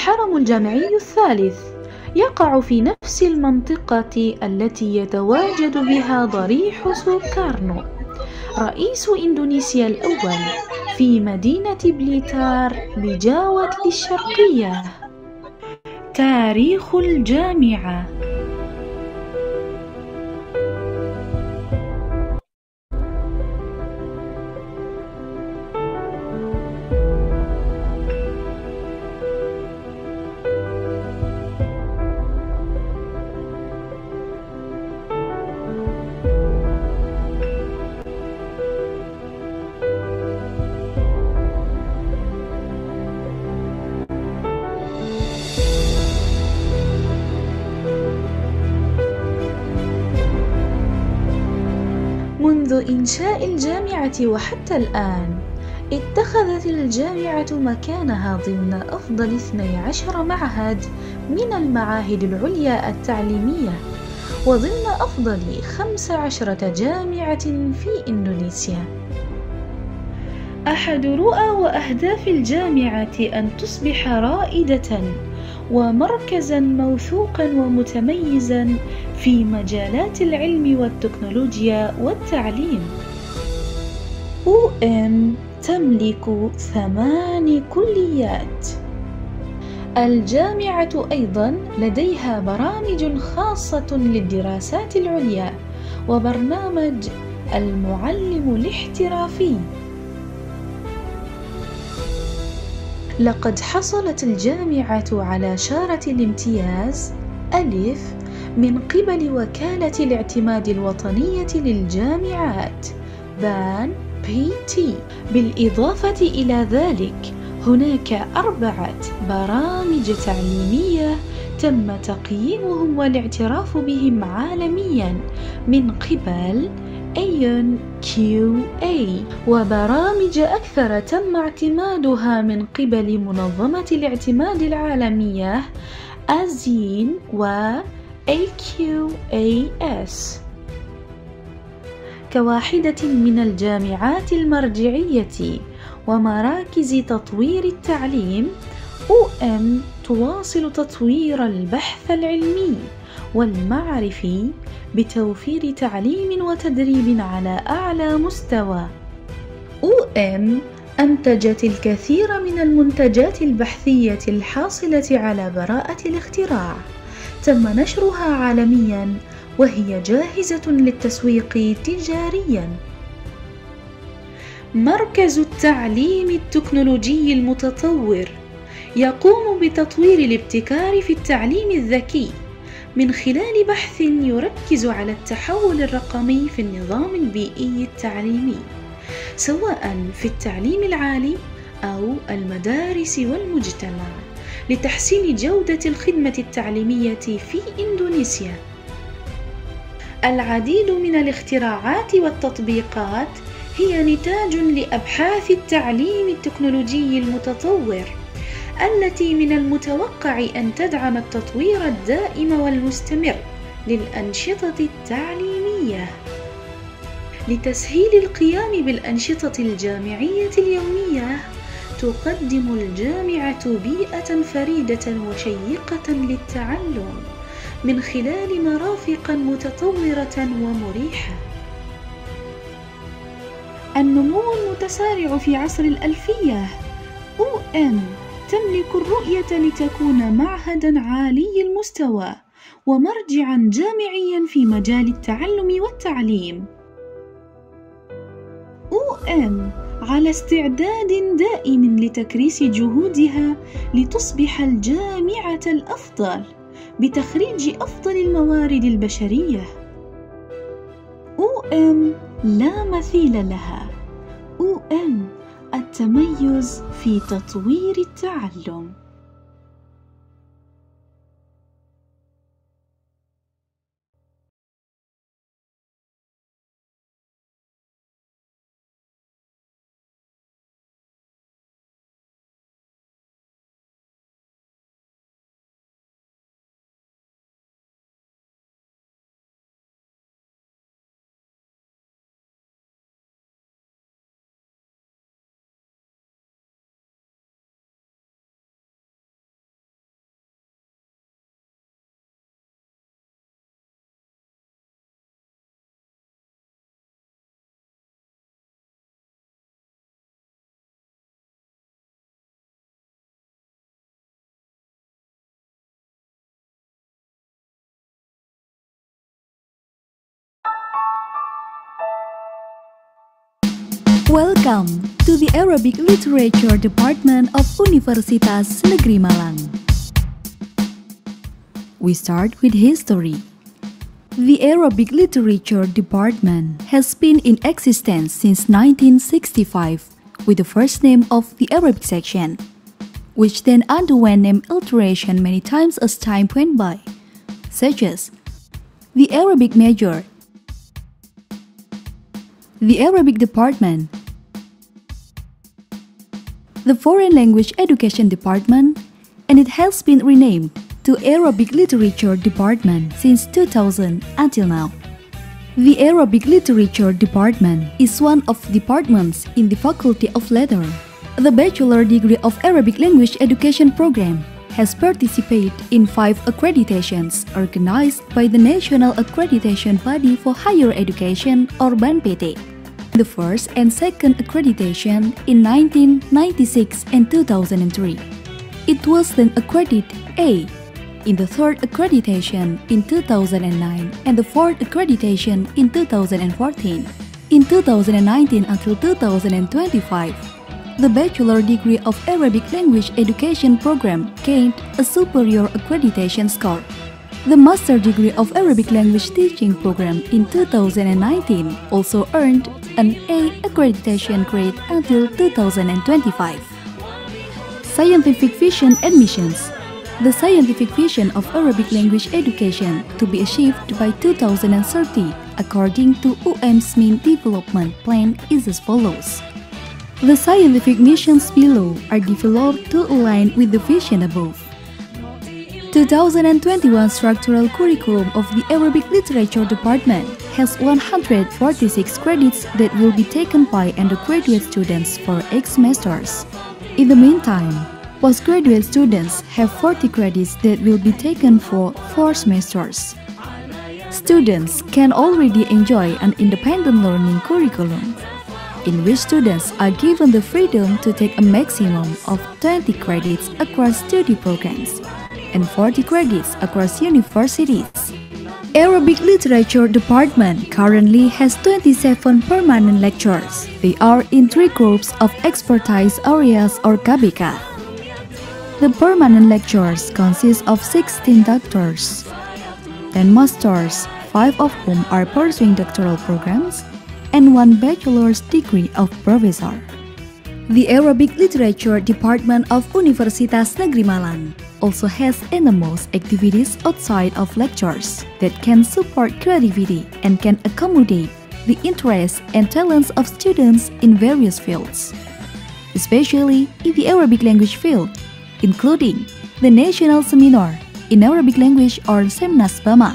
الحرم الجامعي الثالث يقع في نفس المنطقة التي يتواجد بها ضريح سوكارنو رئيس إندونيسيا الأول في مدينة بليتار بجاوة الشرقية. تاريخ الجامعة. منذ إنشاء الجامعة وحتى الآن، اتخذت الجامعة مكانها ضمن أفضل 12 معهد من المعاهد العليا التعليمية، وضمن أفضل 15 جامعة في إندونيسيا. أحد رؤى وأهداف الجامعة أن تصبح رائدة ومركزا موثوقا ومتميزا في مجالات العلم والتكنولوجيا والتعليم. UM تملك 8 كليات. الجامعة أيضا لديها برامج خاصة للدراسات العليا وبرنامج المعلم الاحترافي. لقد حصلت الجامعة على شارة الامتياز ألف من قبل وكالة الاعتماد الوطنية للجامعات بان PT. بالإضافة إلى ذلك، هناك 4 برامج تعليمية تم تقييمهم والاعتراف بهم عالميا من قبل ANQA، وبرامج أكثر تم اعتمادها من قبل منظمة الاعتماد العالمية ASEAN و AQAS. كواحدة من الجامعات المرجعية ومراكز تطوير التعليم، UM تواصل تطوير البحث العلمي والمعرفي بتوفير تعليم وتدريب على أعلى مستوى. UM أنتجت الكثير من المنتجات البحثية الحاصلة على براءة الاختراع، تم نشرها عالمياً وهي جاهزة للتسويق تجارياً. مركز التعليم التكنولوجي المتطور يقوم بتطوير الابتكار في التعليم الذكي من خلال بحث يركز على التحول الرقمي في النظام البيئي التعليمي، سواء في التعليم العالي أو المدارس والمجتمع، لتحسين جودة الخدمة التعليمية في إندونيسيا. العديد من الاختراعات والتطبيقات هي نتاج لأبحاث التعليم التكنولوجي المتطور، التي من المتوقع أن تدعم التطوير الدائم والمستمر للأنشطة التعليمية. لتسهيل القيام بالأنشطة الجامعية اليومية، تقدم الجامعة بيئة فريدة وشيقة للتعلم من خلال مرافق متطورة ومريحة. النمو المتسارع في عصر الألفية. UM تملك الرؤية لتكون معهداً عالي المستوى ومرجعاً جامعياً في مجال التعلم والتعليم. UM على استعداد دائم لتكريس جهودها لتصبح الجامعة الأفضل بتخريج أفضل الموارد البشرية. UM لا مثيل لها. UM التميز في تطوير التعلم. Welcome to the Arabic Literature Department of Universitas Negeri Malang. We start with history. The Arabic Literature Department has been in existence since 1965 with the first name of the Arabic section, which then underwent name alteration many times as time went by, such as the Arabic Major, the Arabic Department, the Foreign Language Education Department, and it has been renamed to Arabic Literature Department since 2000 until now. The Arabic Literature Department is one of the departments in the Faculty of Letters. The Bachelor Degree of Arabic Language Education program has participated in 5 accreditations organized by the National Accreditation Body for Higher Education or BANPT. The first and second accreditation in 1996 and 2003. It was then accredited A in the third accreditation in 2009 and the fourth accreditation in 2014. In 2019 until 2025, the Bachelor Degree of Arabic Language Education program gained a superior accreditation score. The Master Degree of Arabic Language Teaching program in 2019 also earned an A accreditation grade until 2025. Scientific Vision Admissions. The scientific vision of Arabic language education to be achieved by 2030 according to UM's main development plan is as follows. The scientific missions below are developed to align with the vision above. 2021 Structural Curriculum of the Arabic Literature Department has 146 credits that will be taken by undergraduate students for 8 semesters. In the meantime, postgraduate students have 40 credits that will be taken for 4 semesters. Students can already enjoy an independent learning curriculum, in which students are given the freedom to take a maximum of 20 credits across study programs and 40 credits across universities. Arabic Literature Department currently has 27 permanent lecturers. They are in 3 groups of expertise areas or KBK. The permanent lecturers consist of 16 doctors, 10 masters, 5 of whom are pursuing doctoral programs, and 1 bachelor's degree of professor. The Arabic Literature Department of Universitas Negeri Malang also has enormous activities outside of lectures that can support creativity and can accommodate the interests and talents of students in various fields, especially in the Arabic language field, including the National Seminar in Arabic Language or Semnas Bama,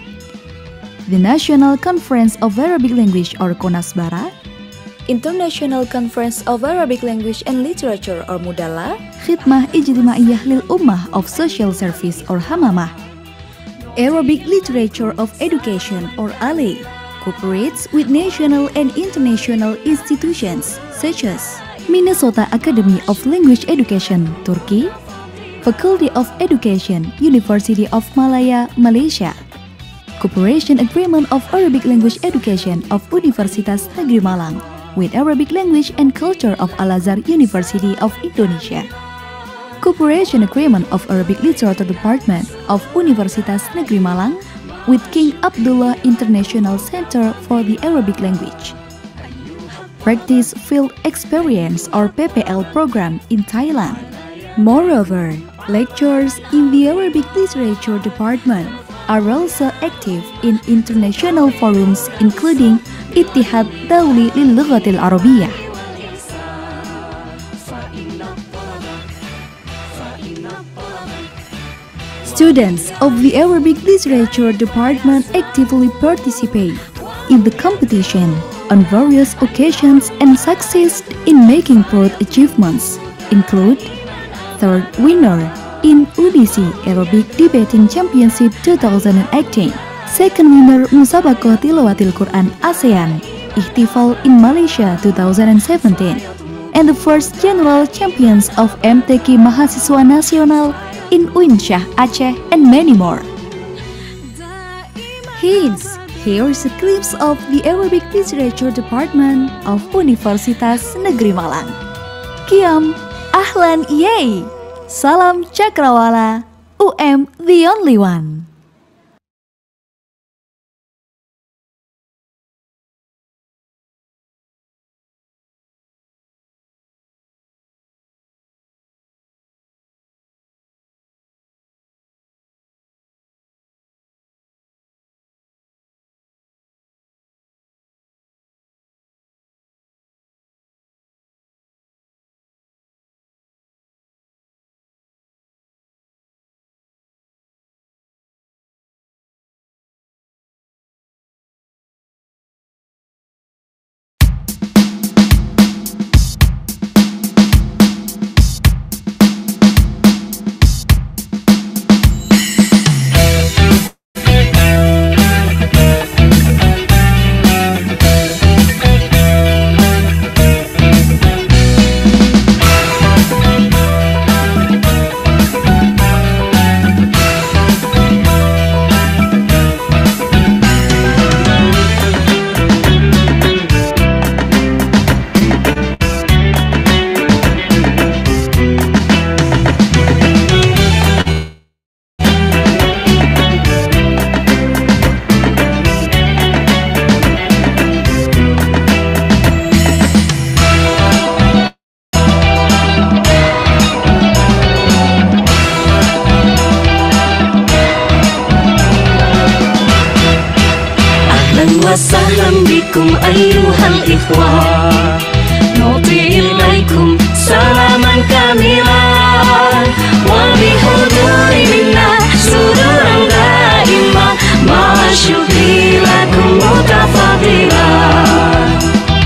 the National Conference of Arabic Language or Konasbara, International Conference of Arabic Language and Literature or Mudalla, Khidmah Ijtimaiyah Lil Ummah of Social Service or Hamamah. Arabic Literature of Education or ALE cooperates with national and international institutions such as Minnesota Academy of Language Education, Turkey, Faculty of Education, University of Malaya, Malaysia, Cooperation Agreement of Arabic Language Education of Universitas Negeri Malang with Arabic Language and Culture of Al-Azhar University of Indonesia, Cooperation Agreement of Arabic Literature Department of Universitas Negeri Malang with King Abdullah International Center for the Arabic Language, Practice Field Experience or PPL program in Thailand. Moreover, lecturers in the Arabic Literature Department are also active in international forums including Ittihad Dawli lil Lughatil Arabiyyah. Students of the Arabic Literature Department actively participate in the competition on various occasions and succeed in making broad achievements, include third winner in UDC Arabic Debating Championship 2018, second winner Musabaqah Tilawatil Quran ASEAN Ihtifal in Malaysia 2017, and the first general champions of MTQ Mahasiswa Nasional in UIN Syah Aceh, and many more. Hints! Here's a glimpse of the Arabic Literature Department of Universitas Negeri Malang. Qiyam, ahlan yay! Salam Cakrawala, UM the only one. Wassalam bikum ayyuhal ikhwan, nuti ilaikum salaman kamilan, wa bihuduri minna sururan daima, ma'a syukri lakum mutafadilan.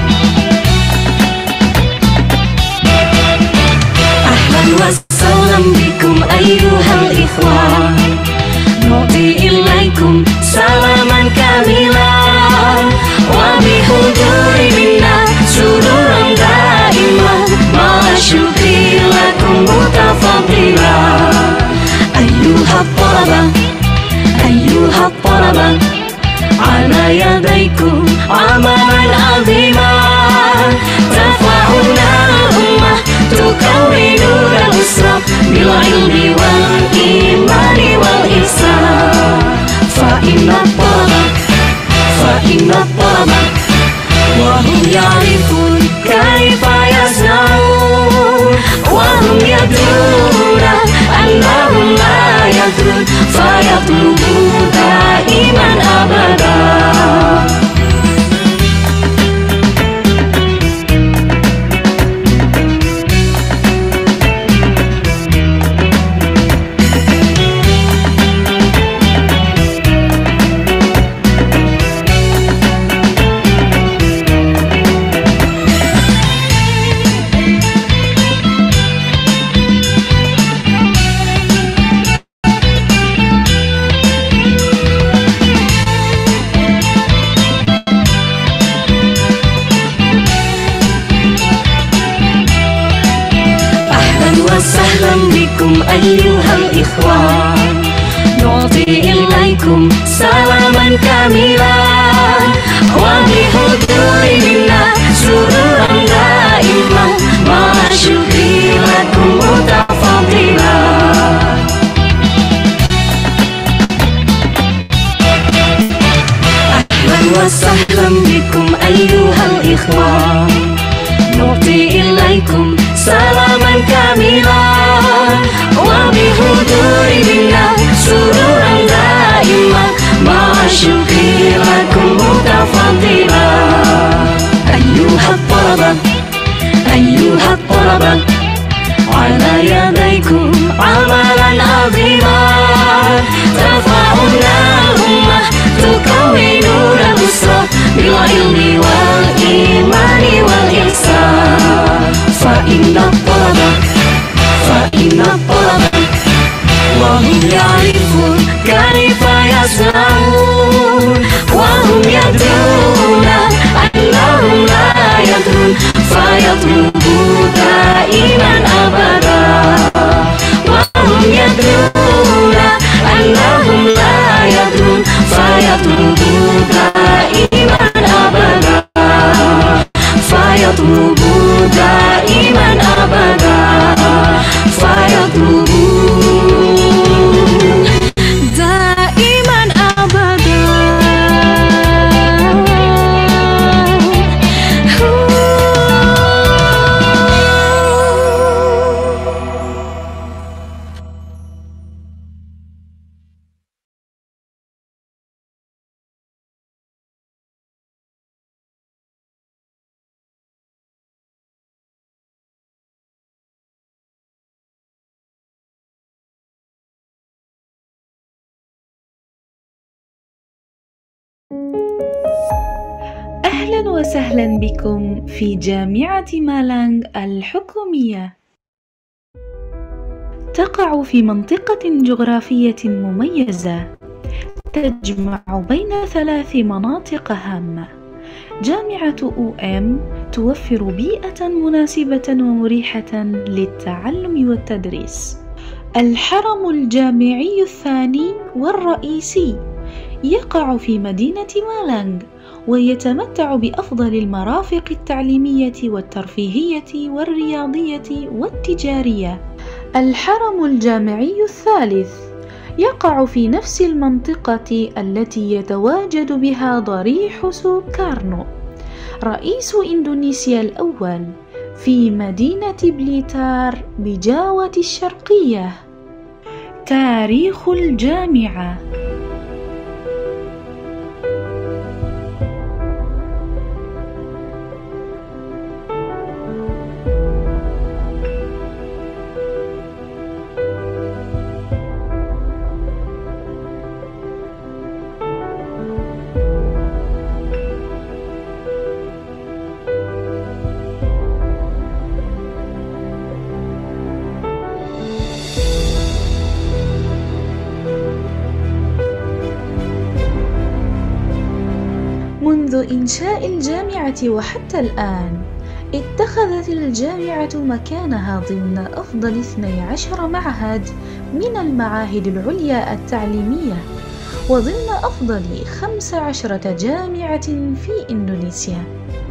Ahlan wassalam bikum ayyuhal ikhwan, nuti ilaikum salaman kamilan, wa bihuduri minna sururan daima, ma'a syukri lakum mutafadilan. Ayyuhat talaba, ayyuhat talaba, ala yadaykum amalan azima, tafa'una al-ummah, tukawinuna al-usra, bil ilmi wal imani wal ihsan. Fa'inna talaba wa hum ya'rifun kaifa yasnaun, wa hum yadruna annahum la yadrun, fayatlubu daiman abada. Wassalam bikum ayyuhal ikhwan, nuti ilaikum salaman kamilan, wa bihuduri minna sururan daima, ma'a syukri lakum mutafadilan. Ahlan wassalam bikum ayyuhal ikhwan, nuti ilaikum salaman kamilan, wa bihuduri minna sururan daima, ma'a syukri lakum mutafadilan. Ayyuhat talaba, ayyuhat talaba, ala yadaykum amalan azima, tafa'una al-ummah, tukawinuna al-usra, bil ilmi wal imani wal ihsan. Fa'inna talaba wa hum ya'rifun kaifa yasnaun, wa hum yadruna annahum la yadrun, fayatlubu daiman abada. Wa hum yadruna annahum la yadrun, fayatlubu daiman أهلا وسهلا بكم في جامعة مالانغ الحكومية. تقع في منطقة جغرافية مميزة تجمع بين 3 مناطق هامة. جامعة UM توفر بيئة مناسبة ومريحة للتعلم والتدريس. الحرم الجامعي الثاني والرئيسي يقع في مدينة مالانغ، ويتمتع بأفضل المرافق التعليمية والترفيهية والرياضية والتجارية. الحرم الجامعي الثالث يقع في نفس المنطقة التي يتواجد بها ضريح سوكارنو رئيس إندونيسيا الأول في مدينة بليتار بجاوة الشرقية. تاريخ الجامعة. منذ إنشاء الجامعة وحتى الآن، اتخذت الجامعة مكانها ضمن أفضل 12 معهد من المعاهد العليا التعليمية، وضمن أفضل 15 جامعة في إندونيسيا.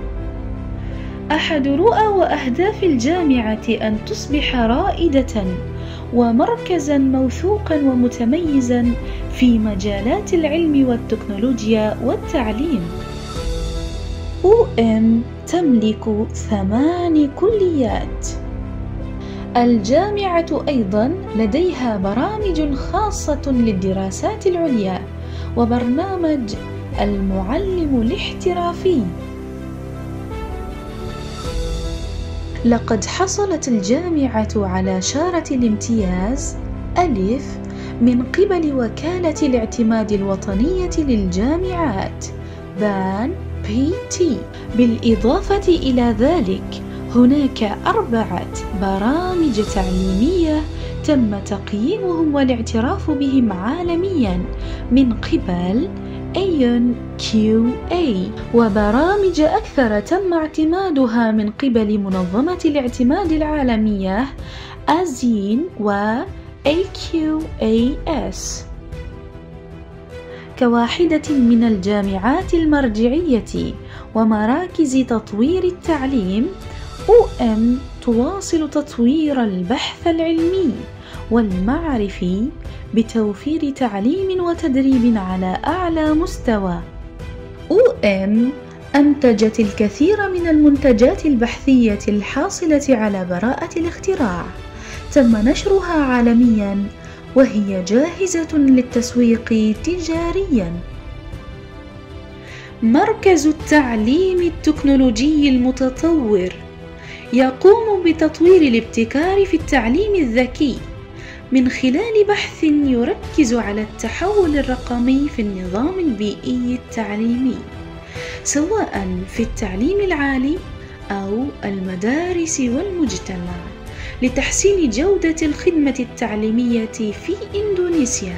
أحد رؤى وأهداف الجامعة أن تصبح رائدة ومركزا موثوقا ومتميزا في مجالات العلم والتكنولوجيا والتعليم. UM تملك 8 كليات. الجامعة أيضا لديها برامج خاصة للدراسات العليا وبرنامج المعلم الاحترافي. لقد حصلت الجامعة على شارة الامتياز ألف من قبل وكالة الاعتماد الوطنية للجامعات بان PT. بالإضافة إلى ذلك، هناك 4 برامج تعليمية تم تقييمهم والاعتراف بهم عالميا من قبل ANQA، وبرامج أكثر تم اعتمادها من قبل منظمة الاعتماد العالمية ASEAN و AQAS. كواحدة من الجامعات المرجعية ومراكز تطوير التعليم، UM تواصل تطوير البحث العلمي والمعرفي بتوفير تعليم وتدريب على أعلى مستوى. UM أنتجت الكثير من المنتجات البحثية الحاصلة على براءة الاختراع، تم نشرها عالمياً وهي جاهزة للتسويق تجارياً. مركز التعليم التكنولوجي المتطور يقوم بتطوير الابتكار في التعليم الذكي من خلال بحث يركز على التحول الرقمي في النظام البيئي التعليمي، سواء في التعليم العالي أو المدارس والمجتمع، لتحسين جودة الخدمة التعليمية في إندونيسيا.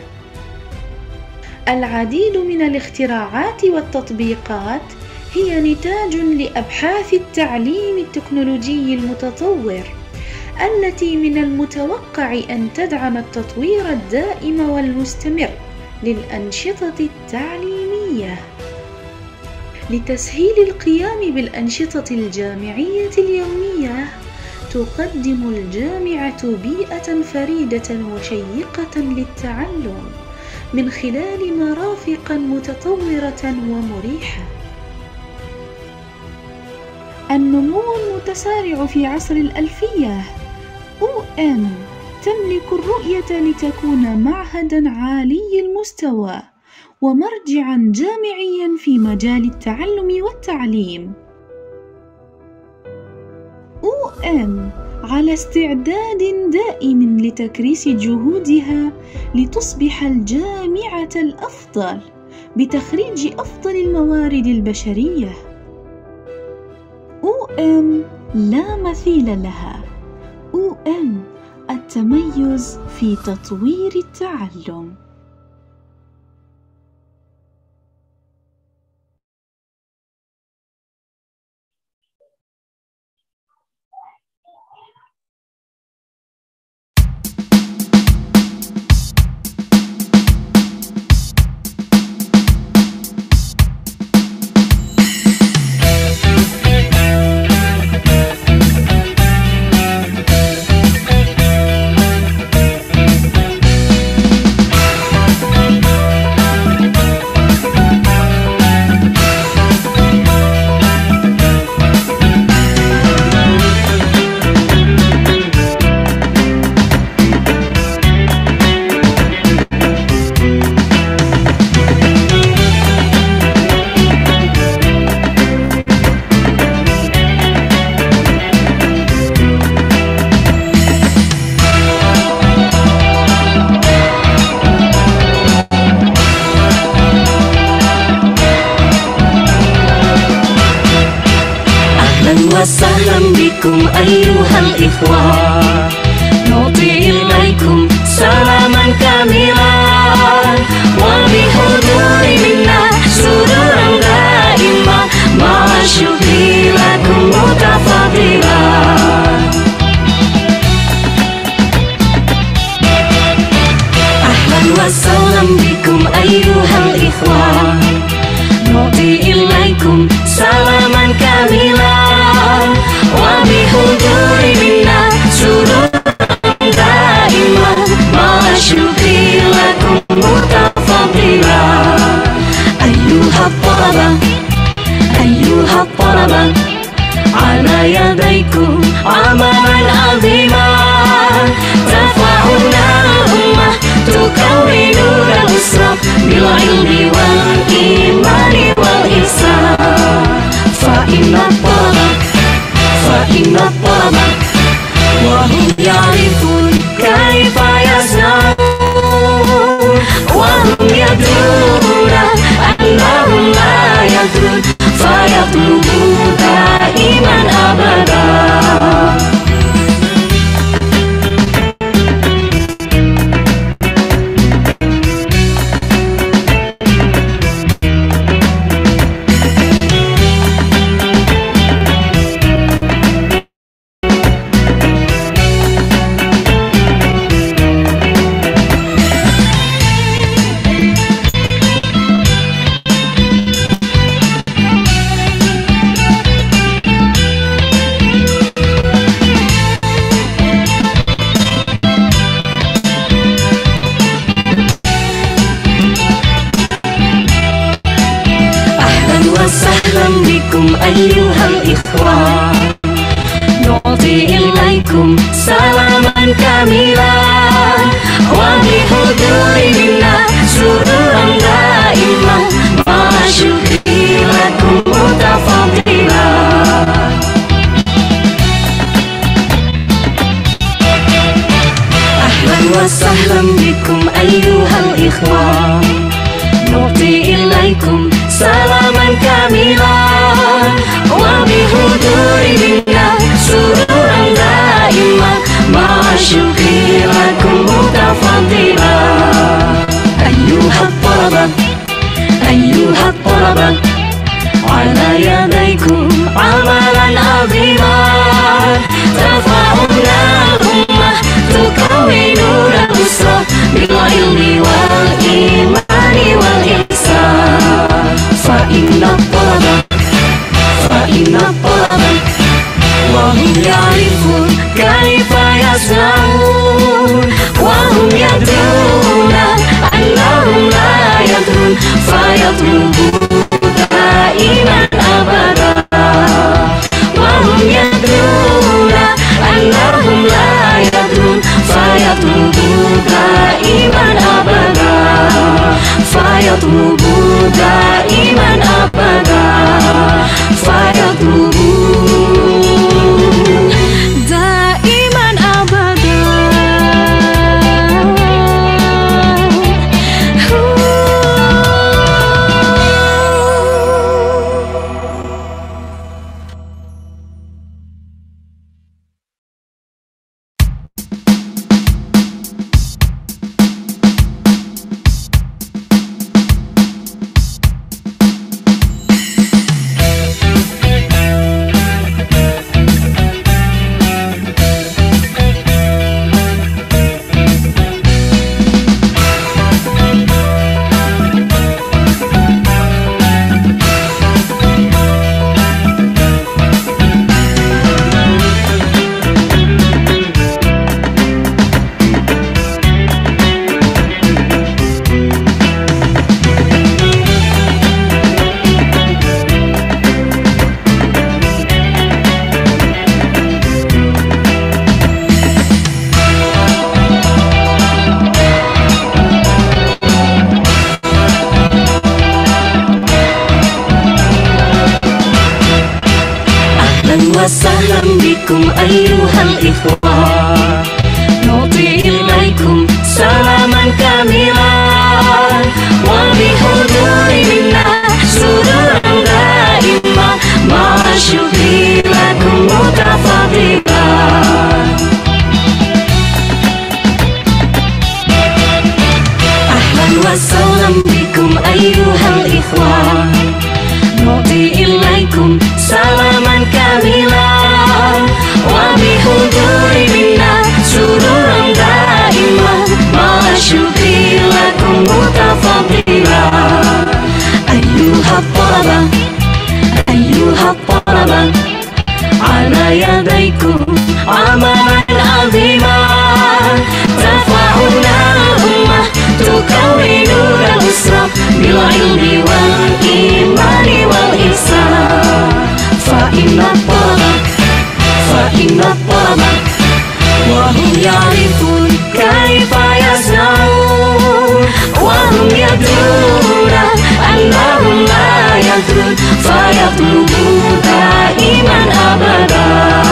العديد من الاختراعات والتطبيقات هي نتاج لأبحاث التعليم التكنولوجي المتطور، التي من المتوقع أن تدعم التطوير الدائم والمستمر للأنشطة التعليمية. لتسهيل القيام بالأنشطة الجامعية اليومية، تقدم الجامعة بيئة فريدة وشيقة للتعلم من خلال مرافق متطورة ومريحة. النمو المتسارع في عصر الألفية. UM تملك الرؤية لتكون معهداً عالي المستوى ومرجعاً جامعياً في مجال التعلم والتعليم. UM على استعداد دائم لتكريس جهودها لتصبح الجامعة الأفضل بتخريج أفضل الموارد البشرية. UM لا مثيل لها. UM التميز في تطوير التعلم. وسهلا بكم أيها الإخوة نعطي إليكم سلاما كاملا وبحضور منا سرورا دائما مع الشكر لكم متفضلا. أهلا وسهلا بكم أيها الإخوة نعطي إليكم سلاما كاملا وبحضور منا سرورا دائما مع الشكر لكم متفضلا. أيها الطلبة على يديكم عملا عظيما ترفعون الأمة تكونون الأسرة بالعلم والإيمان والإحسان. فإن الطلبة وهم يعرفون كيف يصنعون وهم يدرون أنهم لا يدرون فيطلبون دائما أبدا. وسهلا بكم أيها الإخوة نعطي إليكم سلاما كاملا وبحضور منا سرورا دائما مع الشكر لكم متفضلا. أهلا وسهلا بكم أيها الإخوة نعطي إليكم سلاما كاملا وبحضور منا سرورا دائما مع الشكر لكم متفضلا. أيها الطلبة على يديكم عملا عظيما ترفعون الأمة تكونون الأسرة بالعلم والإيمان والإحسان. فإن الطلبة وهم يعرفون كيف يصنعون وهم يدرون أنهم لا يدرون فيطلبون دائما أبدا. وهم يدرون أنهم لا يدرون فيطلبون دائما أبدا. فيطلبون دائما أبدا. فيطلبون دائما أبدا. وسهلا بكم أيها الإخوة نعطي إليكم سلاما كاملا وبحضور منا سرورا دائما مع شكري لكم متفضلا. أهلا وسهلا بكم أيها الإخوة نعطي إليكم سلاما كاملا وبحضور منا سرورا دائما مع شكري لكم متفضلا. أيها الطلبة أيها الطلبة على يديكم عملا عظيما ترفعون الأمة تكونون الأسرة بالعلم والإيمان والإحسان. فإن الطلبة وهم يعرفون كيف يزرعون وهم يدرون أنهم لا يدرون فيطلبوا دائما أبدا.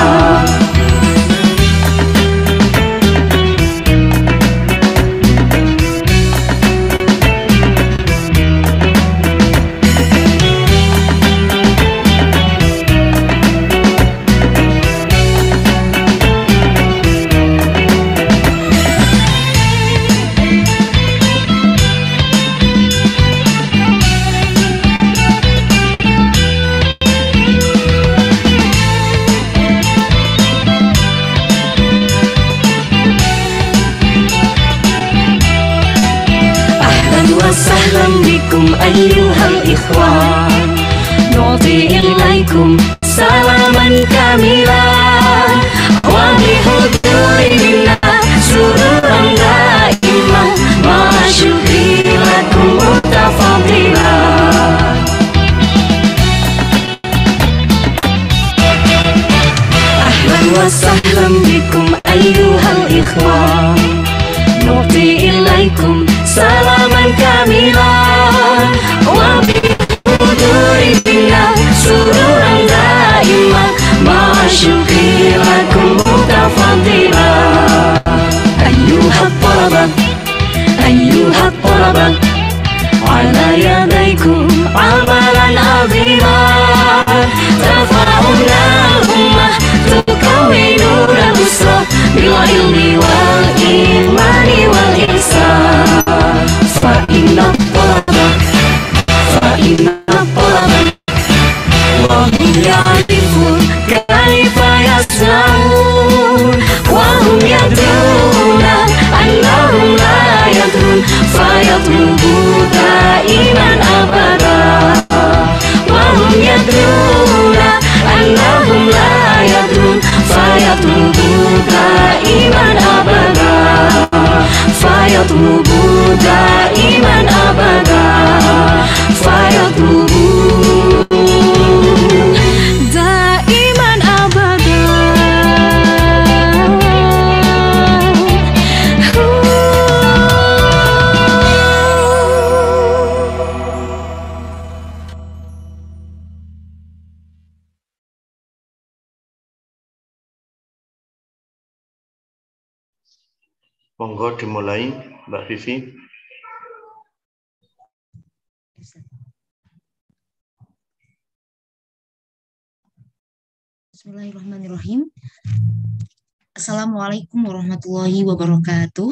وسهلا بكم أيها الإخوة نعطي إليكم سلاما كاملا وبحضور منا سرورا دائما مع شكري لكم متفضلا. أهلا وسهلا بكم أيها الإخوة نعطي إليكم سلاما كاملا وبحضور منا سرورا دائما مع شكري لكم متفضلا. أيها الطلبة على يديكم عملا عظيما ترفعون الأمة تكونون الأسرة بالعلم والإيمان والإحسان. فإن الطلبة وهم يعرفون كيف يزرعون وهم يدرون أنهم لا يدرون فيطلبوا دائما أبدا. وهم يدرون أنهم لا يدرون فيطلبوا دائما أبدا. فيطلبوا دائما أبدا. فيطلبوا دائما أبدا. Monggo dimulai, Mbak Vivi. Bismillahirrahmanirrahim. Assalamualaikum warahmatullahi wabarakatuh.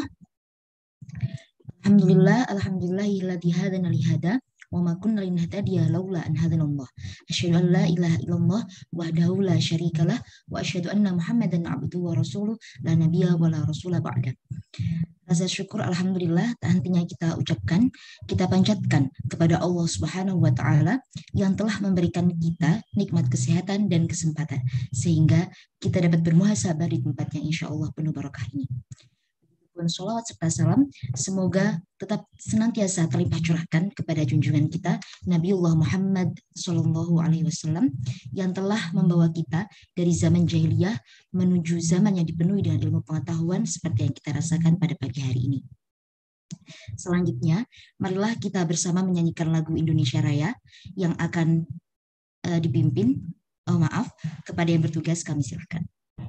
Alhamdulillahilladzi hadana li hada wa ma kunna linahtadiya laula an hadanallah. Asyhadu an la ilaha illallah wahdahu la syarikalah wa asyhadu anna Muhammadan abduhu wa rasuluh la nabiyya wa la rasula ba'da. Rasa syukur alhamdulillah tak hentinya kita ucapkan, kita panjatkan kepada Allah Subhanahu wa taala yang telah memberikan kita nikmat kesehatan dan kesempatan sehingga kita dapat bermuhasabah di tempat yang insyaallah penuh barakah ini. Dan sholawat serta salam semoga tetap senantiasa terlimpah curahkan kepada junjungan kita Nabiullah Muhammad SAW yang telah membawa kita dari zaman jahiliyah menuju zaman yang dipenuhi dengan ilmu pengetahuan seperti yang kita rasakan pada pagi hari ini. Selanjutnya, marilah kita bersama menyanyikan lagu Indonesia Raya yang akan dipimpin kepada yang bertugas kami silakan.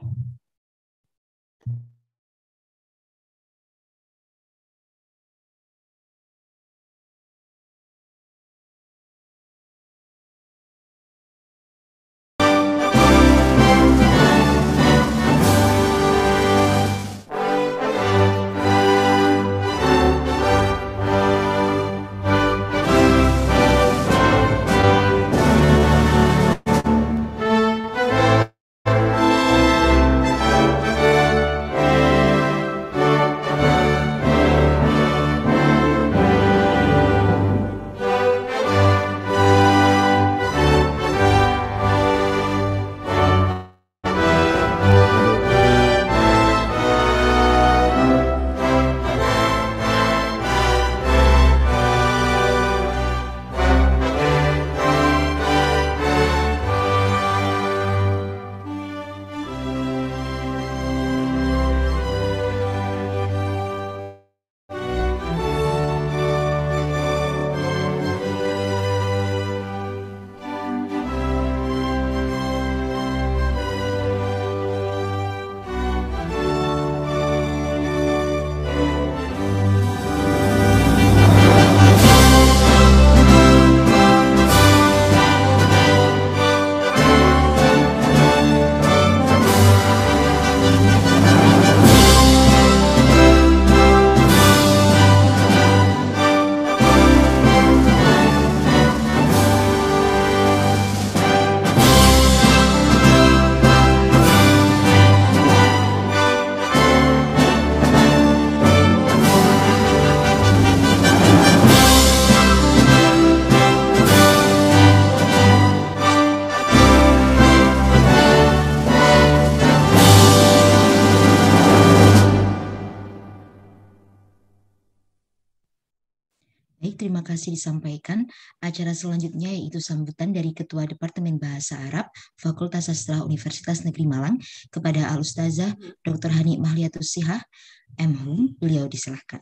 Baik, terima kasih disampaikan. Acara selanjutnya yaitu sambutan dari Ketua Departemen Bahasa Arab Fakultas Sastra Universitas Negeri Malang kepada Al-Ustazah Dr. Hani Mahliatus Sihah, M.Hum. Beliau disilahkan.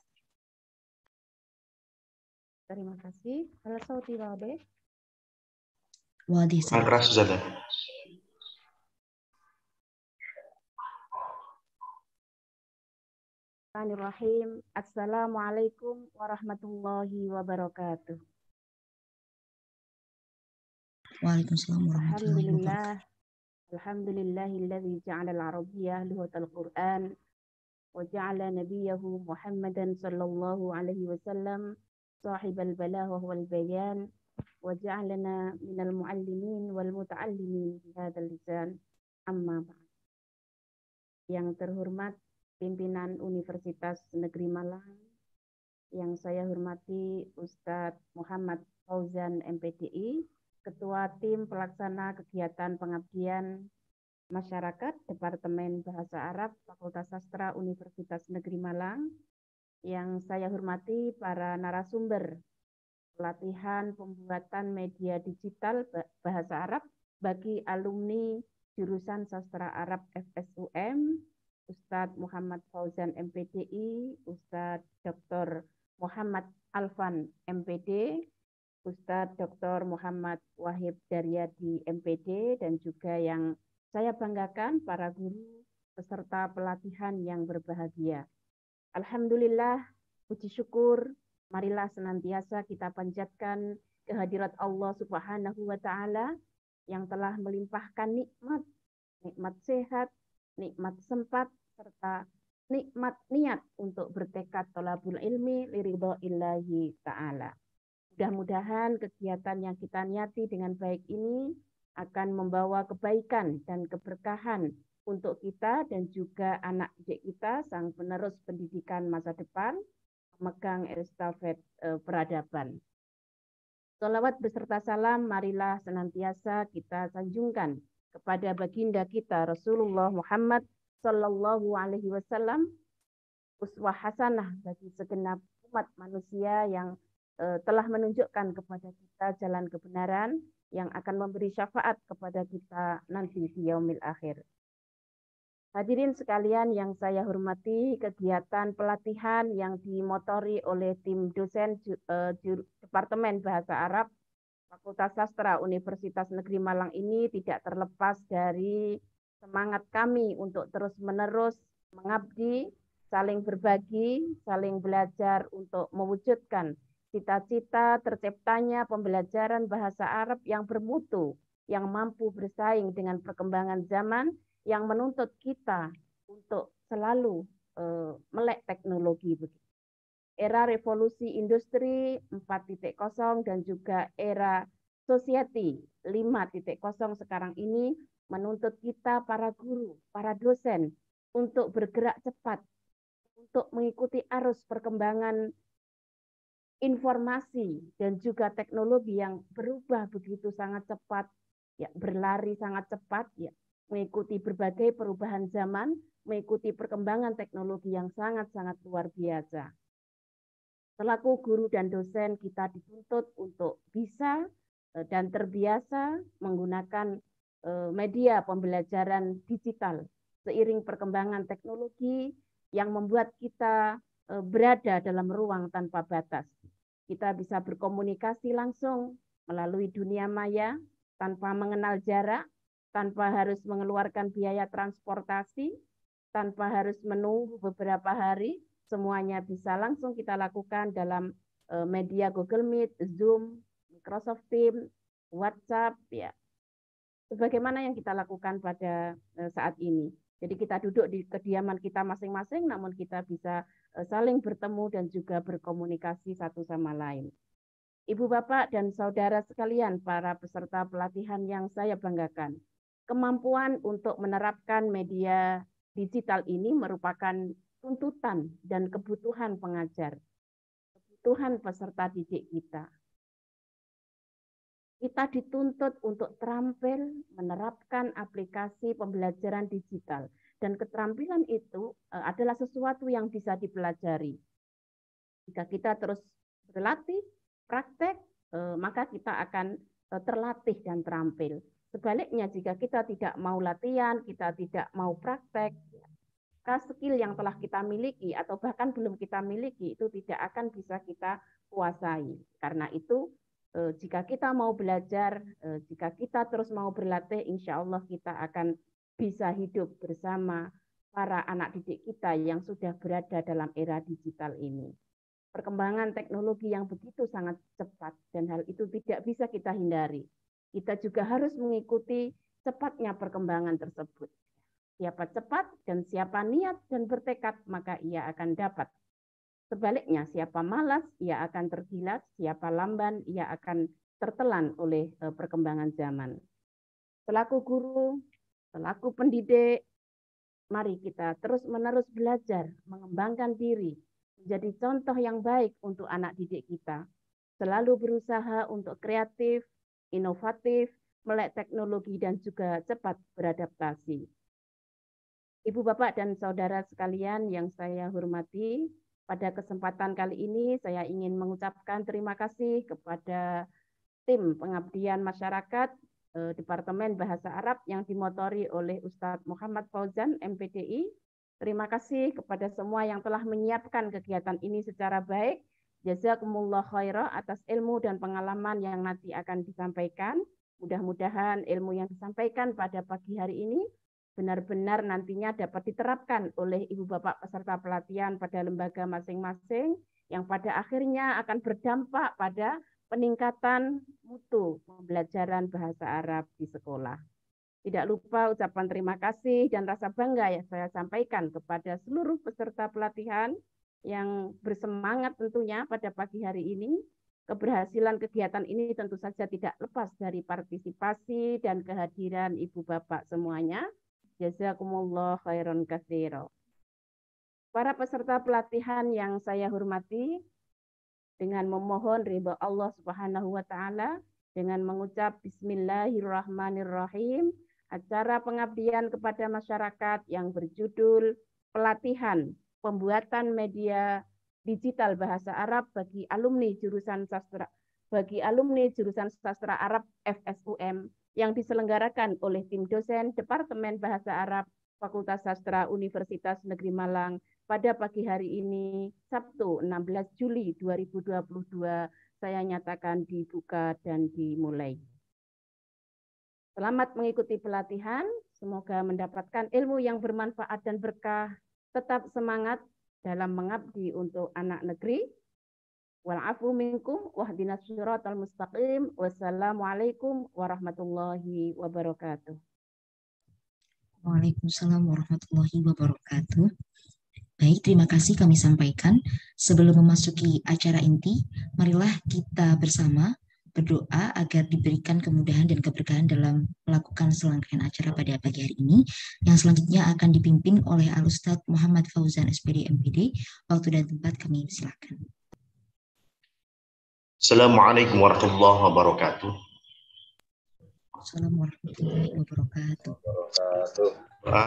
Terima kasih. Halo Sauti Wabe. Wadih. Al-Keras Ustazah. Bismillahirrahmanirrahim. Assalamualaikum warahmatullahi wabarakatuh. Waalaikumsalam warahmatullahi wabarakatuh. Alhamdulillahilladzi ja'ala al-arabiyyah lughatal Qur'an wa ja'ala nabiyahu Muhammadan sallallahu alaihi wasallam sahibal balagha wal bayan wa ja'alana minal muallimin wal muta'allimin bi hadzal lisan. Amma ba'd. Yang terhormat pimpinan Universitas Negeri Malang, yang saya hormati Ustadz Muhammad Fauzan MPDI, Ketua Tim Pelaksana Kegiatan Pengabdian Masyarakat Departemen Bahasa Arab Fakultas Sastra Universitas Negeri Malang, yang saya hormati para narasumber pelatihan pembuatan media digital Bahasa Arab bagi alumni jurusan Sastra Arab FSUM, Ustadz Muhammad Fauzan MPDI, Ustadz Dr. Muhammad Alfan MPD, Ustadz Dr. Muhammad Wahib Daryadi MPD, dan juga yang saya banggakan para guru peserta pelatihan yang berbahagia. Alhamdulillah, puji syukur, marilah senantiasa kita panjatkan kehadirat Allah Subhanahu wa Ta'ala yang telah melimpahkan nikmat sehat, nikmat sempat, serta nikmat niat untuk bertekad thalabul ilmi liridho illahi ta'ala. Mudah-mudahan kegiatan yang kita niati dengan baik ini akan membawa kebaikan dan keberkahan untuk kita dan juga anak didik kita, sang penerus pendidikan masa depan, memegang estafet peradaban. Sholawat beserta salam marilah senantiasa kita sanjungkan kepada baginda kita Rasulullah Muhammad Sallallahu Alaihi Wasallam, uswah hasanah bagi segenap umat manusia yang telah menunjukkan kepada kita jalan kebenaran yang akan memberi syafaat kepada kita nanti di yaumil akhir. Hadirin sekalian yang saya hormati, kegiatan pelatihan yang dimotori oleh tim dosen Departemen Bahasa Arab Fakultas Sastra Universitas Negeri Malang ini tidak terlepas dari semangat kami untuk terus-menerus mengabdi, saling berbagi, saling belajar untuk mewujudkan cita-cita terciptanya pembelajaran bahasa Arab yang bermutu, yang mampu bersaing dengan perkembangan zaman, yang menuntut kita untuk selalu melek teknologi. Era revolusi industri 4.0 dan juga era society 5.0 sekarang ini menuntut kita para guru, para dosen untuk bergerak cepat, untuk mengikuti arus perkembangan informasi dan juga teknologi yang berubah begitu sangat cepat, ya, berlari sangat cepat, ya, mengikuti berbagai perubahan zaman, mengikuti perkembangan teknologi yang sangat-sangat luar biasa. Selaku guru dan dosen kita dituntut untuk bisa dan terbiasa menggunakan media pembelajaran digital seiring perkembangan teknologi yang membuat kita berada dalam ruang tanpa batas. Kita bisa berkomunikasi langsung melalui dunia maya tanpa mengenal jarak, tanpa harus mengeluarkan biaya transportasi, tanpa harus menunggu beberapa hari. Semuanya bisa langsung kita lakukan dalam media Google Meet, Zoom, Microsoft Teams, WhatsApp, ya. Sebagaimana yang kita lakukan pada saat ini. Jadi kita duduk di kediaman kita masing-masing, namun kita bisa saling bertemu dan juga berkomunikasi satu sama lain. Ibu, Bapak, dan saudara sekalian, para peserta pelatihan yang saya banggakan, kemampuan untuk menerapkan media digital ini merupakan tuntutan dan kebutuhan pengajar, kebutuhan peserta didik kita. Kita dituntut untuk terampil menerapkan aplikasi pembelajaran digital, dan keterampilan itu adalah sesuatu yang bisa dipelajari. Jika kita terus berlatih, praktek, maka kita akan terlatih dan terampil. Sebaliknya, jika kita tidak mau latihan, kita tidak mau praktek, skill yang telah kita miliki atau bahkan belum kita miliki itu tidak akan bisa kita kuasai. Karena itu, jika kita mau belajar, jika kita terus mau berlatih, insya Allah kita akan bisa hidup bersama para anak didik kita yang sudah berada dalam era digital ini. Perkembangan teknologi yang begitu sangat cepat dan hal itu tidak bisa kita hindari. Kita juga harus mengikuti cepatnya perkembangan tersebut. Siapa cepat dan siapa niat dan bertekad, maka ia akan dapat. Sebaliknya, siapa malas, ia akan tergilas. Siapa lamban, ia akan tertelan oleh perkembangan zaman. Selaku guru, selaku pendidik, mari kita terus-menerus belajar, mengembangkan diri, menjadi contoh yang baik untuk anak didik kita. Selalu berusaha untuk kreatif, inovatif, melek teknologi, dan juga cepat beradaptasi. Ibu, Bapak, dan saudara sekalian yang saya hormati, pada kesempatan kali ini saya ingin mengucapkan terima kasih kepada tim pengabdian masyarakat Departemen Bahasa Arab yang dimotori oleh Ustadz Muhammad Fauzan, MPDI. Terima kasih kepada semua yang telah menyiapkan kegiatan ini secara baik. Jazakumullah khairah atas ilmu dan pengalaman yang nanti akan disampaikan. Mudah-mudahan ilmu yang disampaikan pada pagi hari ini benar-benar nantinya dapat diterapkan oleh ibu bapak peserta pelatihan pada lembaga masing-masing yang pada akhirnya akan berdampak pada peningkatan mutu pembelajaran bahasa Arab di sekolah. Tidak lupa ucapan terima kasih dan rasa bangga yang saya sampaikan kepada seluruh peserta pelatihan yang bersemangat tentunya pada pagi hari ini. Keberhasilan kegiatan ini tentu saja tidak lepas dari partisipasi dan kehadiran ibu bapak semuanya. Jazakumullah khairan katsira. Para peserta pelatihan yang saya hormati, dengan memohon ridha Allah Subhanahu wa taala dengan mengucap bismillahirrahmanirrahim, acara pengabdian kepada masyarakat yang berjudul pelatihan pembuatan media digital bahasa Arab bagi alumni jurusan sastra Arab FSUM yang diselenggarakan oleh tim dosen Departemen Bahasa Arab Fakultas Sastra Universitas Negeri Malang pada pagi hari ini, Sabtu 16 Juli 2022, saya nyatakan dibuka dan dimulai. Selamat mengikuti pelatihan, semoga mendapatkan ilmu yang bermanfaat dan berkah, tetap semangat dalam mengabdi untuk anak negeri. Wal-afu minkum wahdinas siratal mustaqim. Wassalamualaikum warahmatullahi wabarakatuh. Waalaikumsalam warahmatullahi wabarakatuh. Baik, terima kasih kami sampaikan. Sebelum memasuki acara inti, marilah kita bersama berdoa agar diberikan kemudahan dan keberkahan dalam melakukan serangkaian acara pada pagi hari ini, yang selanjutnya akan dipimpin oleh Al-Ustadz Muhammad Fauzan SPD MPD. Waktu dan tempat kami silakan. Assalamualaikum warahmatullahi wabarakatuh. Assalamualaikum warahmatullahi wabarakatuh. Ada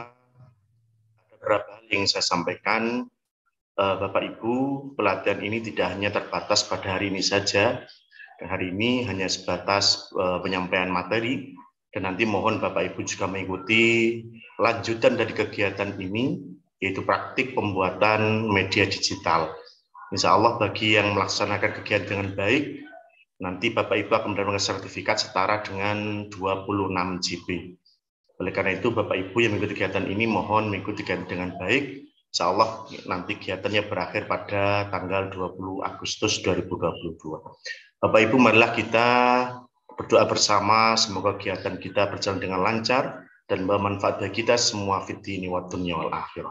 beberapa hal yang saya sampaikan, Bapak Ibu. Pelatihan ini tidak hanya terbatas pada hari ini saja. Hari ini hanya sebatas penyampaian materi, dan nanti mohon Bapak Ibu juga mengikuti lanjutan dari kegiatan ini, yaitu praktik pembuatan media digital. Insya Allah bagi yang melaksanakan kegiatan dengan baik, nanti Bapak Ibu akan mendapatkan sertifikat setara dengan 26 GB. Oleh karena itu Bapak Ibu yang mengikuti kegiatan ini mohon mengikuti kegiatan dengan baik. Insya Allah nanti kegiatannya berakhir pada tanggal 20 Agustus 2022. Bapak Ibu, marilah kita berdoa bersama, semoga kegiatan kita berjalan dengan lancar dan bermanfaat bagi kita semua fid dini wad dunya wal akhirah.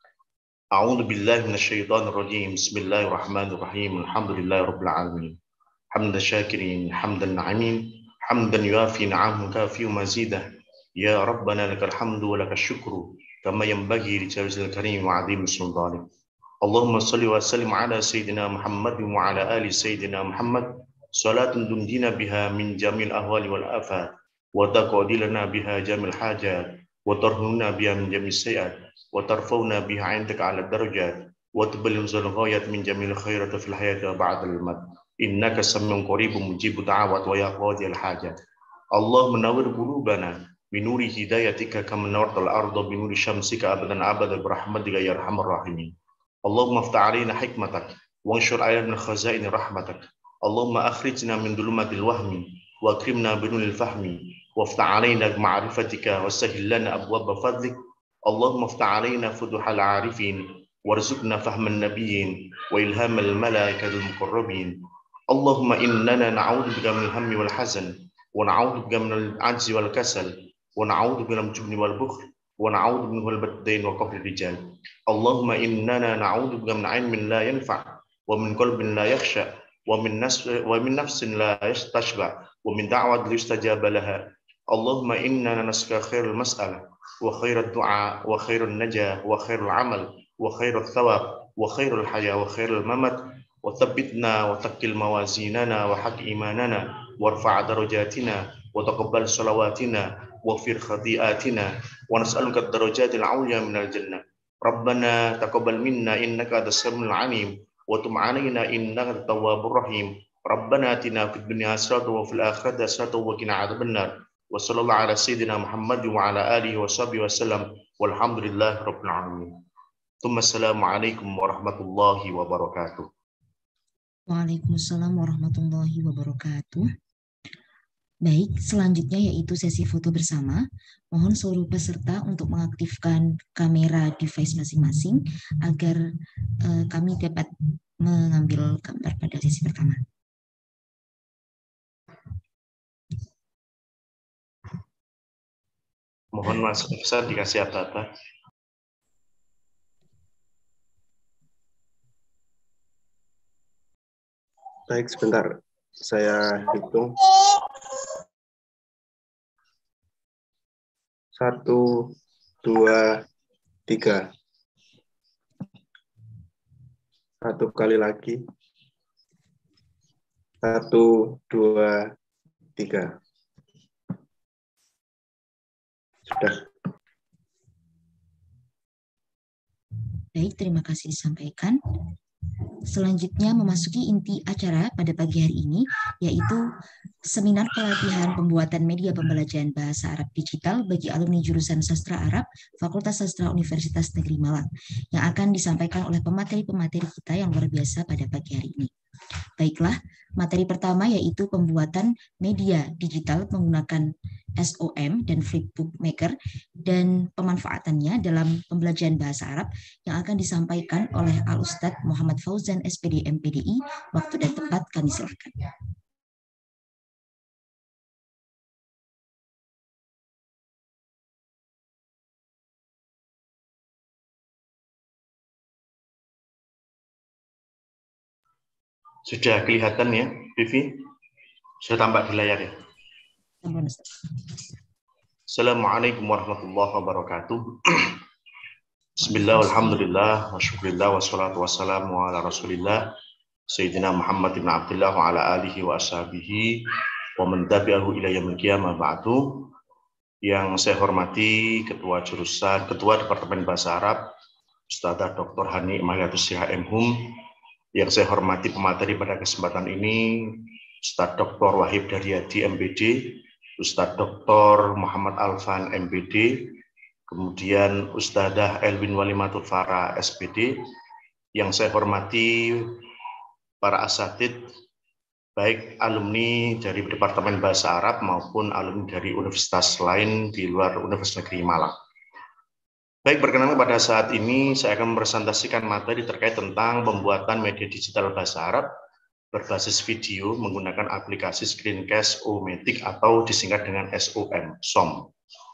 A'udzu billahi minasyaitonir rajim. Bismillahirrahmanirrahim. Alhamdulillahirabbil alamin. Hamdan syakirin, hamdan na'imin, hamdan yuafi na'amahu kafi mazidah. Ya Rabbana lakal hamdu wa lakal syukru kama yanbaghi li jalzil karim wa 'azim sultanik. Allahumma shalli wa sallim ala sayyidina Muhammad wa ala ali sayyidina Muhammad. Salatun tundina biha min jamil ahwali wal afat wa taqadilana biha jamil hajat wa tarhunna biha min jamil sayiat wa tarfawna biha 'indaka 'ala darajat wa tuballighuna ghayat min jamil khairat fil hayati wa ba'da al-maut. Innaka samiun qaribun mujibud da'awat wa ya qadiyal hajat. Allahumma nawwir qulubana binuri hidayatika kama nawwartal arda binuri syamsika abadan abada birahmatika ya arhamar rahimin. Allahumma iftah 'alaina hikmatak wa anshur 'alaina min khazaini rahmatak. Allahumma akhrijna min dhulumatil wahmi wa akrimna binuril fahmi waftah 'alaina bima'rifatika wa sahhil lana abwaaba fadlik. Allahumma iftah 'alaina futuhal 'arifin warzuqna fahman nabiyyin wa ilhamal malaikatil muqarrabin. Allahumma innana na'udzubika minal hammi wal hazan wa na'udzubika minal 'ajzi wal kasal wa na'udzubika minal jubni wal bukhl wa na'udzubika minal baddain wa qahri rijal. Allahumma innana na'udzubika min 'ilmin la yanfa' wa min qalbin la yakhsha wa min nafsin la yastashba wa min da'watin la yustajaba laha. Allahumma innana nas'aluka khairal mas'alah wa khairat du'a wa khairan najah wa khairul 'amal wa khairat thawab wa khairul haya wa khairul mamat. وثبتنا وثقل موازيننا وحق إيماننا وارفع درجاتنا وتقبل صلواتنا واغفر خطيئاتنا ونسألك الدرجات العليا من الجنة. ربنا تقبل منا إنك أنت السميع العليم وتب علينا إنك أنت التواب الرحيم. ربنا آتنا في الدنيا حسنة وفي الآخرة حسنة وقنا عذاب النار. وصلى الله على سيدنا محمد وعلى آله وصحبه وسلم والحمد لله رب العالمين. ثم السلام عليكم ورحمة الله وبركاته. Waalaikumsalam warahmatullahi wabarakatuh. Baik, selanjutnya yaitu sesi foto bersama. Mohon seluruh peserta untuk mengaktifkan kamera device masing-masing agar kami dapat mengambil gambar pada sesi pertama. Mohon Mas Ustaz dikasih apa-apa. Baik, sebentar. Saya hitung. 1, 2, 3. 1 kali lagi. 1, 2, 3. Sudah. Baik, terima kasih disampaikan. Selanjutnya memasuki inti acara pada pagi hari ini, yaitu seminar pelatihan pembuatan media pembelajaran bahasa Arab digital bagi alumni jurusan Sastra Arab Fakultas Sastra Universitas Negeri Malang, yang akan disampaikan oleh pemateri-pemateri kita yang luar biasa pada pagi hari ini. Baiklah, materi pertama yaitu pembuatan media digital menggunakan SOM dan Flipbook Maker dan pemanfaatannya dalam pembelajaran bahasa Arab yang akan disampaikan oleh Al-Ustadz Muhammad Fauzan SPD MPDI. Waktu dan tempat kami silakan. Sudah kelihatan ya, Vivi? Sudah tampak di layar ya? Assalamualaikum warahmatullahi wabarakatuh. Bismillah, alhamdulillah, wa syukurillah, wassalatu wassalamu ala rasulillah, Sayyidina Muhammad ibn Abdullah wa ala alihi wa ashabihi, wa man tabi'ahu ila yaumil qiyamah ba'du. Yang saya hormati Ketua Departemen Bahasa Arab, Ustadzah Dr. Hani Mahyatus Siha M.Hum. Yang saya hormati pemateri pada kesempatan ini, Ustadz Dr. Wahib Daryadi MPD, Ustadz Dr. Muhammad Alfan MPD, kemudian Ustadzah Elwin Walimatul Farah SPD. Yang saya hormati para asatidz, baik alumni dari Departemen Bahasa Arab maupun alumni dari universitas lain di luar Universitas Negeri Malang. Baik, perkenalkan pada saat ini saya akan mempresentasikan materi terkait tentang pembuatan media digital bahasa Arab berbasis video menggunakan aplikasi Screencast O-Matic atau disingkat dengan SOM.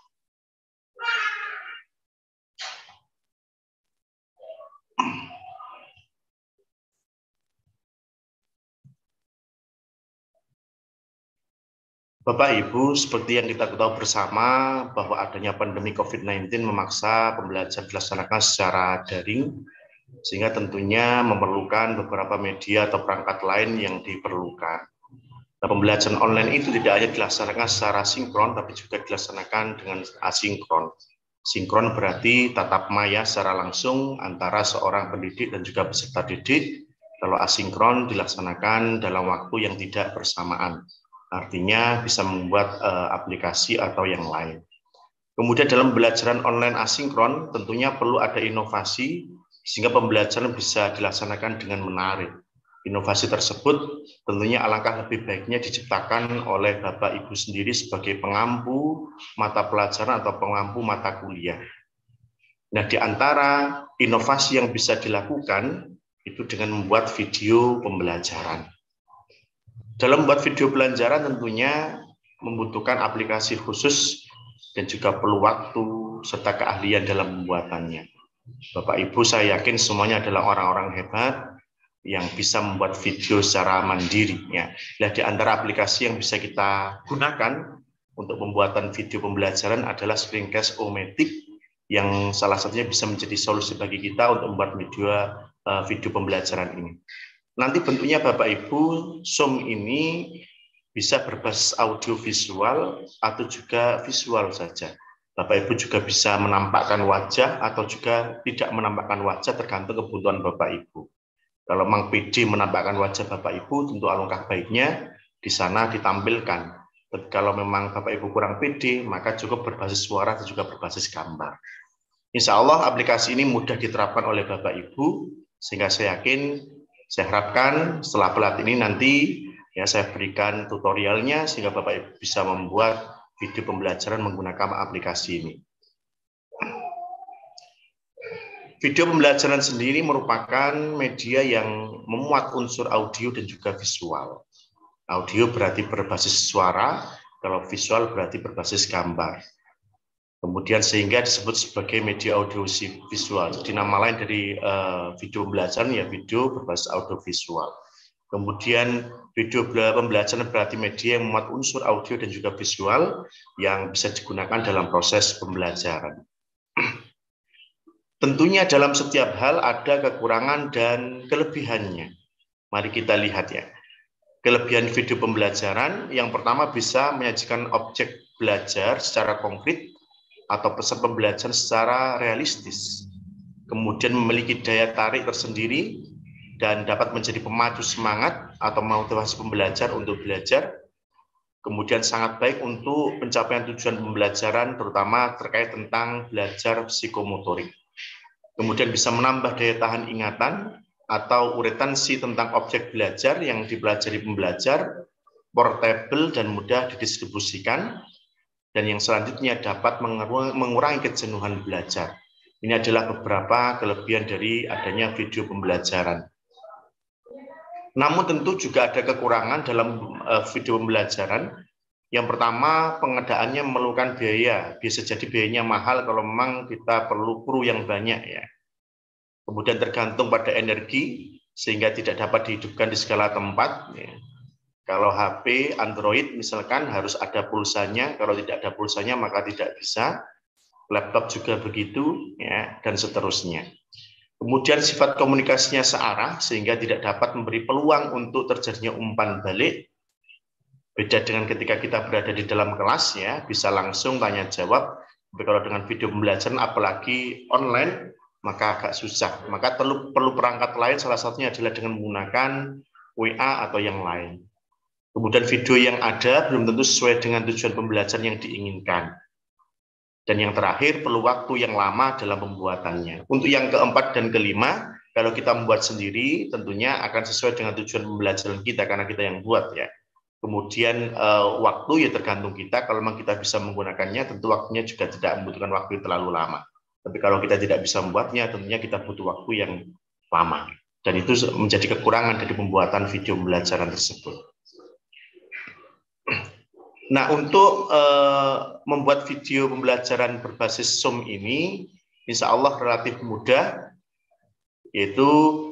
Bapak Ibu, seperti yang kita ketahui bersama bahwa adanya pandemi COVID-19 memaksa pembelajaran dilaksanakan secara daring, sehingga tentunya memerlukan beberapa media atau perangkat lain yang diperlukan. Nah, pembelajaran online itu tidak hanya dilaksanakan secara sinkron, tapi juga dilaksanakan dengan asinkron. Sinkron berarti tatap maya secara langsung antara seorang pendidik dan juga peserta didik, kalau asinkron dilaksanakan dalam waktu yang tidak bersamaan. Artinya bisa membuat aplikasi atau yang lain. Kemudian dalam pembelajaran online asinkron tentunya perlu ada inovasi sehingga pembelajaran bisa dilaksanakan dengan menarik. Inovasi tersebut tentunya alangkah lebih baiknya diciptakan oleh Bapak Ibu sendiri sebagai pengampu mata pelajaran atau pengampu mata kuliah. Nah, di antara inovasi yang bisa dilakukan itu dengan membuat video pembelajaran. Dalam membuat video pembelajaran tentunya membutuhkan aplikasi khusus dan juga perlu waktu serta keahlian dalam pembuatannya. Bapak Ibu, saya yakin semuanya adalah orang-orang hebat yang bisa membuat video secara mandiri. Ya. Nah, di antara aplikasi yang bisa kita gunakan untuk pembuatan video pembelajaran adalah Screencast O-Matic, yang salah satunya bisa menjadi solusi bagi kita untuk membuat video pembelajaran ini. Nanti bentuknya Bapak Ibu, SOM ini bisa berbasis audio visual atau juga visual saja. Bapak Ibu juga bisa menampakkan wajah atau juga tidak menampakkan wajah, tergantung kebutuhan Bapak Ibu. Kalau Mang PD menampakkan wajah Bapak Ibu, tentu alangkah baiknya di sana ditampilkan. Tapi kalau memang Bapak Ibu kurang PD, maka cukup berbasis suara dan juga berbasis gambar. Insya Allah aplikasi ini mudah diterapkan oleh Bapak Ibu, sehingga saya yakin, saya harapkan setelah pelatihan ini nanti ya saya berikan tutorialnya sehingga Bapak Ibu bisa membuat video pembelajaran menggunakan aplikasi ini. Video pembelajaran sendiri merupakan media yang memuat unsur audio dan juga visual. Audio berarti berbasis suara, kalau visual berarti berbasis gambar. Kemudian sehingga disebut sebagai media audio visual. Jadi nama lain dari video pembelajaran ya video berbasis audio visual. Kemudian video pembelajaran berarti media yang memuat unsur audio dan juga visual yang bisa digunakan dalam proses pembelajaran. Tentunya dalam setiap hal ada kekurangan dan kelebihannya. Mari kita lihat ya. Kelebihan video pembelajaran yang pertama bisa menyajikan objek belajar secara konkret atau pesan pembelajaran secara realistis, kemudian memiliki daya tarik tersendiri dan dapat menjadi pemacu semangat atau motivasi pembelajar untuk belajar. Kemudian sangat baik untuk pencapaian tujuan pembelajaran, terutama terkait tentang belajar psikomotorik. Kemudian bisa menambah daya tahan ingatan atau retensi tentang objek belajar yang dipelajari pembelajar, portable dan mudah didistribusikan. Dan yang selanjutnya dapat mengurangi kejenuhan belajar. Ini adalah beberapa kelebihan dari adanya video pembelajaran. Namun tentu juga ada kekurangan dalam video pembelajaran. Yang pertama, pengadaannya memerlukan biaya. Bisa jadi biayanya mahal kalau memang kita perlu kru yang banyak ya. Kemudian tergantung pada energi sehingga tidak dapat dihidupkan di segala tempat. Ya. Kalau HP Android misalkan harus ada pulsanya. Kalau tidak ada pulsanya maka tidak bisa. Laptop juga begitu ya, dan seterusnya. Kemudian sifat komunikasinya searah sehingga tidak dapat memberi peluang untuk terjadinya umpan balik. Beda dengan ketika kita berada di dalam kelas ya, bisa langsung tanya jawab. Tapi kalau dengan video pembelajaran apalagi online maka agak susah. Maka perlu perangkat lain, salah satunya adalah dengan menggunakan WA atau yang lain. Kemudian video yang ada belum tentu sesuai dengan tujuan pembelajaran yang diinginkan. Dan yang terakhir, perlu waktu yang lama dalam pembuatannya. Untuk yang keempat dan kelima, kalau kita membuat sendiri, tentunya akan sesuai dengan tujuan pembelajaran kita, karena kita yang buat ya. Kemudian waktu ya tergantung kita, kalau memang kita bisa menggunakannya, tentu waktunya juga tidak membutuhkan waktu yang terlalu lama. Tapi kalau kita tidak bisa membuatnya, tentunya kita butuh waktu yang lama. Dan itu menjadi kekurangan dari pembuatan video pembelajaran tersebut. Nah, untuk membuat video pembelajaran berbasis Zoom ini, insya Allah relatif mudah, yaitu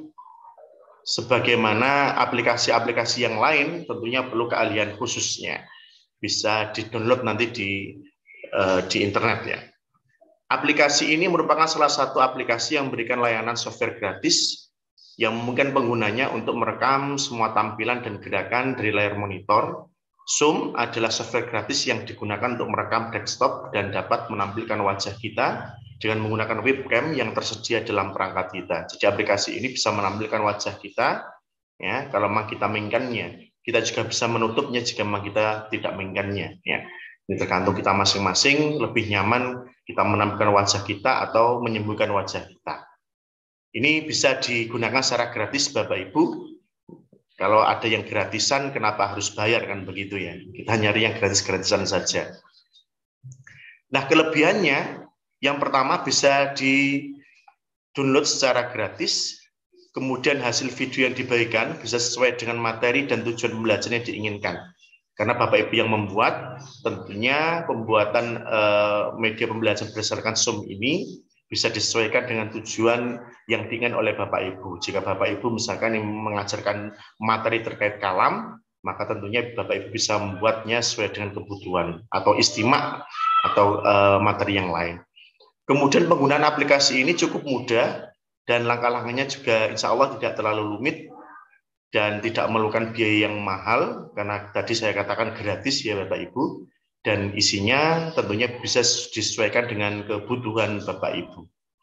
sebagaimana aplikasi-aplikasi yang lain, tentunya perlu keahlian khususnya. Bisa di-download nanti di internet ya. Aplikasi ini merupakan salah satu aplikasi yang memberikan layanan software gratis yang memungkinkan penggunanya untuk merekam semua tampilan dan gerakan dari layar monitor. Zoom adalah software gratis yang digunakan untuk merekam desktop dan dapat menampilkan wajah kita dengan menggunakan webcam yang tersedia dalam perangkat kita. Jadi aplikasi ini bisa menampilkan wajah kita, ya, kalau memang kita menginginkannya. Kita juga bisa menutupnya jika memang kita tidak menginginkannya. Ya. Ini tergantung kita masing-masing, lebih nyaman kita menampilkan wajah kita atau menyembuhkan wajah kita. Ini bisa digunakan secara gratis, Bapak Ibu. Kalau ada yang gratisan, kenapa harus bayar kan begitu ya? Kita nyari yang gratis-gratisan saja. Nah, kelebihannya yang pertama bisa di-download secara gratis, kemudian hasil video yang dibagikan bisa sesuai dengan materi dan tujuan pembelajaran yang diinginkan. Karena Bapak Ibu yang membuat, tentunya pembuatan media pembelajaran berdasarkan Zoom ini bisa disesuaikan dengan tujuan yang diinginkan oleh Bapak Ibu. Jika Bapak Ibu misalkan yang mengajarkan materi terkait kalam, maka tentunya Bapak Ibu bisa membuatnya sesuai dengan kebutuhan atau istimak atau materi yang lain. Kemudian penggunaan aplikasi ini cukup mudah dan langkah-langkahnya juga insya Allah tidak terlalu rumit dan tidak memerlukan biaya yang mahal karena tadi saya katakan gratis ya Bapak Ibu. Dan isinya tentunya bisa disesuaikan dengan kebutuhan Bapak Ibu.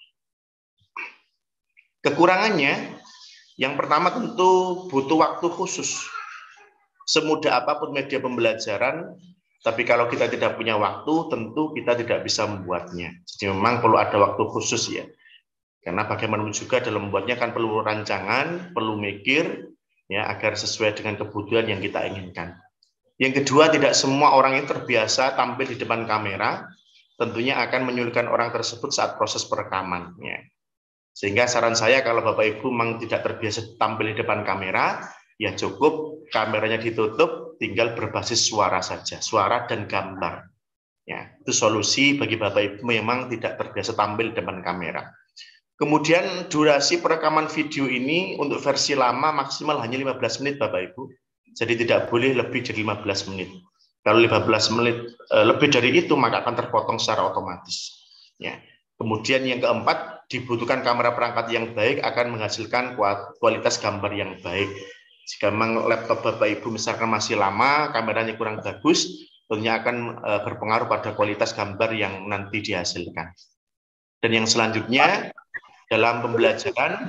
Kekurangannya, yang pertama tentu butuh waktu khusus. Semudah apapun media pembelajaran, tapi kalau kita tidak punya waktu, tentu kita tidak bisa membuatnya. Jadi memang perlu ada waktu khusus ya. Karena bagaimanapun juga dalam membuatnya kan perlu rancangan, perlu mikir, ya agar sesuai dengan kebutuhan yang kita inginkan. Yang kedua, tidak semua orang yang terbiasa tampil di depan kamera, tentunya akan menyulitkan orang tersebut saat proses perekaman. Ya. Sehingga saran saya kalau Bapak Ibu memang tidak terbiasa tampil di depan kamera, ya cukup kameranya ditutup, tinggal berbasis suara saja, suara dan gambar. Ya, itu solusi bagi Bapak Ibu memang tidak terbiasa tampil di depan kamera. Kemudian durasi perekaman video ini untuk versi lama maksimal hanya 15 menit Bapak Ibu. Jadi tidak boleh lebih dari 15 menit. Kalau 15 menit lebih dari itu maka akan terpotong secara otomatis. Ya. Kemudian yang keempat, dibutuhkan kamera perangkat yang baik akan menghasilkan kualitas gambar yang baik. Jika memang laptop Bapak Ibu misalkan masih lama, kameranya kurang bagus, tentunya akan berpengaruh pada kualitas gambar yang nanti dihasilkan. Dan yang selanjutnya, dalam pembelajaran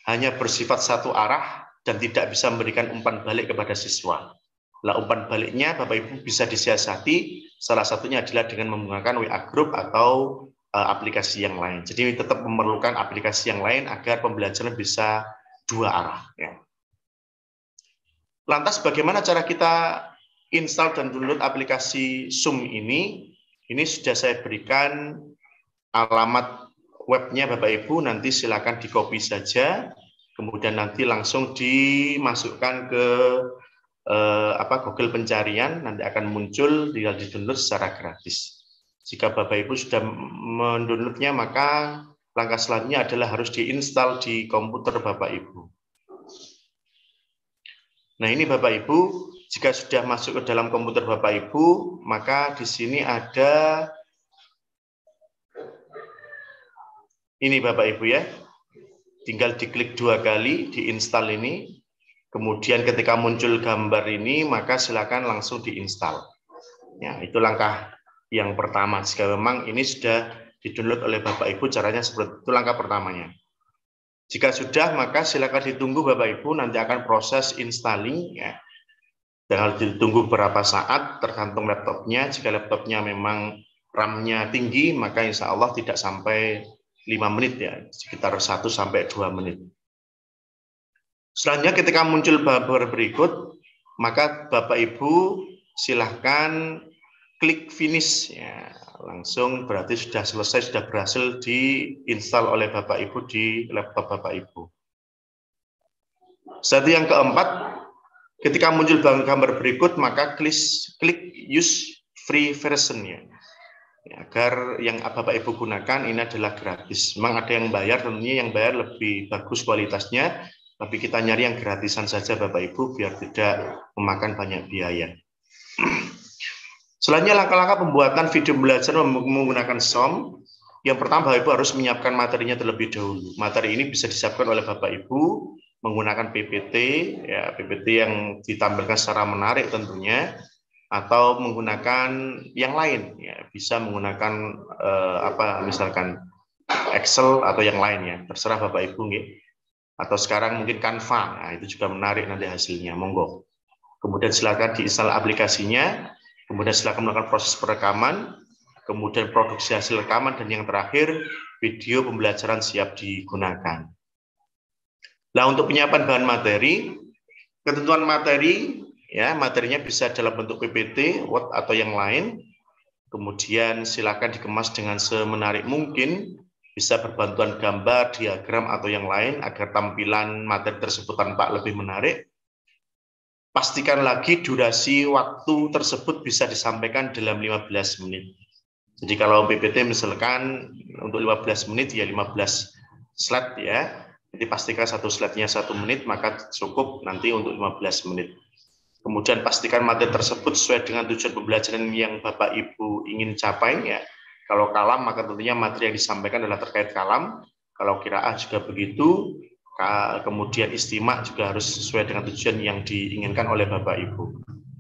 hanya bersifat satu arah dan tidak bisa memberikan umpan balik kepada siswa. Lah umpan baliknya Bapak Ibu bisa disiasati, salah satunya adalah dengan menggunakan WA Group atau aplikasi yang lain. Jadi tetap memerlukan aplikasi yang lain agar pembelajaran bisa dua arah. Ya. Lantas bagaimana cara kita install dan download aplikasi Zoom ini? Ini sudah saya berikan alamat webnya Bapak Ibu, nanti silakan di-copy saja, kemudian nanti langsung dimasukkan ke Google pencarian, nanti akan muncul, tinggal di-download secara gratis. Jika Bapak Ibu sudah mendownloadnya, maka langkah selanjutnya adalah harus diinstal di komputer Bapak Ibu. Nah ini Bapak Ibu, jika sudah masuk ke dalam komputer Bapak Ibu, maka di sini ada ini Bapak Ibu ya, tinggal diklik 2 kali, diinstal ini, kemudian ketika muncul gambar ini, maka silakan langsung diinstal. Ya, itu langkah yang pertama. Jika memang ini sudah di-download oleh Bapak Ibu, caranya seperti itu langkah pertamanya. Jika sudah, maka silakan ditunggu Bapak Ibu, nanti akan proses installing ya. Dan harus ditunggu beberapa saat, tergantung laptopnya. Jika laptopnya memang RAM-nya tinggi, maka insya Allah tidak sampai 5 menit ya, sekitar 1 sampai 2 menit. Selanjutnya ketika muncul gambar berikut, maka Bapak Ibu silahkan klik finish ya. Langsung berarti sudah selesai, sudah berhasil diinstal oleh Bapak Ibu di laptop Bapak Ibu. Satu yang keempat, ketika muncul gambar berikut, maka klik use free version ya. Agar yang Bapak Ibu gunakan ini adalah gratis. Memang ada yang bayar, tentunya yang bayar lebih bagus kualitasnya, tapi kita nyari yang gratisan saja Bapak Ibu biar tidak memakan banyak biaya. Selanjutnya langkah-langkah pembuatan video belajar menggunakan Zoom. Yang pertama Bapak Ibu harus menyiapkan materinya terlebih dahulu. Materi ini bisa disiapkan oleh Bapak Ibu menggunakan PPT, ya PPT yang ditampilkan secara menarik tentunya, atau menggunakan yang lain, ya bisa menggunakan misalkan Excel atau yang lainnya, terserah Bapak Ibu nggih. Atau sekarang mungkin Canva, nah, itu juga menarik nanti hasilnya, monggo. Kemudian silakan diinstal aplikasinya, kemudian silakan melakukan proses perekaman, kemudian produksi hasil rekaman, dan yang terakhir video pembelajaran siap digunakan. Nah untuk penyiapan bahan materi, ketentuan materi, ya materinya bisa dalam bentuk PPT, Word atau yang lain. Kemudian silakan dikemas dengan semenarik mungkin, bisa berbantuan gambar, diagram atau yang lain agar tampilan materi tersebut tampak lebih menarik. Pastikan lagi durasi waktu tersebut bisa disampaikan dalam 15 menit. Jadi kalau PPT misalkan untuk 15 menit ya 15 slide ya. Jadi pastikan satu slide-nya 1 menit, maka cukup nanti untuk 15 menit. Kemudian pastikan materi tersebut sesuai dengan tujuan pembelajaran yang Bapak Ibu ingin capai ya. Kalau kalam maka tentunya materi yang disampaikan adalah terkait kalam. Kalau qiraah juga begitu. Kemudian istimak juga harus sesuai dengan tujuan yang diinginkan oleh Bapak Ibu.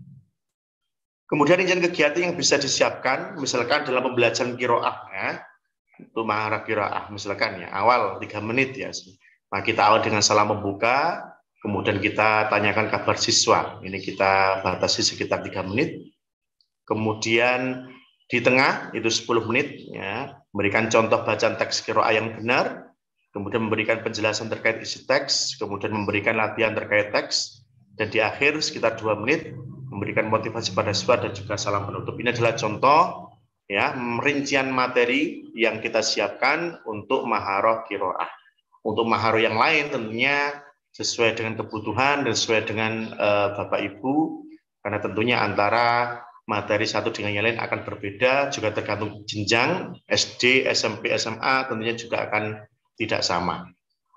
Kemudian rincian kegiatan yang bisa disiapkan, misalkan dalam pembelajaran qiraah ya, untuk maharah qiraah misalkan ya, awal 3 menit ya. Nah, kita awal dengan salam membuka, kemudian kita tanyakan kabar siswa. Ini kita batasi sekitar 3 menit. Kemudian di tengah itu 10 menit ya, memberikan contoh bacaan teks qiraah yang benar. Kemudian memberikan penjelasan terkait isi teks, kemudian memberikan latihan terkait teks, dan di akhir sekitar 2 menit memberikan motivasi pada siswa dan juga salam penutup. Ini adalah contoh ya rincian materi yang kita siapkan untuk maharah qiraah. Untuk maharah yang lain tentunya sesuai dengan kebutuhan dan sesuai dengan Bapak Ibu, karena tentunya antara materi satu dengan yang lain akan berbeda, juga tergantung jenjang SD, SMP, SMA tentunya juga akan tidak sama.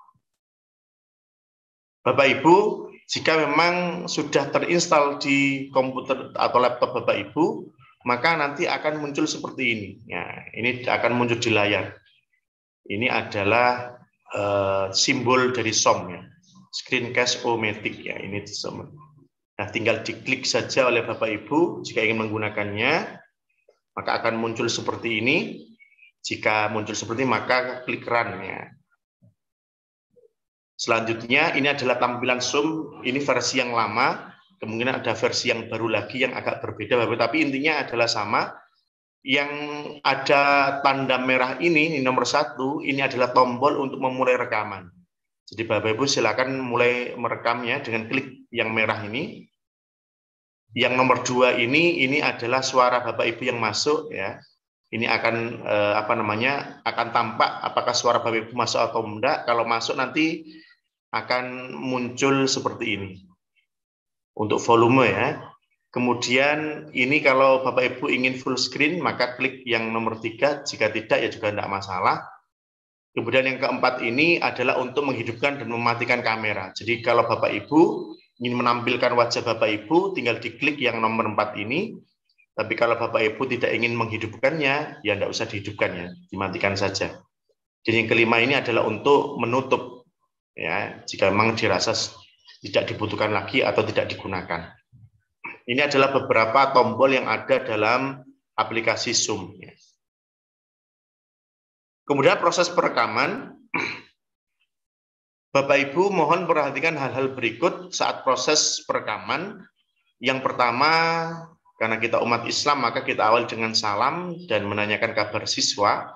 Bapak Ibu, jika memang sudah terinstal di komputer atau laptop Bapak Ibu, maka nanti akan muncul seperti ini. Ya, ini akan muncul di layar. Ini adalah simbol dari Zoom ya, Screencast-O-Matic ya. Ini Zoom. Nah, tinggal diklik saja oleh Bapak Ibu jika ingin menggunakannya, maka akan muncul seperti ini. Jika muncul seperti ini, maka klik run ya. Selanjutnya ini adalah tampilan Zoom, ini versi yang lama, kemungkinan ada versi yang baru lagi yang agak berbeda, tapi intinya adalah sama. Yang ada tanda merah ini nomor 1, ini adalah tombol untuk memulai rekaman. Jadi Bapak Ibu silakan mulai merekamnya dengan klik yang merah ini. Yang nomor 2 ini adalah suara Bapak Ibu yang masuk ya. Ini akan akan tampak apakah suara Bapak Ibu masuk atau enggak. Kalau masuk nanti akan muncul seperti ini. Untuk volume ya. Kemudian ini kalau Bapak Ibu ingin full screen maka klik yang nomor 3, jika tidak ya juga tidak masalah. Kemudian yang keempat ini adalah untuk menghidupkan dan mematikan kamera. Jadi kalau Bapak Ibu ingin menampilkan wajah Bapak Ibu tinggal diklik yang nomor 4 ini. Tapi kalau Bapak Ibu tidak ingin menghidupkannya ya tidak usah dihidupkan ya, dimatikan saja. Jadi yang kelima ini adalah untuk menutup ya, jika memang dirasa tidak dibutuhkan lagi atau tidak digunakan. Ini adalah beberapa tombol yang ada dalam aplikasi Zoom. Kemudian proses perekaman, Bapak Ibu mohon perhatikan hal-hal berikut saat proses perekaman. Yang pertama, karena kita umat Islam, maka kita awal dengan salam dan menanyakan kabar siswa.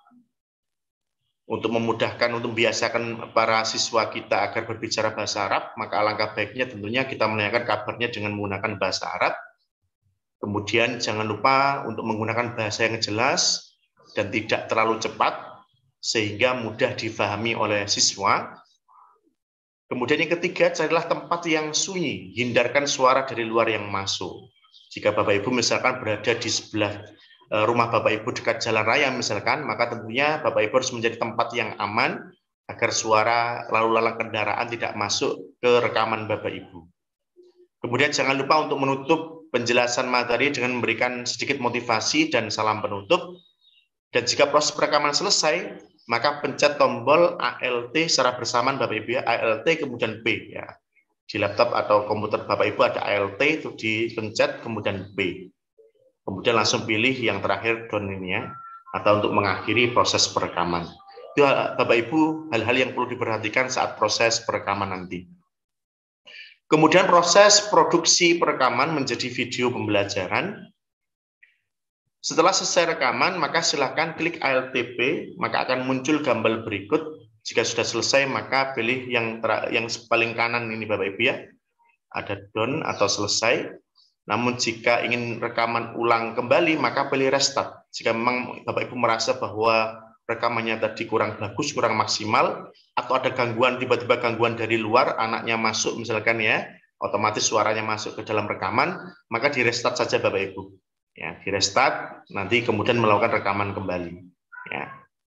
Untuk memudahkan, untuk membiasakan para siswa kita agar berbicara bahasa Arab, maka alangkah baiknya tentunya kita menanyakan kabarnya dengan menggunakan bahasa Arab. Kemudian jangan lupa untuk menggunakan bahasa yang jelas dan tidak terlalu cepat, sehingga mudah difahami oleh siswa. Kemudian yang ketiga, carilah tempat yang sunyi, hindarkan suara dari luar yang masuk. Jika Bapak Ibu misalkan berada di sebelah rumah Bapak Ibu dekat jalan raya misalkan, maka tentunya Bapak Ibu harus menjadi tempat yang aman agar suara lalu lalang kendaraan tidak masuk ke rekaman Bapak Ibu. Kemudian jangan lupa untuk menutup penjelasan materi dengan memberikan sedikit motivasi dan salam penutup. Dan jika proses perekaman selesai, maka pencet tombol ALT secara bersamaan Bapak Ibu ya, ALT kemudian P ya. Di laptop atau komputer Bapak Ibu ada ALT itu dipencet kemudian P. Kemudian langsung pilih yang terakhir done ini ya, atau untuk mengakhiri proses perekaman. Itu Bapak Ibu hal-hal yang perlu diperhatikan saat proses perekaman nanti. Kemudian proses produksi perekaman menjadi video pembelajaran. Setelah selesai rekaman, maka silakan klik ALTP, maka akan muncul gambar berikut. Jika sudah selesai, maka pilih yang paling kanan ini Bapak Ibu ya. Ada done atau selesai. Namun jika ingin rekaman ulang kembali, maka pilih restart. Jika memang Bapak Ibu merasa bahwa rekamannya tadi kurang bagus, kurang maksimal, atau ada gangguan, tiba-tiba gangguan dari luar, anaknya masuk misalkan ya, otomatis suaranya masuk ke dalam rekaman, maka di restart saja Bapak Ibu. Ya, di restart, nanti kemudian melakukan rekaman kembali. Ya.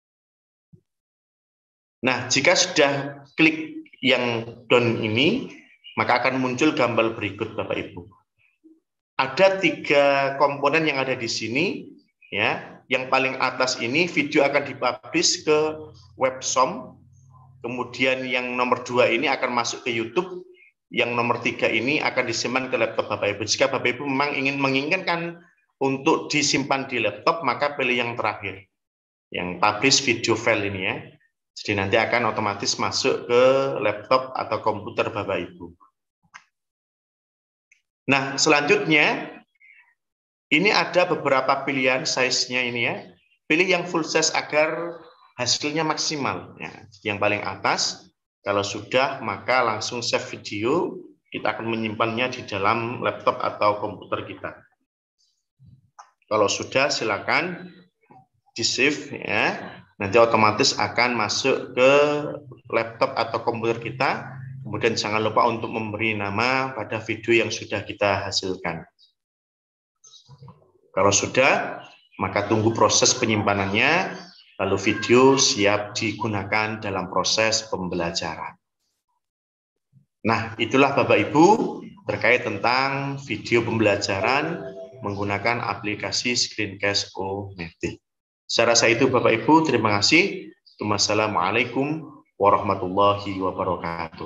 Nah, jika sudah klik yang done ini, maka akan muncul gambar berikut Bapak Ibu. Ada 3 komponen yang ada di sini, ya. Yang paling atas ini video akan dipublish ke Websom. Kemudian yang nomor 2 ini akan masuk ke YouTube. Yang nomor 3 ini akan disimpan ke laptop Bapak Ibu. Jika Bapak Ibu memang menginginkan untuk disimpan di laptop, maka pilih yang terakhir, yang publish video file ini ya. Jadi nanti akan otomatis masuk ke laptop atau komputer Bapak Ibu. Nah, selanjutnya ini ada beberapa pilihan size-nya ini ya. Pilih yang full size agar hasilnya maksimal. Ya. Yang paling atas, kalau sudah maka langsung save video. Kita akan menyimpannya di dalam laptop atau komputer kita. Kalau sudah silakan di-save ya. Nanti otomatis akan masuk ke laptop atau komputer kita. Kemudian jangan lupa untuk memberi nama pada video yang sudah kita hasilkan. Kalau sudah, maka tunggu proses penyimpanannya, lalu video siap digunakan dalam proses pembelajaran. Nah, itulah Bapak Ibu terkait tentang video pembelajaran menggunakan aplikasi Screencast-O-Matic. Saya rasa itu Bapak Ibu, terima kasih. Wassalamualaikum warahmatullahi wabarakatuh.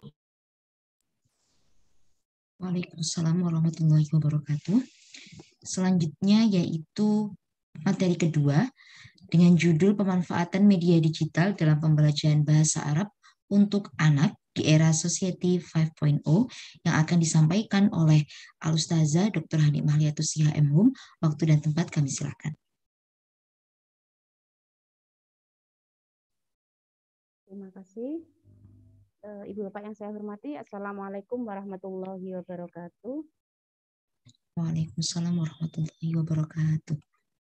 Waalaikumsalam warahmatullahi wabarakatuh. Selanjutnya yaitu materi kedua dengan judul pemanfaatan media digital dalam pembelajaran bahasa Arab untuk anak di era Society 5.0 yang akan disampaikan oleh Al-Ustazah Dr. Hani Mahliatus Siha M.Hum. Waktu dan tempat kami silakan. Terima kasih. Ibu Bapak yang saya hormati, Assalamualaikum warahmatullahi wabarakatuh. Waalaikumsalam warahmatullahi wabarakatuh.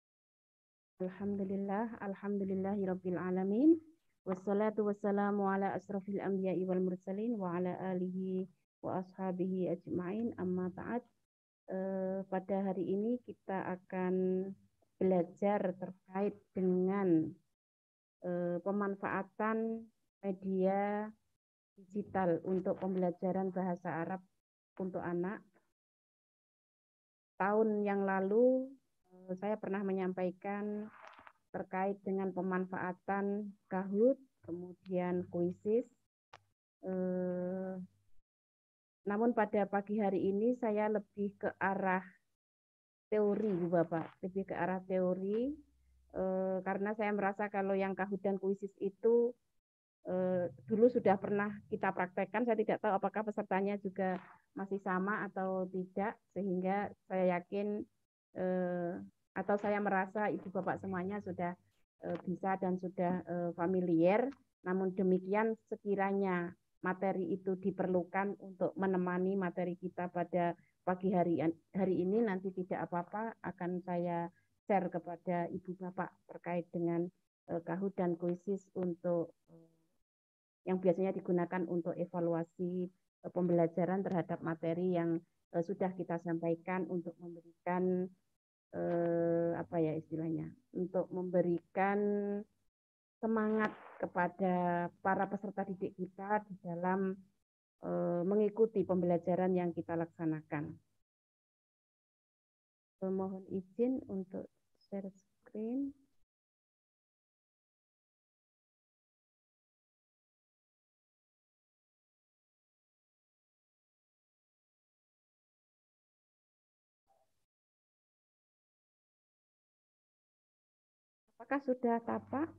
Alhamdulillahirabbil alamin. Wassalatu wassalamu ala asrofil anbiya'i wal mursalin wa ala alihi wa ashabihi ajma'in, amma ba'd. Pada hari ini kita akan belajar terkait dengan pemanfaatan media digital untuk pembelajaran bahasa Arab untuk anak. Tahun yang lalu saya pernah menyampaikan terkait dengan pemanfaatan Kahoot, kemudian Quizizz. Namun pada pagi hari ini saya lebih ke arah teori, Bu Bapak, lebih ke arah teori, karena saya merasa kalau yang Kahoot dan Quizizz itu dulu sudah pernah kita praktekkan. Saya tidak tahu apakah pesertanya juga masih sama atau tidak, sehingga saya yakin atau saya merasa ibu bapak semuanya sudah bisa dan sudah familiar. Namun demikian, sekiranya materi itu diperlukan untuk menemani materi kita pada pagi hari ini, nanti tidak apa-apa, akan saya share kepada ibu bapak terkait dengan Kahoot dan Quizizz untuk yang biasanya digunakan untuk evaluasi pembelajaran terhadap materi yang sudah kita sampaikan, untuk memberikan apa ya istilahnya, untuk memberikan semangat kepada para peserta didik kita di dalam mengikuti pembelajaran yang kita laksanakan. Mohon izin untuk share screen. Apakah sudah tampak?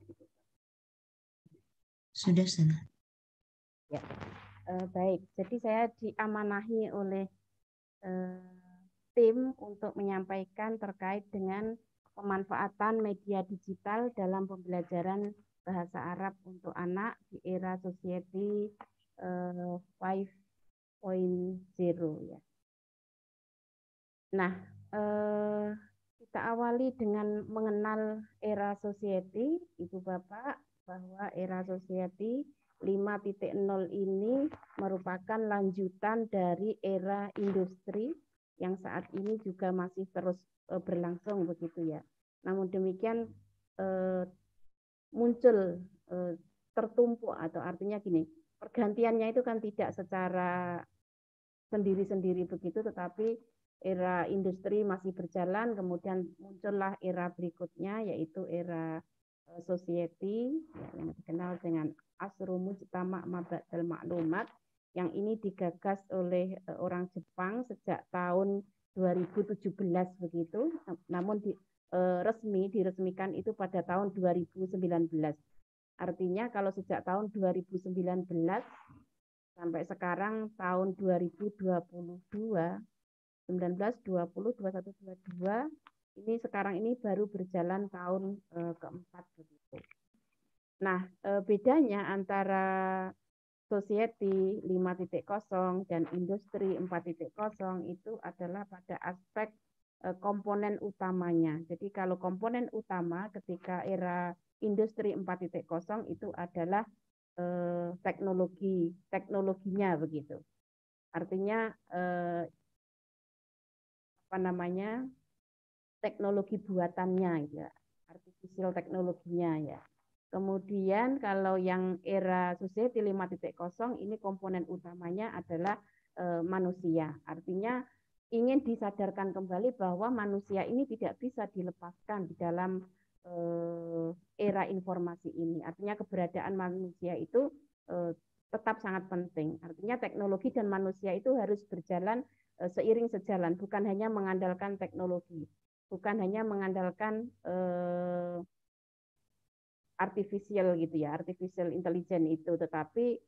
Sudah. Ya, baik. Jadi saya diamanahi oleh tim untuk menyampaikan terkait dengan pemanfaatan media digital dalam pembelajaran bahasa Arab untuk anak di era Society 5.0 ya. Nah, kita awali dengan mengenal era Society, Ibu Bapak, bahwa era Society 5.0 ini merupakan lanjutan dari era industri yang saat ini juga masih terus berlangsung begitu ya. Namun demikian muncul tertumpuk, atau artinya gini, pergantiannya itu kan tidak secara sendiri-sendiri begitu, tetapi era industri masih berjalan, kemudian muncullah era berikutnya, yaitu era Society yang dikenal dengan Asru Mujtama' Mabadal Maklumat, yang ini digagas oleh orang Jepang sejak tahun 2017 begitu, namun diresmikan itu pada tahun 2019. Artinya kalau sejak tahun 2019 sampai sekarang tahun 2022, 19, 20, 21, 22, ini sekarang ini baru berjalan tahun keempat begitu. Nah, bedanya antara Society 5.0 dan Industri 4.0 itu adalah pada aspek komponen utamanya. Jadi kalau komponen utama ketika era Industri 4.0 itu adalah teknologinya begitu. Artinya teknologi buatannya ya, artificial teknologinya ya. Kemudian kalau yang era Society 5.0 ini komponen utamanya adalah manusia. Artinya ingin disadarkan kembali bahwa manusia ini tidak bisa dilepaskan di dalam era informasi ini. Artinya keberadaan manusia itu tetap sangat penting. Artinya teknologi dan manusia itu harus berjalan seiring sejalan, bukan hanya mengandalkan teknologi, bukan hanya mengandalkan artificial gitu ya, artificial intelligence itu, tetapi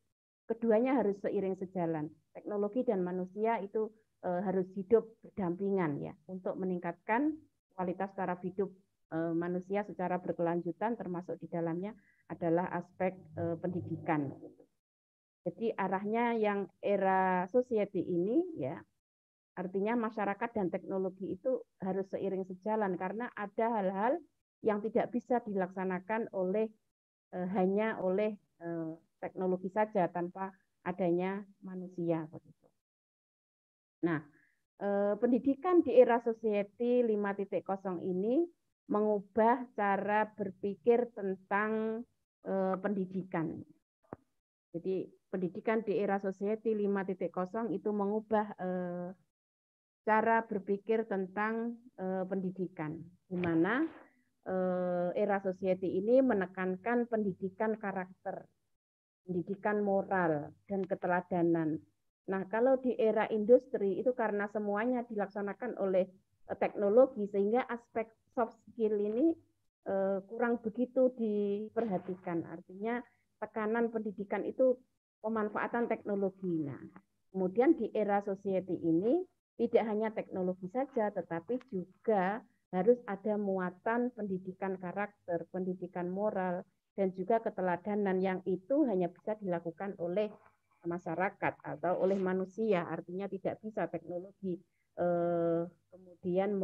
keduanya harus seiring sejalan. Teknologi dan manusia itu harus hidup berdampingan ya untuk meningkatkan kualitas taraf hidup manusia secara berkelanjutan, termasuk di dalamnya adalah aspek pendidikan. Jadi arahnya yang era society ini ya, artinya masyarakat dan teknologi itu harus seiring sejalan karena ada hal-hal yang tidak bisa dilaksanakan oleh hanya oleh teknologi saja tanpa adanya manusia begitu. Nah, pendidikan di era society 5.0 ini mengubah cara berpikir tentang pendidikan. Jadi pendidikan di era society 5.0 itu mengubah cara berpikir tentang pendidikan, di mana era society ini menekankan pendidikan karakter, pendidikan moral, dan keteladanan. Nah, kalau di era industri itu karena semuanya dilaksanakan oleh teknologi, sehingga aspek soft skill ini kurang begitu diperhatikan. Artinya tekanan pendidikan itu pemanfaatan teknologi. Nah, kemudian di era society ini tidak hanya teknologi saja, tetapi juga harus ada muatan pendidikan karakter, pendidikan moral, dan juga keteladanan yang itu hanya bisa dilakukan oleh masyarakat atau oleh manusia. Artinya tidak bisa teknologi kemudian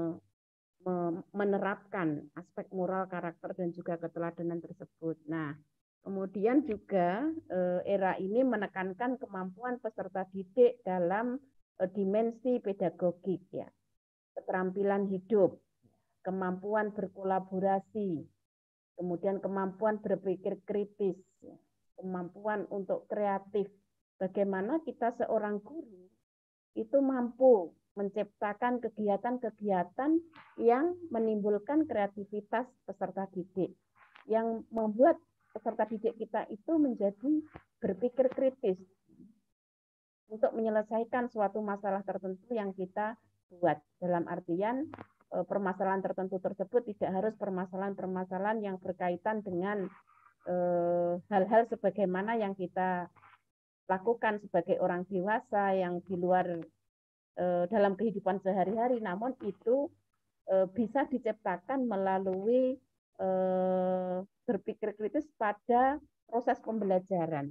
menerapkan aspek moral, karakter, dan juga keteladanan tersebut. Nah, kemudian juga era ini menekankan kemampuan peserta didik dalam dimensi pedagogik ya, keterampilan hidup, kemampuan berkolaborasi, kemudian kemampuan berpikir kritis, kemampuan untuk kreatif. Bagaimana kita seorang guru itu mampu menciptakan kegiatan-kegiatan yang menimbulkan kreativitas peserta didik, yang membuat peserta didik kita itu menjadi berpikir kritis untuk menyelesaikan suatu masalah tertentu yang kita buat. Dalam artian permasalahan tertentu tersebut tidak harus permasalahan-permasalahan yang berkaitan dengan hal-hal sebagaimana yang kita lakukan sebagai orang dewasa yang di luar dalam kehidupan sehari-hari, namun itu bisa diciptakan melalui berpikir kritis pada proses pembelajaran.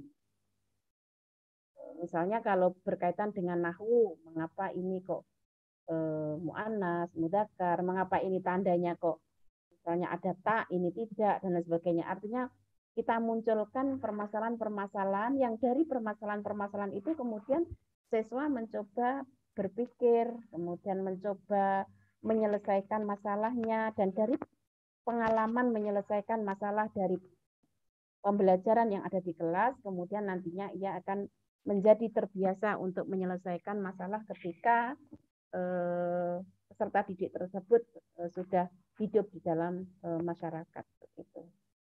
Misalnya kalau berkaitan dengan nahwu, mengapa ini kok mu'annas, mudzakkar, mengapa ini tandanya kok misalnya ada ta, ini tidak, dan lain sebagainya. Artinya kita munculkan permasalahan-permasalahan yang dari permasalahan-permasalahan itu kemudian siswa mencoba berpikir, kemudian mencoba menyelesaikan masalahnya, dan dari pengalaman menyelesaikan masalah dari pembelajaran yang ada di kelas, kemudian nantinya ia akan menjadi terbiasa untuk menyelesaikan masalah ketika peserta didik tersebut sudah hidup di dalam masyarakat. Begitu.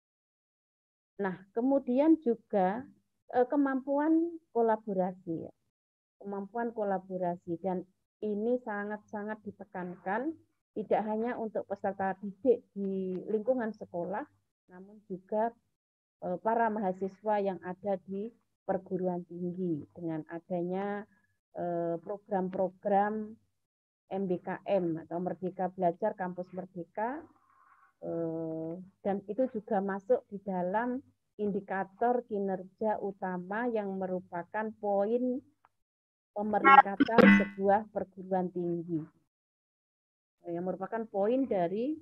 Nah, kemudian juga kemampuan kolaborasi. Kemampuan kolaborasi, dan ini sangat-sangat ditekankan tidak hanya untuk peserta didik di lingkungan sekolah, namun juga para mahasiswa yang ada di perguruan tinggi dengan adanya program-program MBKM atau Merdeka Belajar Kampus Merdeka, dan itu juga masuk di dalam indikator kinerja utama yang merupakan poin pemeringkatan sebuah perguruan tinggi, yang merupakan poin dari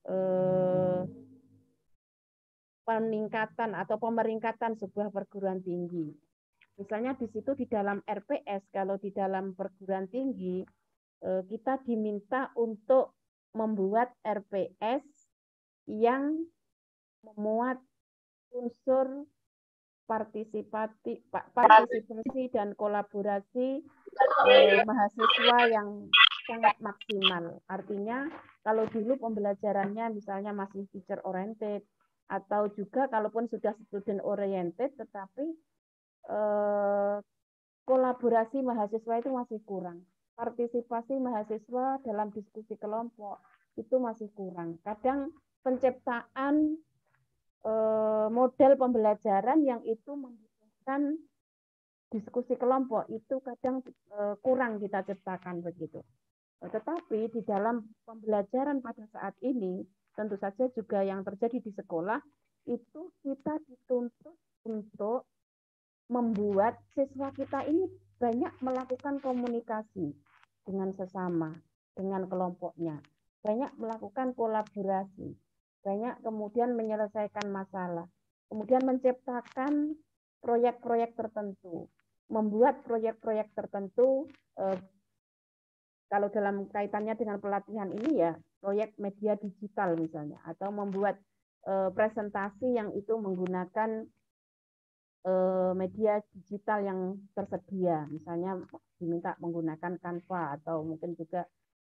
peningkatan atau pemeringkatan sebuah perguruan tinggi. Misalnya di situ di dalam RPS, kalau di dalam perguruan tinggi kita diminta untuk membuat RPS yang memuat unsur partisipasi dan kolaborasi mahasiswa yang sangat maksimal. Artinya kalau dulu pembelajarannya misalnya masih teacher oriented, atau juga kalaupun sudah student oriented, tetapi kolaborasi mahasiswa itu masih kurang. Partisipasi mahasiswa dalam diskusi kelompok itu masih kurang. Kadang penciptaan model pembelajaran yang itu membutuhkan diskusi kelompok itu kadang kurang kita ciptakan begitu. Tetapi di dalam pembelajaran pada saat ini, tentu saja juga yang terjadi di sekolah, itu kita dituntut untuk membuat siswa kita ini banyak melakukan komunikasi dengan sesama, dengan kelompoknya, banyak melakukan kolaborasi, banyak kemudian menyelesaikan masalah, kemudian menciptakan proyek-proyek tertentu, membuat proyek-proyek tertentu. Kalau dalam kaitannya dengan pelatihan ini ya proyek media digital misalnya, atau membuat presentasi yang itu menggunakan media digital yang tersedia, misalnya diminta menggunakan Canva atau mungkin juga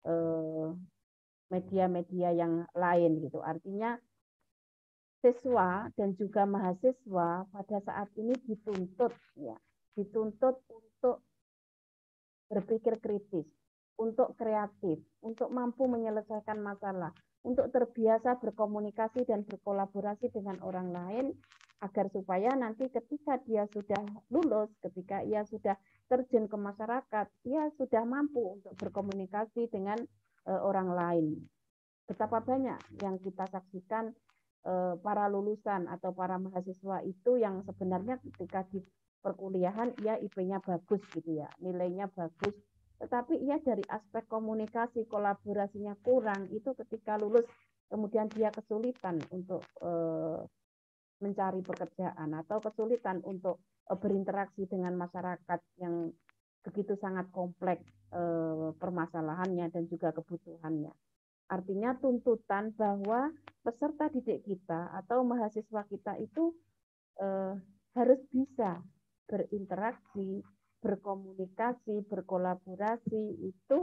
media-media yang lain gitu. Artinya siswa dan juga mahasiswa pada saat ini dituntut untuk berpikir kritis, untuk kreatif, untuk mampu menyelesaikan masalah, untuk terbiasa berkomunikasi dan berkolaborasi dengan orang lain, agar supaya nanti ketika dia sudah lulus, ketika ia sudah terjun ke masyarakat, ia sudah mampu untuk berkomunikasi dengan orang lain. Betapa banyak yang kita saksikan para lulusan atau para mahasiswa itu yang sebenarnya ketika di perkuliahan ia IP-nya bagus gitu ya, nilainya bagus, tetapi ia dari aspek komunikasi, kolaborasinya kurang, itu ketika lulus kemudian dia kesulitan untuk mencari pekerjaan atau kesulitan untuk berinteraksi dengan masyarakat yang begitu sangat kompleks permasalahannya dan juga kebutuhannya. Artinya tuntutan bahwa peserta didik kita atau mahasiswa kita itu harus bisa berinteraksi, berkomunikasi, berkolaborasi, itu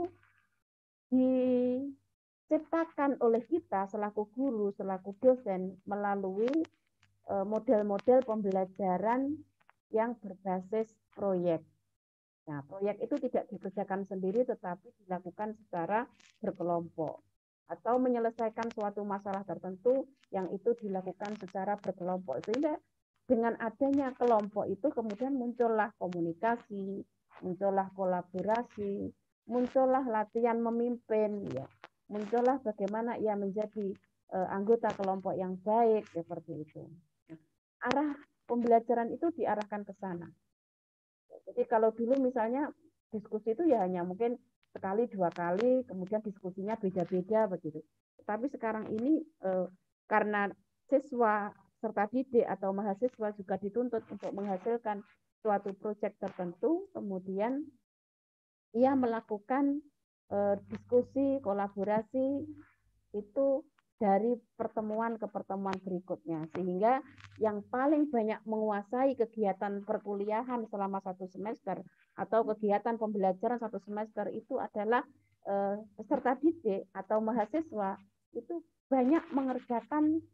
diciptakan oleh kita selaku guru, selaku dosen melalui model-model pembelajaran yang berbasis proyek. Nah, proyek itu tidak dikerjakan sendiri tetapi dilakukan secara berkelompok, atau menyelesaikan suatu masalah tertentu yang itu dilakukan secara berkelompok, sehingga dengan adanya kelompok itu kemudian muncullah komunikasi, muncullah kolaborasi, muncullah latihan memimpin, ya, muncullah bagaimana ia menjadi anggota kelompok yang baik, seperti itu. Arah pembelajaran itu diarahkan ke sana. Jadi kalau dulu misalnya diskusi itu ya hanya mungkin sekali, dua kali, kemudian diskusinya beda-beda begitu. Tapi sekarang ini karena siswa serta didik atau mahasiswa juga dituntut untuk menghasilkan suatu proyek tertentu, kemudian ia melakukan diskusi, kolaborasi itu dari pertemuan ke pertemuan berikutnya, sehingga yang paling banyak menguasai kegiatan perkuliahan selama satu semester atau kegiatan pembelajaran satu semester itu adalah peserta didik atau mahasiswa, itu banyak mengerjakan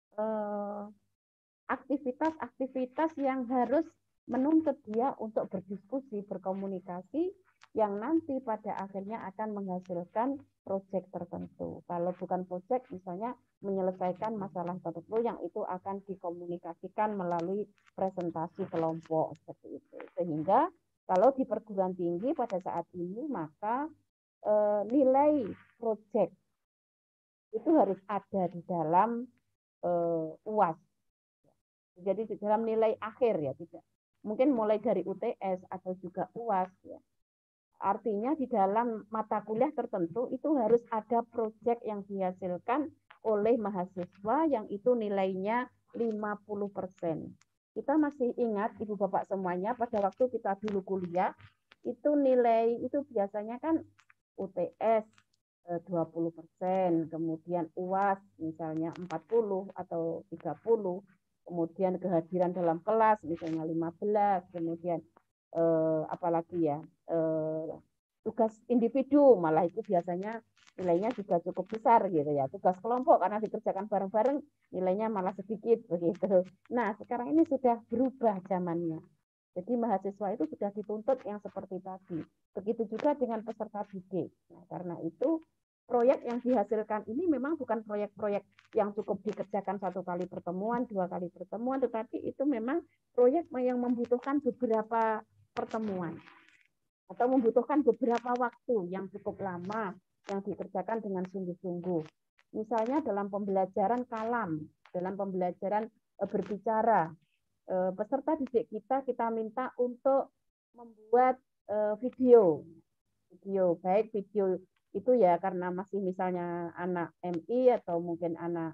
aktivitas-aktivitas yang harus menuntut dia untuk berdiskusi, berkomunikasi, yang nanti pada akhirnya akan menghasilkan proyek tertentu. Kalau bukan proyek, misalnya menyelesaikan masalah tertentu yang itu akan dikomunikasikan melalui presentasi kelompok seperti itu. Sehingga kalau di perguruan tinggi pada saat ini, maka nilai proyek itu harus ada di dalam UAS. Jadi di dalam nilai akhir ya, tidak. Mungkin mulai dari UTS atau juga UAS ya. Artinya di dalam mata kuliah tertentu itu harus ada proyek yang dihasilkan oleh mahasiswa yang itu nilainya 50%. Kita masih ingat Ibu Bapak semuanya pada waktu kita dulu kuliah, itu nilai itu biasanya kan UTS 20%, kemudian UAS misalnya 40 atau 30, kemudian kehadiran dalam kelas misalnya 15, kemudian apalagi ya tugas individu malah itu biasanya nilainya juga cukup besar gitu ya. Tugas kelompok karena dikerjakan bareng-bareng nilainya malah sedikit begitu. Nah, sekarang ini sudah berubah zamannya. Jadi mahasiswa itu sudah dituntut yang seperti tadi. Begitu juga dengan peserta didik. Nah, karena itu proyek yang dihasilkan ini memang bukan proyek-proyek yang cukup dikerjakan satu kali pertemuan, dua kali pertemuan, tetapi itu memang proyek yang membutuhkan beberapa pertemuan atau membutuhkan beberapa waktu yang cukup lama yang dikerjakan dengan sungguh-sungguh. Misalnya dalam pembelajaran kalam, dalam pembelajaran berbicara, peserta didik kita minta untuk membuat video, baik video itu ya karena masih misalnya anak MI atau mungkin anak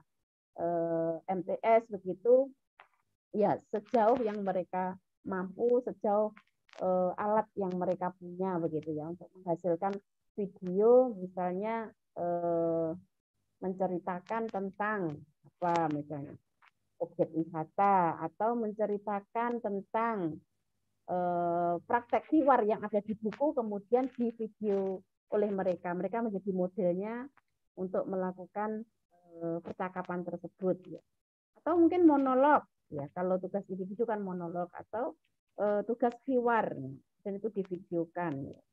MTS begitu, ya sejauh yang mereka mampu, sejauh alat yang mereka punya begitu ya untuk menghasilkan video misalnya menceritakan tentang apa misalnya objek wisata atau menceritakan tentang praktek hiwar yang ada di buku kemudian di video oleh mereka menjadi modelnya untuk melakukan percakapan tersebut ya. Atau mungkin monolog ya kalau tugas individu kan monolog atau tugas hiwar dan itu divideokan ya.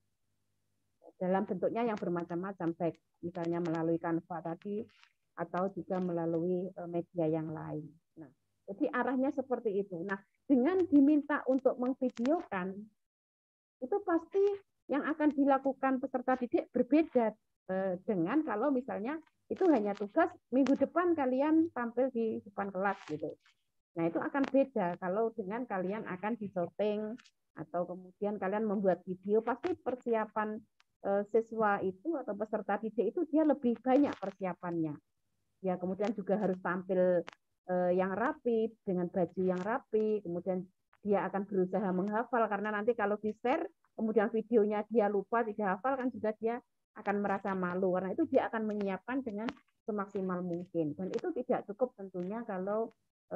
Dalam bentuknya yang bermacam-macam, baik misalnya melalui Canva tadi atau juga melalui media yang lain. Nah, jadi arahnya seperti itu. Nah, dengan diminta untuk mengvideokan, itu pasti yang akan dilakukan peserta didik berbeda dengan kalau misalnya itu hanya tugas minggu depan kalian tampil di depan kelas gitu. Nah, itu akan beda kalau dengan kalian akan di-shooting atau kemudian kalian membuat video, pasti persiapan siswa itu atau peserta didik itu dia lebih banyak persiapannya. Ya, kemudian juga harus tampil yang rapi dengan baju yang rapi, kemudian dia akan berusaha menghafal karena nanti kalau di-share kemudian videonya dia lupa tidak hafal kan juga dia akan merasa malu karena itu dia akan menyiapkan dengan semaksimal mungkin dan itu tidak cukup tentunya kalau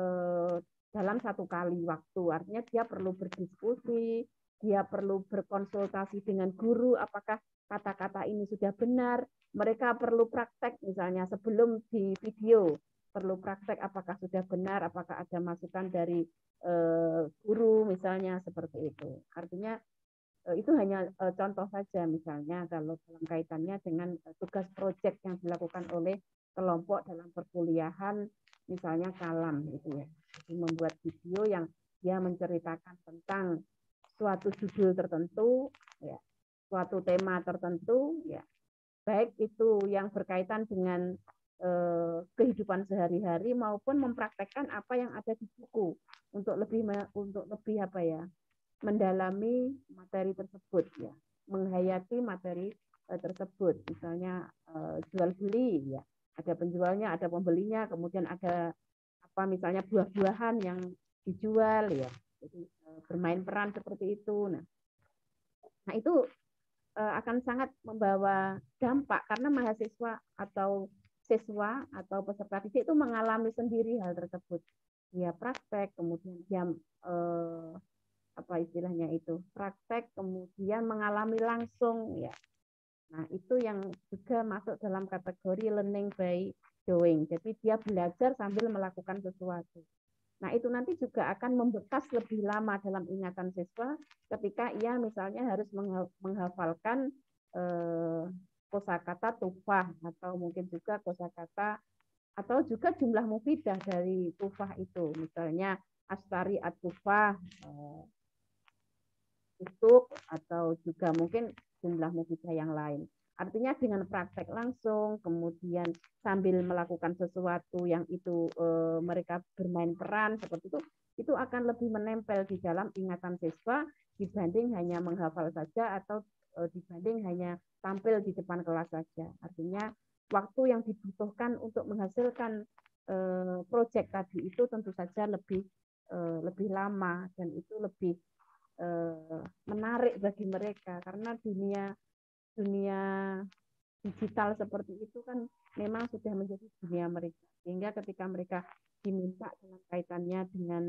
dalam satu kali waktu, artinya dia perlu berdiskusi, dia perlu berkonsultasi dengan guru apakah kata-kata ini sudah benar, mereka perlu praktek misalnya sebelum di video, perlu praktek apakah sudah benar, apakah ada masukan dari guru misalnya seperti itu. Artinya itu hanya contoh saja misalnya kalau dalam kaitannya dengan tugas proyek yang dilakukan oleh kelompok dalam perkuliahan misalnya kalam gitu ya. Jadi membuat video yang dia menceritakan tentang suatu judul tertentu ya, suatu tema tertentu ya. Baik itu yang berkaitan dengan kehidupan sehari-hari maupun mempraktekkan apa yang ada di buku untuk lebih apa ya? Mendalami materi tersebut ya, menghayati materi tersebut, misalnya jual beli ya, ada penjualnya, ada pembelinya, kemudian ada apa misalnya buah-buahan yang dijual ya, jadi bermain peran seperti itu. Nah itu akan sangat membawa dampak karena mahasiswa atau siswa atau peserta didik itu mengalami sendiri hal tersebut. Dia praktek, kemudian dia apa istilahnya itu praktek kemudian mengalami langsung ya. Nah itu yang juga masuk dalam kategori learning by doing. Jadi dia belajar sambil melakukan sesuatu. Nah itu nanti juga akan membekas lebih lama dalam ingatan siswa ketika ia misalnya harus menghafalkan kosakata tufah atau mungkin juga kosakata atau juga jumlah mufidah dari tufah itu. Misalnya astari at-tufah untuk atau juga mungkin jumlah mufidah yang lain. Artinya dengan praktek langsung, kemudian sambil melakukan sesuatu yang itu mereka bermain peran seperti itu akan lebih menempel di dalam ingatan siswa dibanding hanya menghafal saja atau dibanding hanya tampil di depan kelas saja. Artinya waktu yang dibutuhkan untuk menghasilkan proyek tadi itu tentu saja lebih lama dan itu lebih menarik bagi mereka karena dunia digital seperti itu kan memang sudah menjadi dunia mereka sehingga ketika mereka diminta dalam kaitannya dengan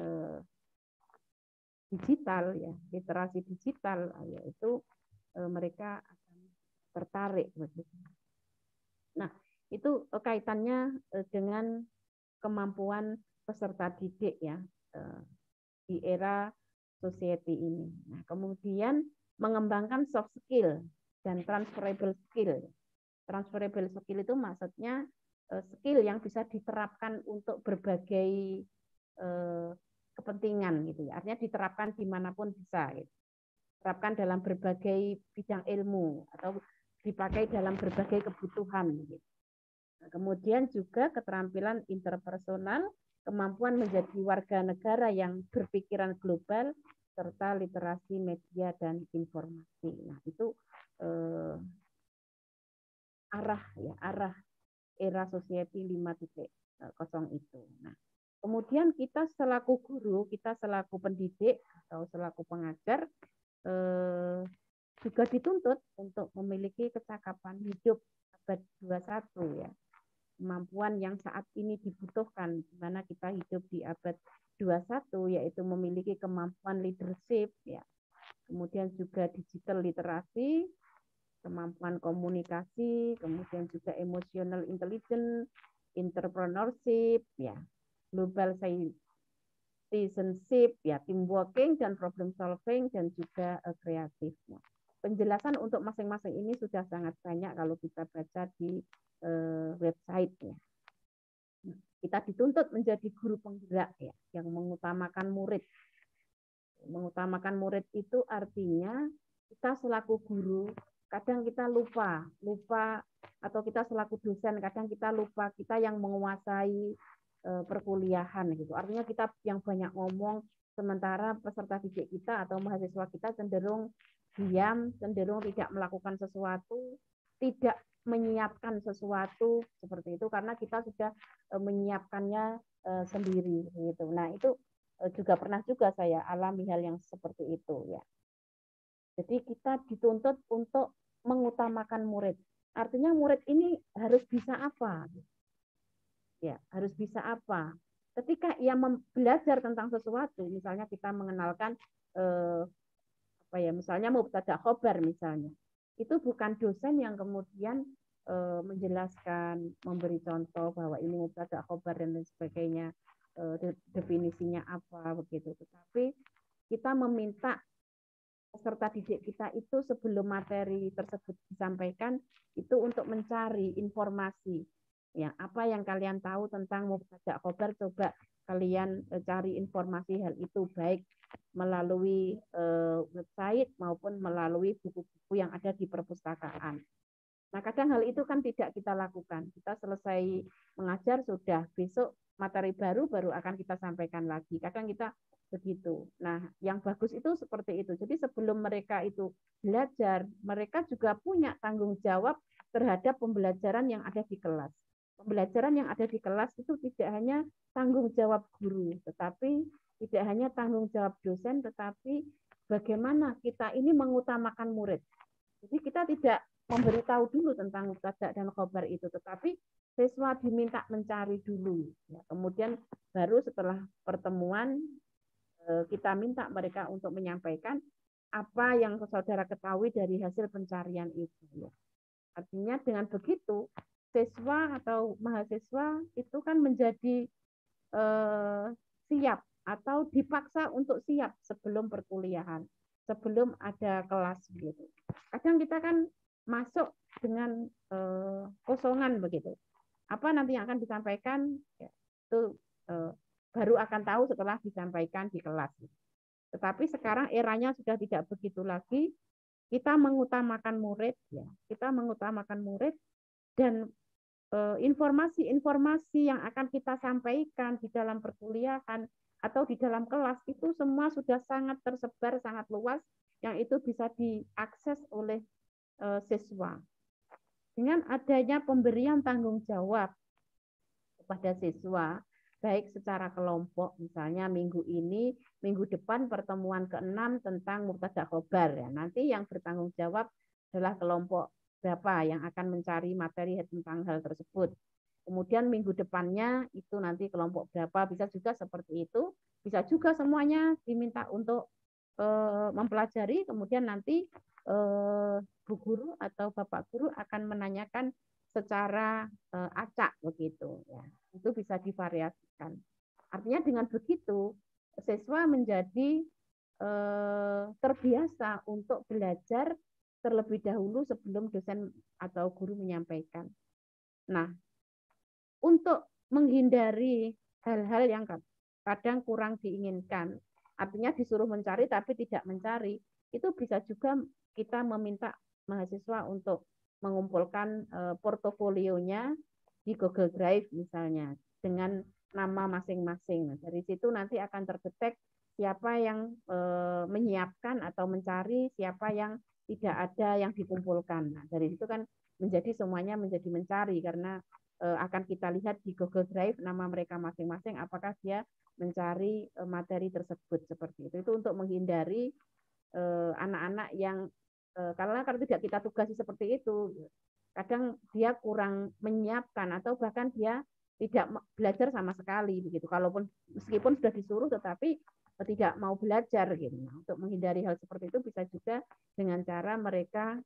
digital ya literasi digital yaitu mereka akan tertarik begitu. Nah itu kaitannya dengan kemampuan peserta didik ya di era society ini. Nah, kemudian mengembangkan soft skill dan transferable skill. Transferable skill itu maksudnya skill yang bisa diterapkan untuk berbagai kepentingan gitu ya. Artinya diterapkan dimanapun bisa. Gitu. diterapkan dalam berbagai bidang ilmu atau dipakai dalam berbagai kebutuhan. Nah, kemudian juga keterampilan interpersonal, kemampuan menjadi warga negara yang berpikiran global, serta literasi media dan informasi. Nah, itu arah era society 5.0 itu. Nah, kemudian kita selaku guru, kita selaku pendidik atau selaku pengajar juga dituntut untuk memiliki kecakapan hidup abad 21 ya. Kemampuan yang saat ini dibutuhkan di mana kita hidup di abad 21 yaitu memiliki kemampuan leadership ya. Kemudian juga digital literasi, kemampuan komunikasi, kemudian juga emotional intelligence, entrepreneurship ya, global citizenship ya, team working dan problem solving dan juga kreatif. Penjelasan untuk masing-masing ini sudah sangat banyak kalau kita baca di website-nya. Kita dituntut menjadi guru penggerak ya, yang mengutamakan murid. Mengutamakan murid itu artinya kita selaku guru kadang kita lupa atau kita selaku dosen kadang kita lupa kita yang menguasai perkuliahan gitu. Artinya kita yang banyak ngomong sementara peserta didik kita atau mahasiswa kita cenderung diam, cenderung tidak melakukan sesuatu, tidak menyiapkan sesuatu seperti itu karena kita sudah menyiapkannya sendiri gitu. Nah, itu juga pernah juga saya alami hal yang seperti itu ya. Jadi kita dituntut untuk mengutamakan murid. Artinya murid ini harus bisa apa? Ya, harus bisa apa? Ketika ia belajar tentang sesuatu, misalnya kita mengenalkan misalnya mubtada khobar misalnya. Itu bukan dosen yang kemudian menjelaskan, memberi contoh bahwa ini mubtada khobar dan lain sebagainya, definisinya apa begitu. Tetapi kita meminta peserta didik kita itu sebelum materi tersebut disampaikan itu untuk mencari informasi. Ya, apa yang kalian tahu tentang mubtada khobar, coba kalian cari informasi hal itu baik melalui website maupun melalui buku-buku yang ada di perpustakaan. Nah, kadang hal itu kan tidak kita lakukan. Kita selesai mengajar sudah, besok materi baru akan kita sampaikan lagi. Kadang kita begitu. Nah, yang bagus itu seperti itu. Jadi sebelum mereka itu belajar, mereka juga punya tanggung jawab terhadap pembelajaran yang ada di kelas. Pembelajaran yang ada di kelas itu tidak hanya tanggung jawab guru, tetapi tidak hanya tanggung jawab dosen, tetapi bagaimana kita ini mengutamakan murid. Jadi kita tidak memberitahu dulu tentang mubtada dan khobar itu, tetapi siswa diminta mencari dulu. Ya, kemudian baru setelah pertemuan kita minta mereka untuk menyampaikan apa yang saudara ketahui dari hasil pencarian itu. Ya. Artinya dengan begitu siswa atau mahasiswa itu kan menjadi siap atau dipaksa untuk siap sebelum perkuliahan, sebelum ada kelas gitu. Kadang kita kan masuk dengan kosongan begitu. Apa nanti yang akan disampaikan ya, itu baru akan tahu setelah disampaikan di kelas. Tetapi sekarang eranya sudah tidak begitu lagi. Kita mengutamakan murid ya, kita mengutamakan murid dan informasi-informasi yang akan kita sampaikan di dalam perkuliahan atau di dalam kelas itu semua sudah sangat tersebar, sangat luas, yang itu bisa diakses oleh siswa. Dengan adanya pemberian tanggung jawab kepada siswa, baik secara kelompok, misalnya minggu ini, minggu depan pertemuan ke-6 tentang mubtada khobar. Ya. Nanti yang bertanggung jawab adalah kelompok berapa yang akan mencari materi tentang hal tersebut. Kemudian minggu depannya itu nanti kelompok berapa, bisa juga seperti itu. Bisa juga semuanya diminta untuk mempelajari, kemudian nanti Bu Guru atau Bapak Guru akan menanyakan secara acak begitu. Ya. Itu bisa divariasikan. Artinya dengan begitu, siswa menjadi terbiasa untuk belajar terlebih dahulu sebelum dosen atau guru menyampaikan. Nah, untuk menghindari hal-hal yang kadang kurang diinginkan, artinya disuruh mencari tapi tidak mencari, itu bisa juga kita meminta mahasiswa untuk mengumpulkan portofolionya di Google Drive misalnya dengan nama masing-masing. Nah, dari situ nanti akan terdetek siapa yang menyiapkan atau mencari, siapa yang tidak ada yang dikumpulkan. Nah, dari situ kan menjadi semuanya menjadi mencari karena akan kita lihat di Google Drive nama mereka masing-masing apakah dia mencari materi tersebut seperti itu. Itu untuk menghindari anak-anak yang karena kalau tidak kita tugasi seperti itu, kadang dia kurang menyiapkan atau bahkan dia tidak belajar sama sekali begitu. Kalaupun meskipun sudah disuruh tetapi tidak mau belajar gitu. Nah, untuk menghindari hal seperti itu bisa juga dengan cara mereka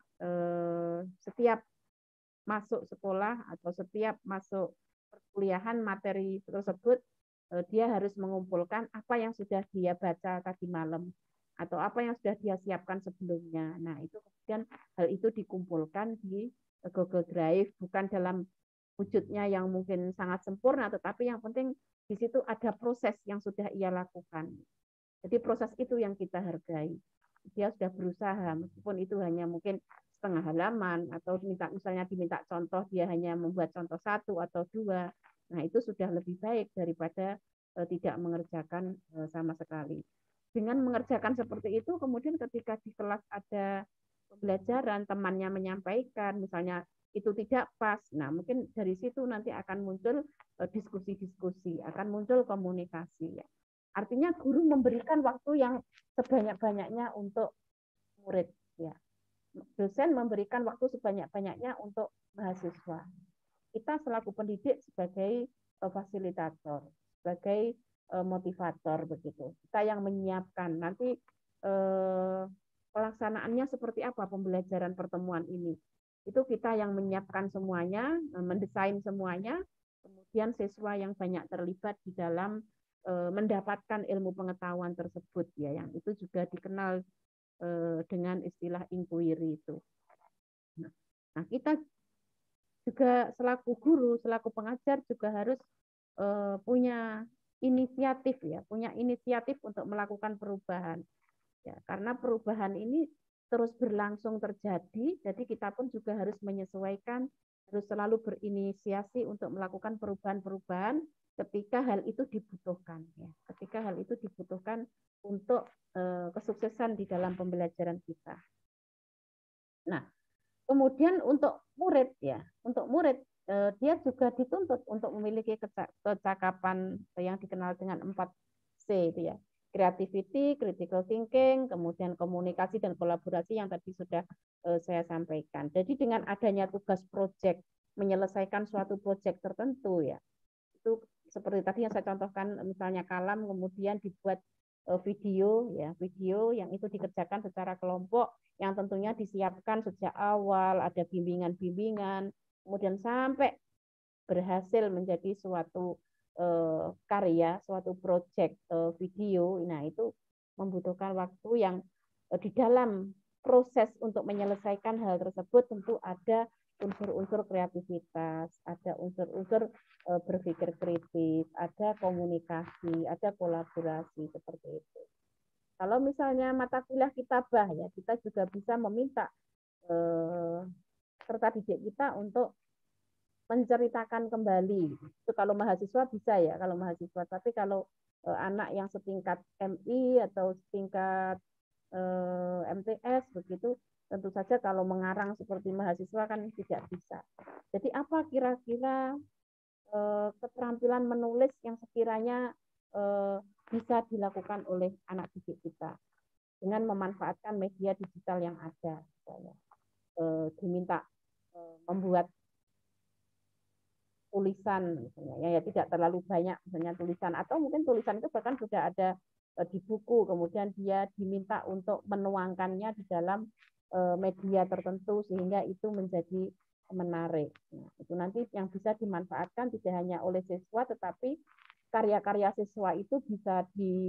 setiap masuk sekolah atau setiap masuk perkuliahan materi tersebut dia harus mengumpulkan apa yang sudah dia baca tadi malam atau apa yang sudah dia siapkan sebelumnya. Nah, itu kemudian hal itu dikumpulkan di Google Drive, bukan dalam wujudnya yang mungkin sangat sempurna, tetapi yang penting di situ ada proses yang sudah ia lakukan. Jadi proses itu yang kita hargai. Dia sudah berusaha, meskipun itu hanya mungkin setengah halaman atau misalnya diminta contoh, dia hanya membuat contoh 1 atau 2. Nah, itu sudah lebih baik daripada tidak mengerjakan sama sekali. Dengan mengerjakan seperti itu, kemudian ketika di kelas ada pembelajaran, temannya menyampaikan, misalnya itu tidak pas, nah mungkin dari situ nanti akan muncul diskusi-diskusi, akan muncul komunikasi. Ya. Artinya guru memberikan waktu yang sebanyak-banyaknya untuk murid. Ya. Dosen memberikan waktu sebanyak-banyaknya untuk mahasiswa. Kita selaku pendidik sebagai fasilitator, sebagai motivator begitu. Kita yang menyiapkan nanti pelaksanaannya seperti apa pembelajaran pertemuan ini. Itu kita yang menyiapkan semuanya, mendesain semuanya, kemudian siswa yang banyak terlibat di dalam mendapatkan ilmu pengetahuan tersebut ya, yang itu juga dikenal dengan istilah inquiry itu. Nah, kita juga selaku guru, selaku pengajar juga harus punya inisiatif ya, punya inisiatif untuk melakukan perubahan. Ya, karena perubahan ini terus berlangsung terjadi, jadi kita pun juga harus menyesuaikan, harus selalu berinisiasi untuk melakukan perubahan-perubahan ketika hal itu dibutuhkan. Ya, ketika hal itu dibutuhkan untuk kesuksesan di dalam pembelajaran kita. Nah, kemudian untuk murid ya, untuk murid dia juga dituntut untuk memiliki kecakapan yang dikenal dengan 4C itu ya. Creativity, critical thinking, kemudian komunikasi dan kolaborasi yang tadi sudah saya sampaikan. Jadi dengan adanya tugas proyek, menyelesaikan suatu proyek tertentu ya, itu seperti tadi yang saya contohkan misalnya kalam kemudian dibuat video ya, video yang itu dikerjakan secara kelompok yang tentunya disiapkan sejak awal, ada bimbingan-bimbingan, kemudian sampai berhasil menjadi suatu karya, suatu proyek video. Nah, itu membutuhkan waktu yang di dalam proses untuk menyelesaikan hal tersebut tentu ada unsur-unsur kreativitas, ada unsur-unsur berpikir kritis, ada komunikasi, ada kolaborasi seperti itu. Kalau misalnya mata kuliah kitabah ya, kita juga bisa meminta peserta didik kita untuk menceritakan kembali. Itu kalau mahasiswa bisa ya, kalau mahasiswa. Tapi kalau anak yang setingkat MI atau setingkat MTS begitu, tentu saja kalau mengarang seperti mahasiswa kan tidak bisa. Jadi apa kira-kira keterampilan menulis yang sekiranya bisa dilakukan oleh anak didik kita dengan memanfaatkan media digital yang ada. Diminta membuat tulisan misalnya, ya tidak terlalu banyak misalnya tulisan, atau mungkin tulisan itu bahkan sudah ada di buku, kemudian dia diminta untuk menuangkannya di dalam media tertentu sehingga itu menjadi menarik. Nah, itu nanti yang bisa dimanfaatkan tidak hanya oleh siswa, tetapi karya-karya siswa itu bisa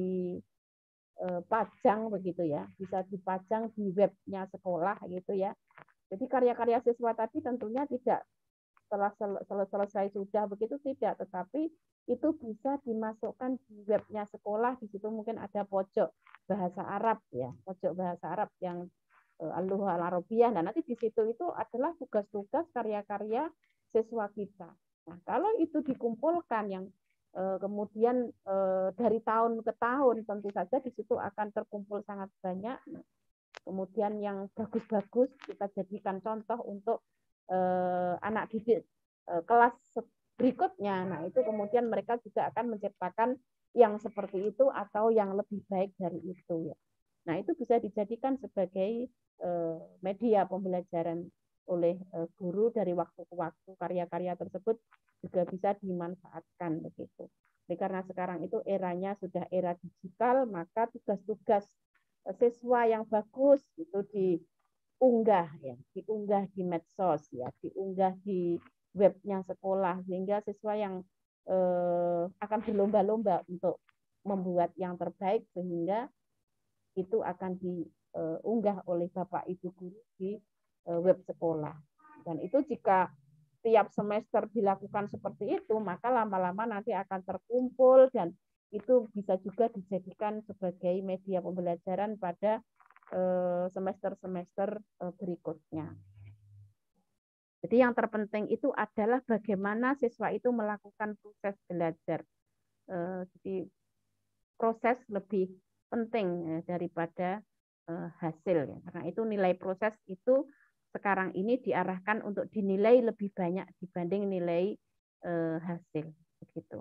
dipajang begitu ya, bisa dipajang di webnya sekolah gitu ya. Jadi karya-karya siswa tadi tentunya tidak setelah selesai sudah begitu, tidak, tetapi itu bisa dimasukkan di webnya sekolah. Di situ mungkin ada pojok bahasa Arab ya, pojok bahasa Arab yang Al-Lughah Al-Arabiyah. Nah, nanti di situ itu adalah tugas-tugas karya-karya siswa kita. Nah, kalau itu dikumpulkan yang kemudian dari tahun ke tahun, tentu saja di situ akan terkumpul sangat banyak. Nah, kemudian yang bagus-bagus kita jadikan contoh untuk anak didik kelas berikutnya. Nah, itu kemudian mereka juga akan menciptakan yang seperti itu atau yang lebih baik dari itu ya. Nah, itu bisa dijadikan sebagai media pembelajaran oleh guru dari waktu ke waktu. Karya-karya tersebut juga bisa dimanfaatkan begitu. Jadi karena sekarang itu eranya sudah era digital, maka tugas-tugas siswa yang bagus itu diunggah ya, diunggah di medsos ya, diunggah di webnya sekolah, sehingga siswa yang akan berlomba-lomba untuk membuat yang terbaik, sehingga itu akan diunggah oleh Bapak Ibu guru di web sekolah. Dan itu jika tiap semester dilakukan seperti itu, maka lama-lama nanti akan terkumpul dan itu bisa juga dijadikan sebagai media pembelajaran pada semester-semester berikutnya. Jadi yang terpenting itu adalah bagaimana siswa itu melakukan proses belajar. Jadi proses lebih penting daripada hasil. Karena itu nilai proses itu sekarang ini diarahkan untuk dinilai lebih banyak dibanding nilai hasil. Begitu.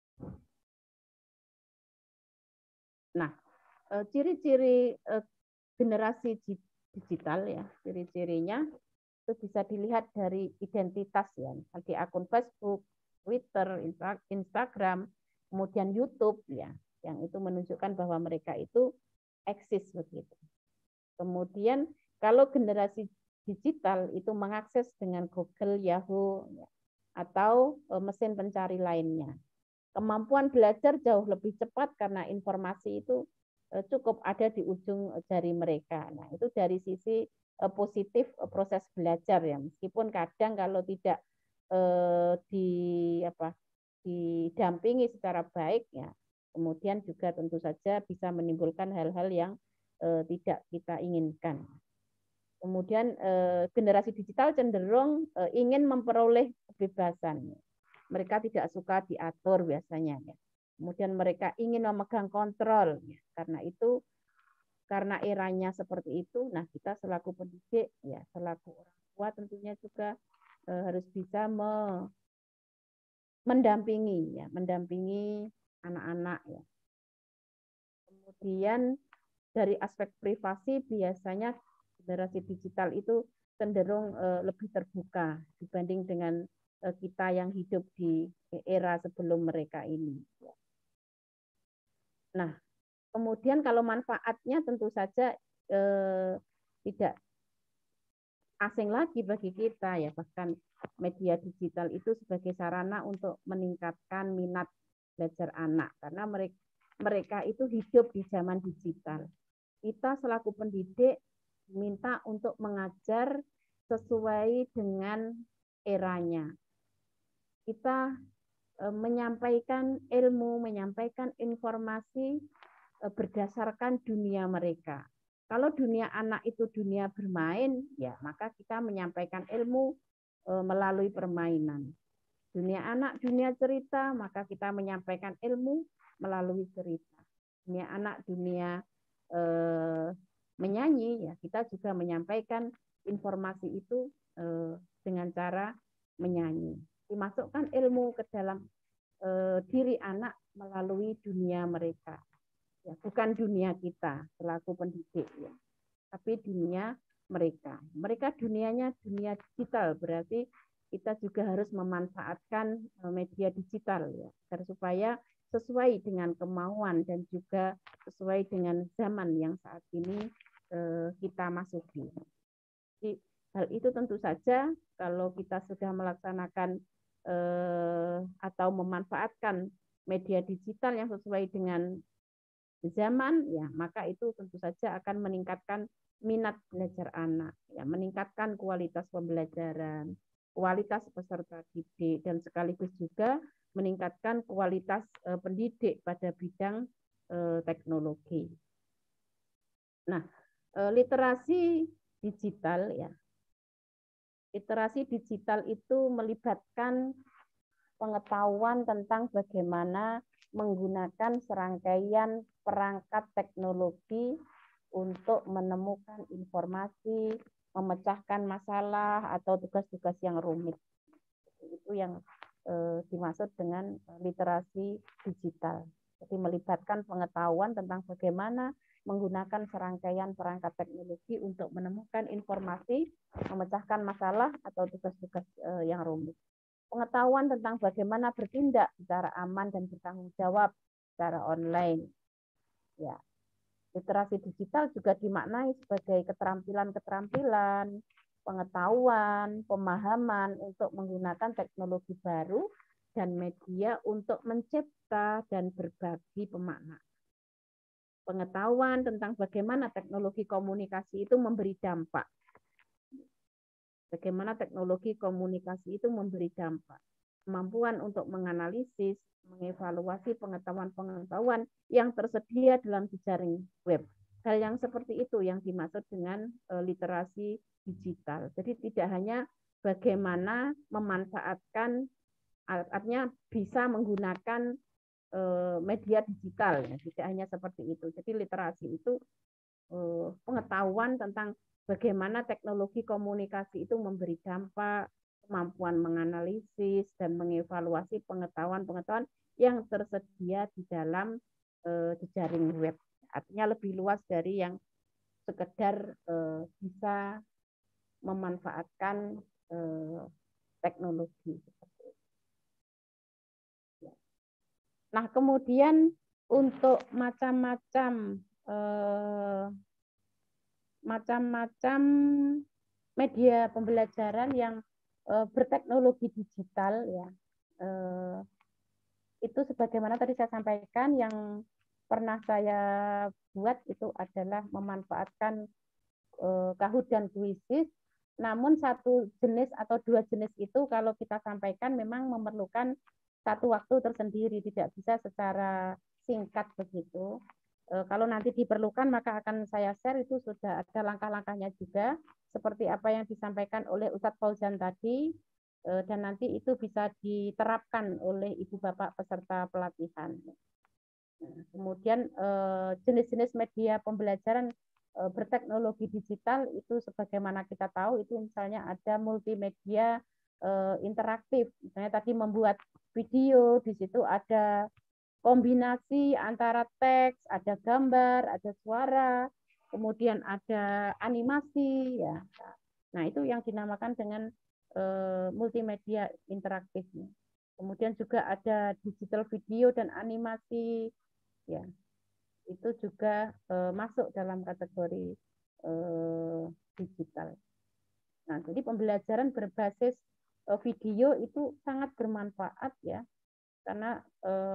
Nah, ciri-ciri generasi digital ya, ciri-cirinya itu bisa dilihat dari identitas ya, di akun Facebook, Twitter, Instagram, kemudian YouTube ya, yang itu menunjukkan bahwa mereka itu eksis begitu. Kemudian kalau generasi digital itu mengakses dengan Google, Yahoo ya, atau mesin pencari lainnya. Kemampuan belajar jauh lebih cepat karena informasi itu cukup ada di ujung jari mereka. Nah, itu dari sisi positif proses belajar ya, meskipun kadang kalau tidak didampingi secara baik ya, kemudian juga tentu saja bisa menimbulkan hal-hal yang tidak kita inginkan. Kemudian generasi digital cenderung ingin memperoleh kebebasan. Mereka tidak suka diatur biasanya ya. Kemudian mereka ingin memegang kontrol ya. Karena eranya seperti itu, nah kita selaku pendidik ya, selaku orang tua tentunya juga harus bisa mendampingi anak-anak ya. Kemudian dari aspek privasi biasanya generasi digital itu cenderung lebih terbuka dibanding dengan kita yang hidup di era sebelum mereka ini. Nah, kemudian kalau manfaatnya tentu saja tidak asing lagi bagi kita ya, bahkan media digital itu sebagai sarana untuk meningkatkan minat belajar anak karena mereka itu hidup di zaman digital. Kita selaku pendidik diminta untuk mengajar sesuai dengan eranya. Kita menyampaikan ilmu, menyampaikan informasi berdasarkan dunia mereka. Kalau dunia anak itu dunia bermain, ya maka kita menyampaikan ilmu melalui permainan. Dunia anak dunia cerita, maka kita menyampaikan ilmu melalui cerita. Dunia anak dunia menyanyi, ya kita juga menyampaikan informasi itu dengan cara menyanyi. Dimasukkan ilmu ke dalam diri anak melalui dunia mereka. Ya, bukan dunia kita selaku pendidik ya, tapi dunia mereka. Mereka dunianya dunia digital, berarti kita juga harus memanfaatkan media digital ya, agar supaya sesuai dengan kemauan dan juga sesuai dengan zaman yang saat ini kita masuki. Jadi, hal itu tentu saja kalau kita sudah melaksanakan atau memanfaatkan media digital yang sesuai dengan zaman, ya maka itu tentu saja akan meningkatkan minat belajar anak, ya meningkatkan kualitas pembelajaran, kualitas peserta didik dan sekaligus juga meningkatkan kualitas pendidik pada bidang teknologi. Nah, literasi digital ya. Literasi digital itu melibatkan pengetahuan tentang bagaimana menggunakan serangkaian perangkat teknologi untuk menemukan informasi, memecahkan masalah atau tugas-tugas yang rumit. Itu yang dimaksud dengan literasi digital. Jadi melibatkan pengetahuan tentang bagaimana menggunakan serangkaian perangkat teknologi untuk menemukan informasi, memecahkan masalah atau tugas-tugas yang rumit. Pengetahuan tentang bagaimana bertindak secara aman dan bertanggung jawab secara online. Ya. Literasi digital juga dimaknai sebagai keterampilan-keterampilan, pengetahuan, pemahaman untuk menggunakan teknologi baru dan media untuk mencipta dan berbagi pemaknaan. Pengetahuan tentang bagaimana teknologi komunikasi itu memberi dampak. Bagaimana teknologi komunikasi itu memberi dampak. Kemampuan untuk menganalisis, mengevaluasi pengetahuan-pengetahuan yang tersedia dalam jejaring web. Hal yang seperti itu yang dimaksud dengan literasi digital. Jadi tidak hanya bagaimana memanfaatkan, artinya bisa menggunakan media digital, ya. Tidak hanya seperti itu. Jadi literasi itu pengetahuan tentang bagaimana teknologi komunikasi itu memberi dampak, kemampuan menganalisis dan mengevaluasi pengetahuan-pengetahuan yang tersedia di dalam jejaring web. Artinya lebih luas dari yang sekedar bisa memanfaatkan teknologi. Nah, kemudian untuk macam-macam media pembelajaran yang berteknologi digital ya, itu sebagaimana tadi saya sampaikan, yang pernah saya buat itu adalah memanfaatkan Kahoot dan Quizzes. Namun satu jenis atau dua jenis itu kalau kita sampaikan memang memerlukan satu waktu tersendiri, tidak bisa secara singkat begitu. Kalau nanti diperlukan maka akan saya share, itu sudah ada langkah-langkahnya juga seperti apa yang disampaikan oleh Ustadz Fauzan tadi, dan nanti itu bisa diterapkan oleh ibu bapak peserta pelatihan. Kemudian jenis-jenis media pembelajaran berteknologi digital itu sebagaimana kita tahu itu misalnya ada multimedia interaktif, misalnya tadi membuat video, di situ ada kombinasi antara teks, ada gambar, ada suara, kemudian ada animasi ya. Nah, itu yang dinamakan dengan multimedia interaktif. Kemudian juga ada digital video dan animasi ya. Itu juga masuk dalam kategori digital. Nah, jadi pembelajaran berbasis video itu sangat bermanfaat ya, karena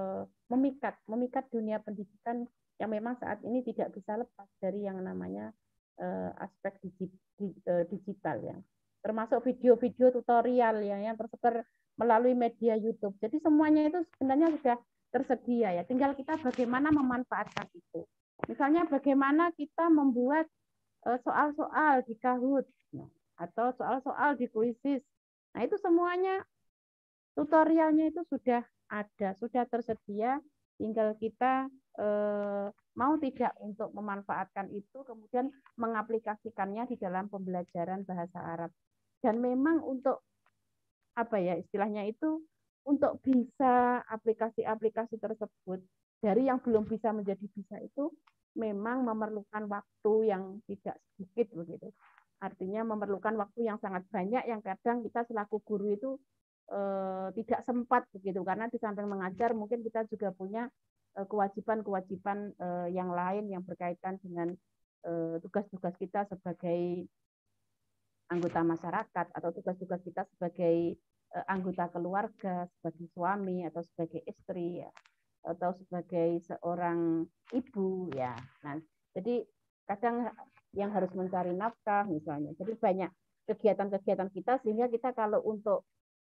memikat dunia pendidikan yang memang saat ini tidak bisa lepas dari yang namanya aspek digital ya, termasuk video-video tutorial ya, yang tersebar melalui media YouTube. Jadi semuanya itu sebenarnya sudah tersedia ya, tinggal kita bagaimana memanfaatkan itu. Misalnya bagaimana kita membuat soal-soal di Kahoot atau soal-soal di Quizzes. Nah, itu semuanya tutorialnya itu sudah ada, sudah tersedia, tinggal kita mau tidak untuk memanfaatkan itu, kemudian mengaplikasikannya di dalam pembelajaran bahasa Arab. Dan memang untuk apa ya istilahnya itu, untuk bisa aplikasi-aplikasi tersebut dari yang belum bisa menjadi bisa itu memang memerlukan waktu yang tidak sedikit begitu. Artinya memerlukan waktu yang sangat banyak, yang kadang kita selaku guru itu tidak sempat begitu, karena di samping mengajar mungkin kita juga punya kewajiban-kewajiban yang lain yang berkaitan dengan tugas-tugas kita sebagai anggota masyarakat atau tugas-tugas kita sebagai anggota keluarga, sebagai suami atau sebagai istri ya, atau sebagai seorang ibu ya. Nah, jadi kadang yang harus mencari nafkah misalnya. Jadi banyak kegiatan-kegiatan kita, sehingga kita kalau untuk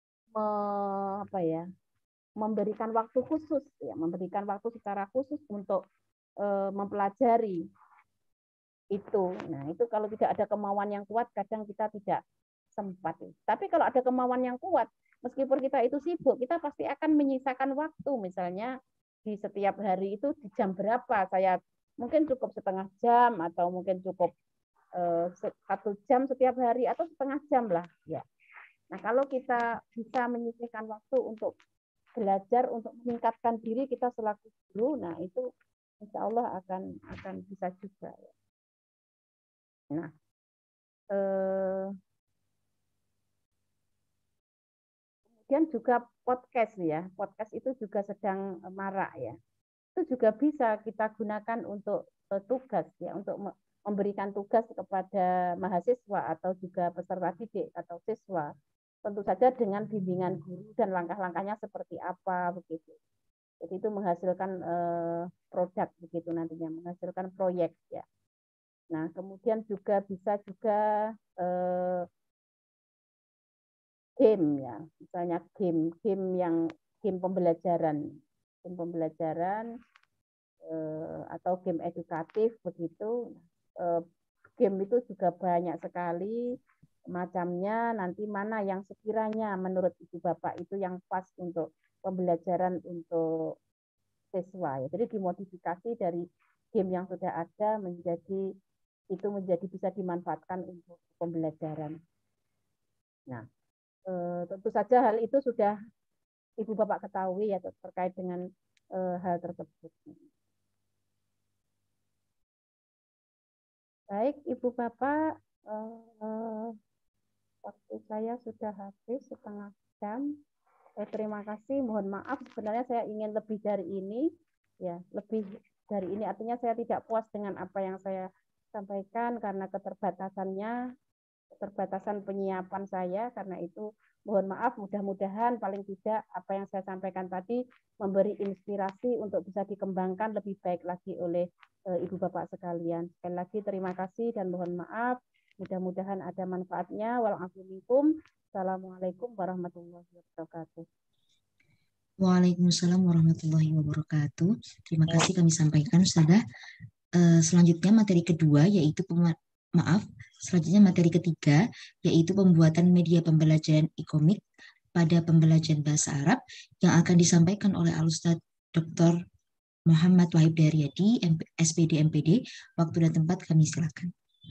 memberikan waktu khusus, ya, memberikan waktu secara khusus untuk mempelajari itu. Nah, itu kalau tidak ada kemauan yang kuat, kadang kita tidak sempat. Tapi kalau ada kemauan yang kuat, meskipun kita itu sibuk, kita pasti akan menyisakan waktu. Misalnya di setiap hari itu di jam berapa, saya mungkin cukup setengah jam atau mungkin cukup 1 jam setiap hari atau setengah jam lah. Ya. Nah, kalau kita bisa menyisihkan waktu untuk belajar, untuk meningkatkan diri kita selaku guru, nah itu insya Allah akan bisa juga. Nah, kemudian juga podcast ya, podcast itu juga sedang marak ya. Itu juga bisa kita gunakan untuk tugas ya, untuk memberikan tugas kepada mahasiswa atau juga peserta didik atau siswa. Tentu saja dengan bimbingan guru dan langkah-langkahnya seperti apa begitu. Jadi itu menghasilkan produk begitu nantinya, menghasilkan proyek ya. Nah, kemudian juga bisa juga game ya, misalnya game pembelajaran atau game edukatif begitu. Game itu juga banyak sekali macamnya, nanti mana yang sekiranya menurut Ibu Bapak itu yang pas untuk pembelajaran untuk siswa ya. Jadi dimodifikasi dari game yang sudah ada menjadi bisa dimanfaatkan untuk pembelajaran. Nah, tentu saja hal itu sudah Ibu Bapak ketahui ya terkait dengan hal tersebut. Baik, Ibu Bapak, waktu saya sudah habis setengah jam. Terima kasih, mohon maaf sebenarnya saya ingin lebih dari ini. Ya, lebih dari ini artinya saya tidak puas dengan apa yang saya sampaikan karena keterbatasan penyiapan saya. Karena itu mohon maaf, mudah-mudahan paling tidak apa yang saya sampaikan tadi memberi inspirasi untuk bisa dikembangkan lebih baik lagi oleh Ibu Bapak sekalian. Sekali lagi terima kasih dan mohon maaf. Mudah-mudahan ada manfaatnya. Waalaikumsalam. Assalamualaikum warahmatullahi wabarakatuh. Waalaikumsalam warahmatullahi wabarakatuh. Terima kasih kami sampaikan, Ustazah. Selanjutnya materi kedua yaitu materi ketiga yaitu pembuatan media pembelajaran e-komik pada pembelajaran bahasa Arab yang akan disampaikan oleh Al-Ustaz Dr. Muhammad Wahib Daryadi, SPD MPD. Waktu dan tempat kami silakan.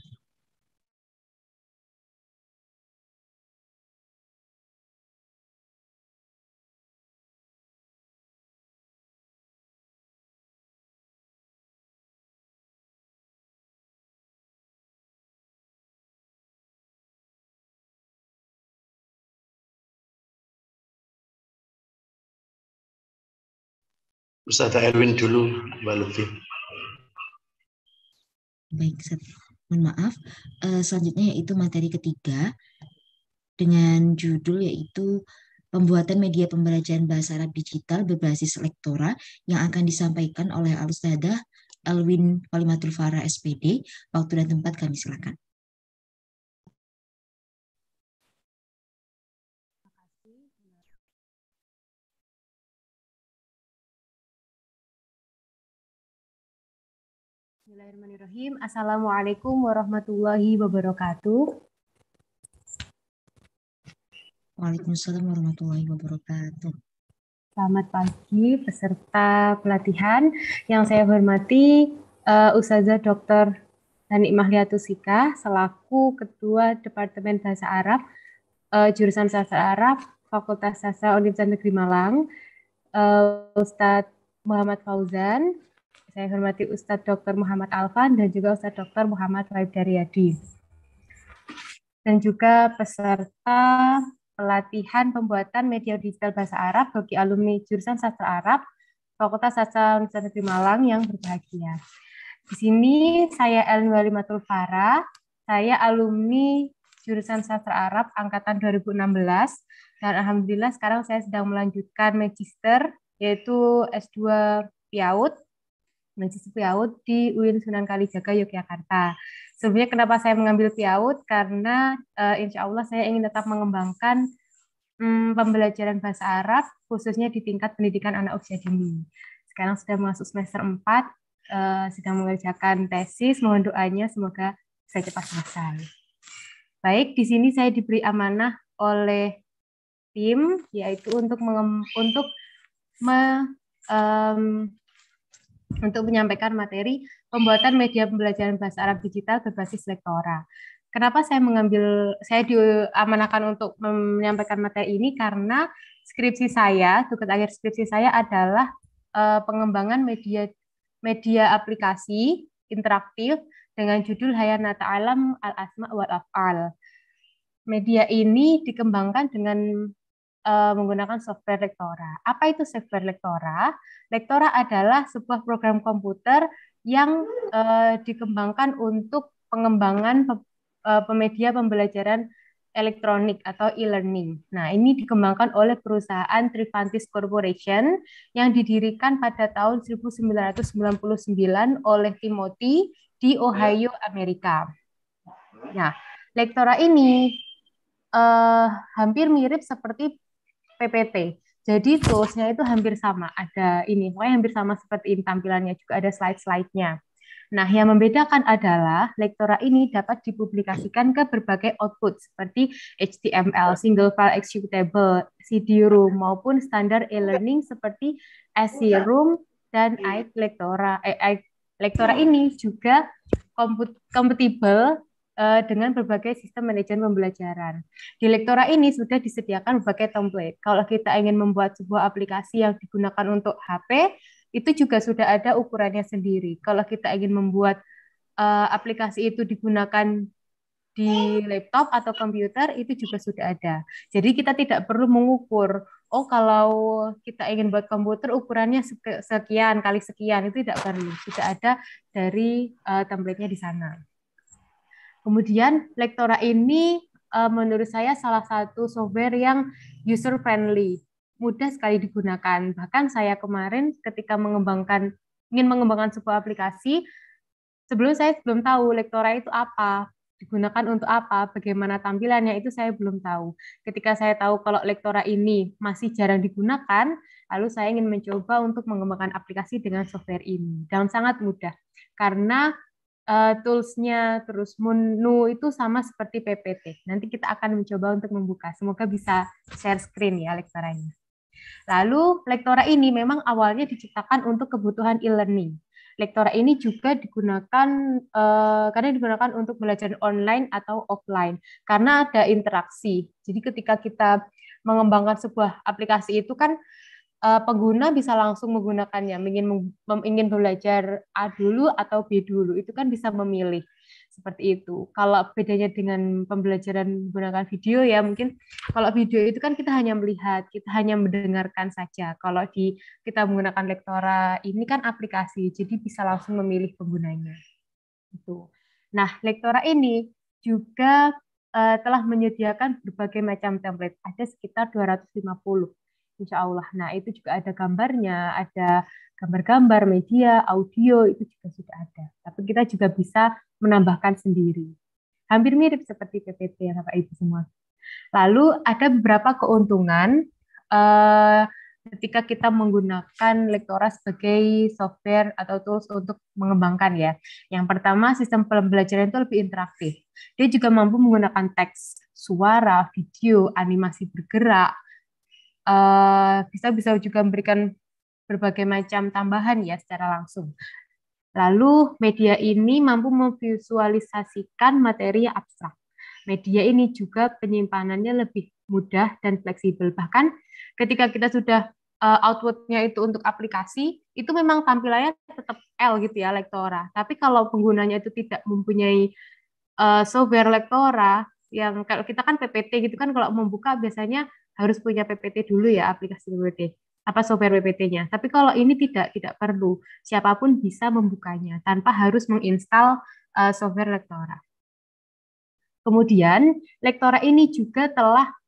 Ustaz Erwin dulu, Mbak Lutfi. Baik, mohon maaf. Selanjutnya yaitu materi ketiga dengan judul yaitu pembuatan media pembelajaran bahasa Arab digital berbasis lektora yang akan disampaikan oleh Al-Ustadzah Alwin Walimatul Farah SPD. Waktu dan tempat kami silakan. Bismillahirrahmanirrahim. Assalamualaikum warahmatullahi wabarakatuh. Waalaikumsalam warahmatullahi wabarakatuh. Selamat pagi peserta pelatihan. Yang saya hormati Ustazah Dr. Hanik Mahliatusika selaku Ketua Departemen Bahasa Arab Jurusan Sastra Arab Fakultas Sastra Universitas Negeri Malang, Ustadz Muhammad Fauzan. Saya hormati Ustadz Dr. Muhammad Alfan dan juga Ustadz Dr. Muhammad Wahib Daryadi. Dan juga peserta pelatihan pembuatan media digital bahasa Arab bagi alumni jurusan Sastra Arab Fakultas Sastra Universitas Negeri Malang yang berbahagia. Di sini saya Elin Walimatul Farah, saya alumni jurusan Sastra Arab angkatan 2016 dan alhamdulillah sekarang saya sedang melanjutkan magister yaitu S2 PIAUD mahasiswa PIAUD di UIN Sunan Kalijaga, Yogyakarta. Sebelumnya kenapa saya mengambil PIAUD? Karena insya Allah saya ingin tetap mengembangkan pembelajaran bahasa Arab, khususnya di tingkat pendidikan anak usia dini. Sekarang sudah masuk semester 4, sedang mengerjakan tesis, mohon doanya semoga bisa cepat selesai. Baik, di sini saya diberi amanah oleh tim, yaitu untuk menyampaikan materi pembuatan media pembelajaran bahasa Arab digital berbasis Lektora. Kenapa saya diamanahkan untuk menyampaikan materi ini? Karena skripsi saya, tugas akhir skripsi saya adalah pengembangan media aplikasi interaktif dengan judul Hayanata Alam Al-Asma wal Af'al. Media ini dikembangkan dengan menggunakan software Lektora. Apa itu software Lektora? Lektora adalah sebuah program komputer yang dikembangkan untuk pengembangan media pembelajaran elektronik atau e-learning. Nah, ini dikembangkan oleh perusahaan Trivantis Corporation yang didirikan pada tahun 1999 oleh Timothy di Ohio, Amerika. Nah, Lektora ini hampir mirip seperti PPT. Jadi toolsnya itu hampir sama. Ada ini, pokoknya hampir sama seperti ini tampilannya, juga ada slide-slide-nya. Nah, yang membedakan adalah Lektora ini dapat dipublikasikan ke berbagai output seperti HTML, single file executable, CD-ROM, maupun standar e-learning seperti SC-ROM dan Lektora. Lektora ini juga kompatibel dengan berbagai sistem manajemen pembelajaran. Di Lektora ini sudah disediakan berbagai template. Kalau kita ingin membuat sebuah aplikasi yang digunakan untuk HP, itu juga sudah ada ukurannya sendiri. Kalau kita ingin membuat aplikasi itu digunakan di laptop atau komputer, itu juga sudah ada. Jadi kita tidak perlu mengukur, oh kalau kita ingin buat komputer ukurannya sekian kali sekian, itu tidak perlu. Sudah ada dari template-nya di sana. Kemudian Lektora ini menurut saya salah satu software yang user friendly, mudah sekali digunakan. Bahkan saya kemarin ketika ingin mengembangkan sebuah aplikasi, sebelum saya belum tahu Lektora itu apa, digunakan untuk apa, bagaimana tampilannya, itu saya belum tahu. Ketika saya tahu kalau Lektora ini masih jarang digunakan, lalu saya ingin mencoba untuk mengembangkan aplikasi dengan software ini. Dan sangat mudah, karena tools-nya, terus menu itu sama seperti PPT. Nanti kita akan mencoba untuk membuka. Semoga bisa share screen ya Lektoranya. Lalu Lektora ini memang awalnya diciptakan untuk kebutuhan e-learning. Lektora ini juga digunakan untuk belajar online atau offline karena ada interaksi. Jadi ketika kita mengembangkan sebuah aplikasi itu kan pengguna bisa langsung menggunakannya, ingin belajar A dulu atau B dulu, itu kan bisa memilih seperti itu. Kalau bedanya dengan pembelajaran menggunakan video ya, mungkin kalau video itu kan kita hanya melihat, kita hanya mendengarkan saja. Kalau kita menggunakan Lektora ini kan aplikasi, jadi bisa langsung memilih penggunanya. Itu. Nah, Lektora ini juga telah menyediakan berbagai macam template, ada sekitar 250. Insya Allah. Nah, itu juga ada gambarnya, ada gambar-gambar, media, audio, itu juga sudah ada. Tapi kita juga bisa menambahkan sendiri. Hampir mirip seperti PPT ya Bapak Ibu semua. Lalu ada beberapa keuntungan ketika kita menggunakan Lektora sebagai software atau tools untuk mengembangkan ya. Yang pertama, sistem pembelajaran itu lebih interaktif. Dia juga mampu menggunakan teks, suara, video, animasi bergerak, bisa juga memberikan berbagai macam tambahan ya secara langsung. Lalu media ini mampu memvisualisasikan materi abstrak. Media ini juga penyimpanannya lebih mudah dan fleksibel. Bahkan ketika kita sudah output-nya itu untuk aplikasi, itu memang tampilannya tetap L gitu ya, Lektora. Tapi kalau penggunanya itu tidak mempunyai software Lektora, yang kalau kita kan PPT gitu kan, kalau membuka biasanya harus punya PPT dulu ya, aplikasi PPT, software PPT-nya. Tapi kalau ini tidak perlu, siapapun bisa membukanya tanpa harus menginstal software Lektora. Kemudian Lektora ini juga telah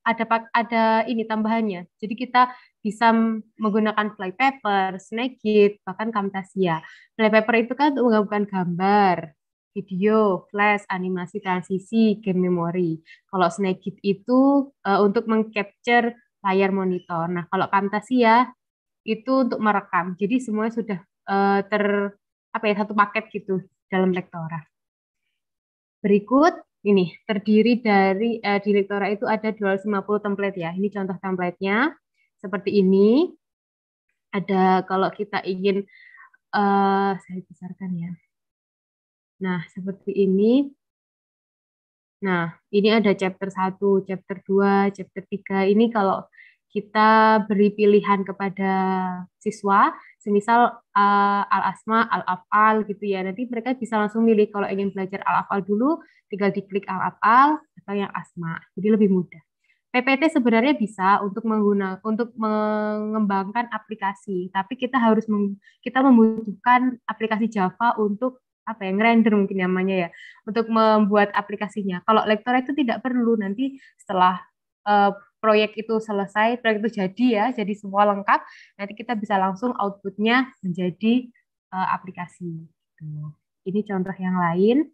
ada ini tambahannya. Jadi kita bisa menggunakan Flypaper, Snagit, bahkan Camtasia. Flypaper itu kan untuk menggabungkan gambar, video, flash, animasi transisi, game memory. Kalau Snagit itu untuk mengcapture layar monitor. Nah, kalau Camtasia itu untuk merekam. Jadi semuanya sudah satu paket gitu dalam Lektora. Berikut ini terdiri dari di Lektora itu ada 250 template ya. Ini contoh template-nya seperti ini. Ada kalau kita ingin saya besarkan ya. Nah, seperti ini. Nah, ini ada chapter 1, chapter 2, chapter 3. Ini kalau kita beri pilihan kepada siswa, semisal al-asma, al-af'al gitu ya. Nanti mereka bisa langsung milih kalau ingin belajar al-af'al dulu, tinggal diklik al-af'al atau yang asma. Jadi lebih mudah. PPT sebenarnya bisa untuk mengembangkan aplikasi, tapi kita membutuhkan aplikasi Java untuk ngerender mungkin namanya ya, untuk membuat aplikasinya. Kalau Lektora itu tidak perlu, nanti setelah proyek itu selesai, proyek itu jadi semua lengkap, nanti kita bisa langsung outputnya menjadi aplikasi. Ini contoh yang lain.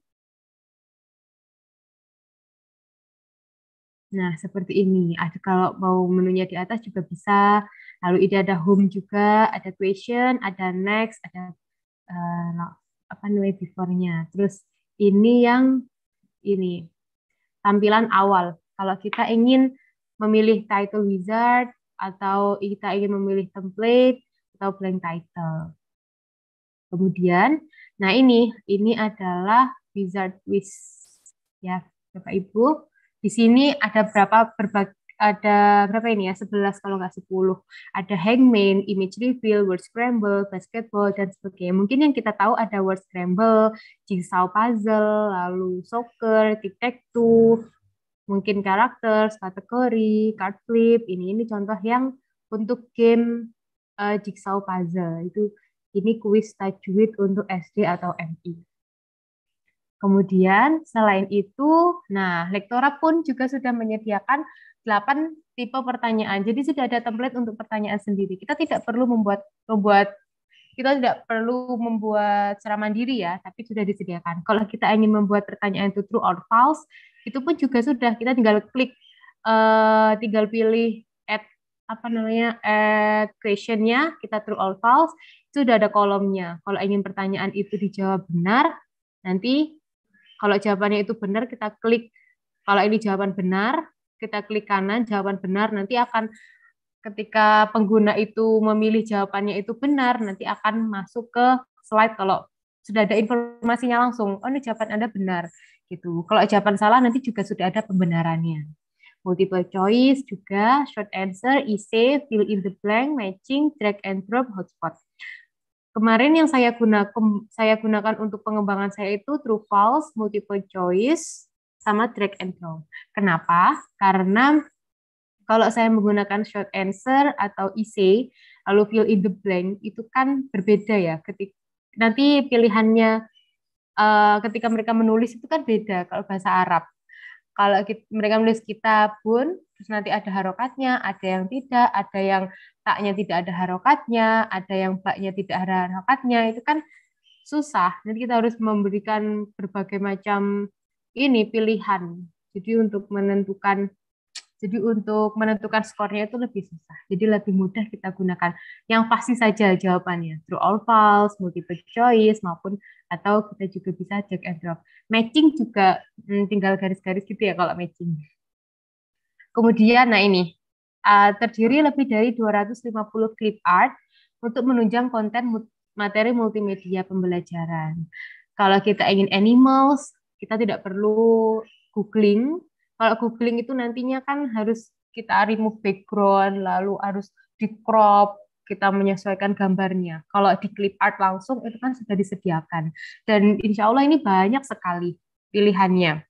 Nah, seperti ini. Ada kalau mau menunya di atas juga bisa. Lalu ini ada home juga, ada question, ada next, ada before-nya. Terus ini tampilan awal. Kalau kita ingin memilih title wizard atau kita ingin memilih template atau blank title. Kemudian, nah ini adalah wizard wish ya, Bapak Ibu. Di sini ada berapa ini ya? 11 kalau nggak 10. Ada hangman, image reveal, word scramble, basketball, dan sebagainya. Mungkin yang kita tahu ada word scramble, jigsaw puzzle, lalu soccer, tic-tac-toe, mungkin characters, kategori, card flip. Ini contoh yang untuk game jigsaw puzzle. Ini kuis tajwid untuk SD atau MI. Kemudian selain itu, nah Lektora pun juga sudah menyediakan 8 tipe pertanyaan. Jadi sudah ada template untuk pertanyaan sendiri. Kita tidak perlu membuat secara mandiri ya, tapi sudah disediakan. Kalau kita ingin membuat pertanyaan itu true or false, itu pun juga sudah. Kita tinggal klik, tinggal pilih add question-nya, kita true or false, sudah ada kolomnya. Kalau ingin pertanyaan itu dijawab benar, nanti kalau jawabannya itu benar, kita klik. Kalau ini jawaban benar, kita klik kanan, jawaban benar. Nanti akan ketika pengguna itu memilih jawabannya itu benar, nanti akan masuk ke slide kalau sudah ada informasinya langsung. Oh, ini jawaban Anda benar. Gitu. Kalau jawaban salah, nanti juga sudah ada pembenarannya. Multiple choice juga, short answer, essay, fill in the blank, matching, drag and drop, hotspot. Kemarin yang saya gunakan untuk pengembangan saya itu true false, multiple choice, sama drag and drop. Kenapa? Karena kalau saya menggunakan short answer atau essay, lalu fill in the blank, itu kan berbeda ya. Nanti pilihannya ketika mereka menulis itu kan beda kalau bahasa Arab. Kalau mereka menulis kitabun, terus nanti ada harokatnya, ada yang tidak, ada yang taknya tidak ada harokatnya, ada yang baknya tidak ada harokatnya, itu kan susah. Nanti kita harus memberikan berbagai macam pilihan. Jadi untuk menentukan skornya itu lebih susah. Jadi lebih mudah kita gunakan yang pasti saja jawabannya, true or false, multiple choice maupun atau kita juga bisa drag and drop. Matching juga tinggal garis-garis gitu ya kalau matching. Kemudian nah ini terdiri lebih dari 250 clip art untuk menunjang konten materi multimedia pembelajaran. Kalau kita ingin animals, kita tidak perlu googling. Kalau googling itu nantinya kan harus kita remove background, lalu harus di crop, kita menyesuaikan gambarnya. Kalau di clip art langsung itu kan sudah disediakan. Dan insya Allah ini banyak sekali pilihannya.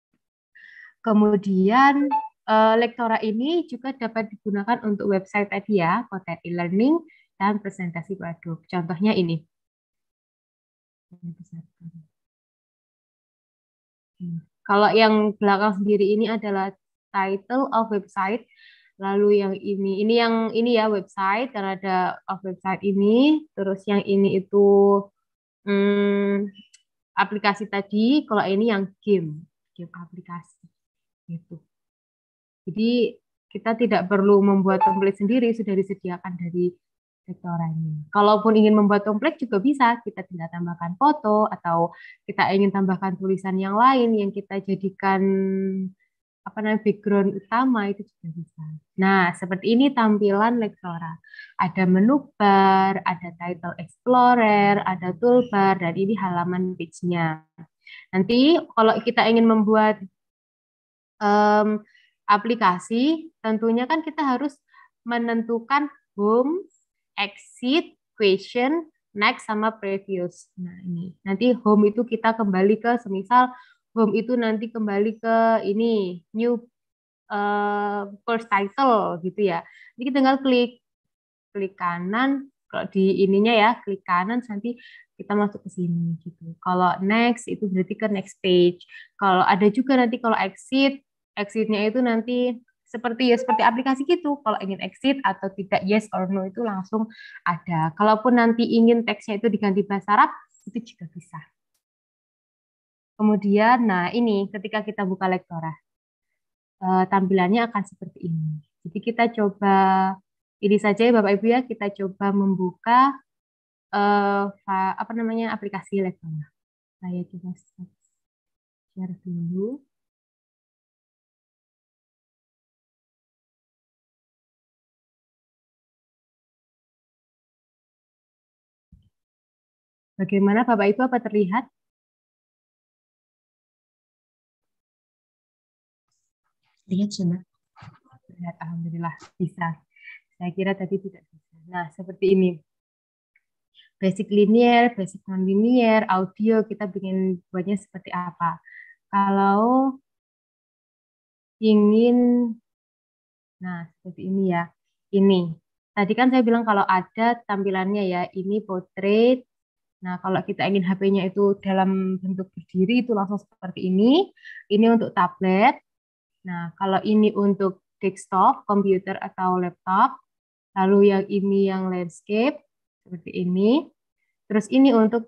Kemudian Lektora ini juga dapat digunakan untuk website tadi ya, konten e-learning dan presentasi produk. Contohnya ini. Kalau yang belakang sendiri ini adalah title of website. Lalu yang ini ya website, karena ada of website ini. Terus yang ini itu aplikasi tadi. Kalau ini yang game aplikasi gitu. Jadi kita tidak perlu membuat template sendiri, sudah disediakan dari lektoranya. Kalaupun ingin membuat template juga bisa, kita tinggal tambahkan foto atau kita ingin tambahkan tulisan yang lain yang kita jadikan background utama itu juga bisa. Nah, seperti ini tampilan Lektora. Ada menu bar, ada title explorer, ada toolbar, dan ini halaman page-nya. Nanti kalau kita ingin membuat aplikasi, tentunya kan kita harus menentukan home, exit, question, next, sama previous. Nah, ini. Nanti home itu kita kembali ke, semisal home itu nanti kembali ke ini, new first title gitu ya. Jadi kita tinggal klik kanan, kalau di ininya ya, klik kanan, nanti kita masuk ke sini gitu. Kalau next itu berarti ke next page. Kalau ada juga nanti kalau exitnya itu nanti seperti aplikasi gitu. Kalau ingin exit atau tidak yes or no itu langsung ada. Kalaupun nanti ingin teksnya itu diganti bahasa Arab, itu juga bisa. Kemudian, nah ini ketika kita buka Lektora, tampilannya akan seperti ini. Jadi kita coba, ini saja ya Bapak Ibu ya, kita coba membuka aplikasi Lektora. Saya coba share dulu. Bagaimana Bapak Ibu, apa terlihat? Lihat sudah. Lihat, alhamdulillah bisa. Saya kira tadi tidak bisa. Nah, seperti ini. Basic linear, basic non-linear, audio, kita bikin buatnya seperti apa. Kalau ingin, nah seperti ini ya. Ini. Tadi kan saya bilang kalau ada tampilannya ya, ini portrait. Nah, kalau kita ingin HP-nya itu dalam bentuk berdiri, itu langsung seperti ini. Ini untuk tablet. Nah, kalau ini untuk desktop, komputer atau laptop, lalu yang ini yang landscape, seperti ini. Terus ini untuk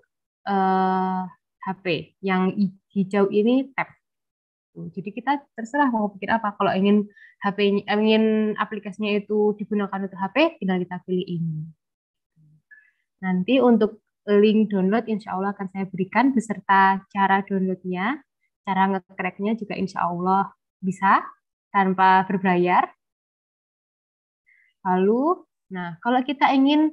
HP, yang hijau ini tab. Jadi kita terserah mau bikin apa. Kalau ingin aplikasinya itu digunakan untuk HP, tinggal kita pilih ini. Nanti untuk link download insya Allah akan saya berikan beserta cara downloadnya, cara nge-cracknya juga insya Allah bisa tanpa berbayar. Lalu, nah kalau kita ingin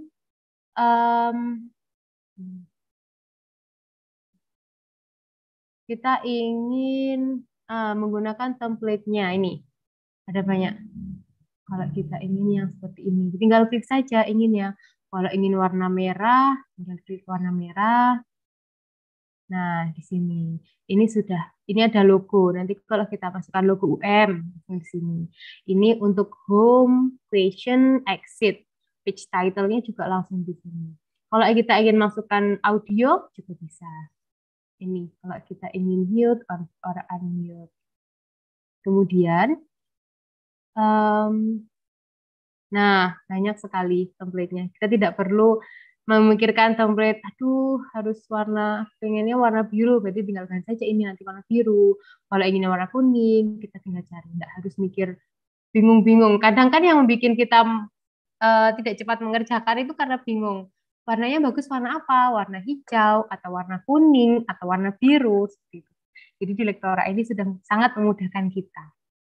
menggunakan template-nya ini, ada banyak. Kalau kita ingin yang seperti ini, tinggal klik saja inginnya. Kalau ingin warna merah, tinggal klik warna merah. Nah, di sini. Ini ada logo. Nanti kalau kita masukkan logo UM di sini. Ini untuk home, question, exit. Page title-nya juga langsung di sini. Kalau kita ingin masukkan audio juga bisa. Ini kalau kita ingin mute or unmute. Kemudian nah, banyak sekali template-nya. Kita tidak perlu memikirkan template, aduh harus pengennya warna biru, berarti tinggal ganti saja ini nanti warna biru. Kalau ingin warna kuning, kita tinggal cari. Tidak harus mikir bingung-bingung. Kadang kan yang membuat kita tidak cepat mengerjakan itu karena bingung. Warnanya bagus warna apa? Warna hijau, atau warna kuning, atau warna biru. Seperti itu. Jadi di Lektora ini sudah sangat memudahkan kita.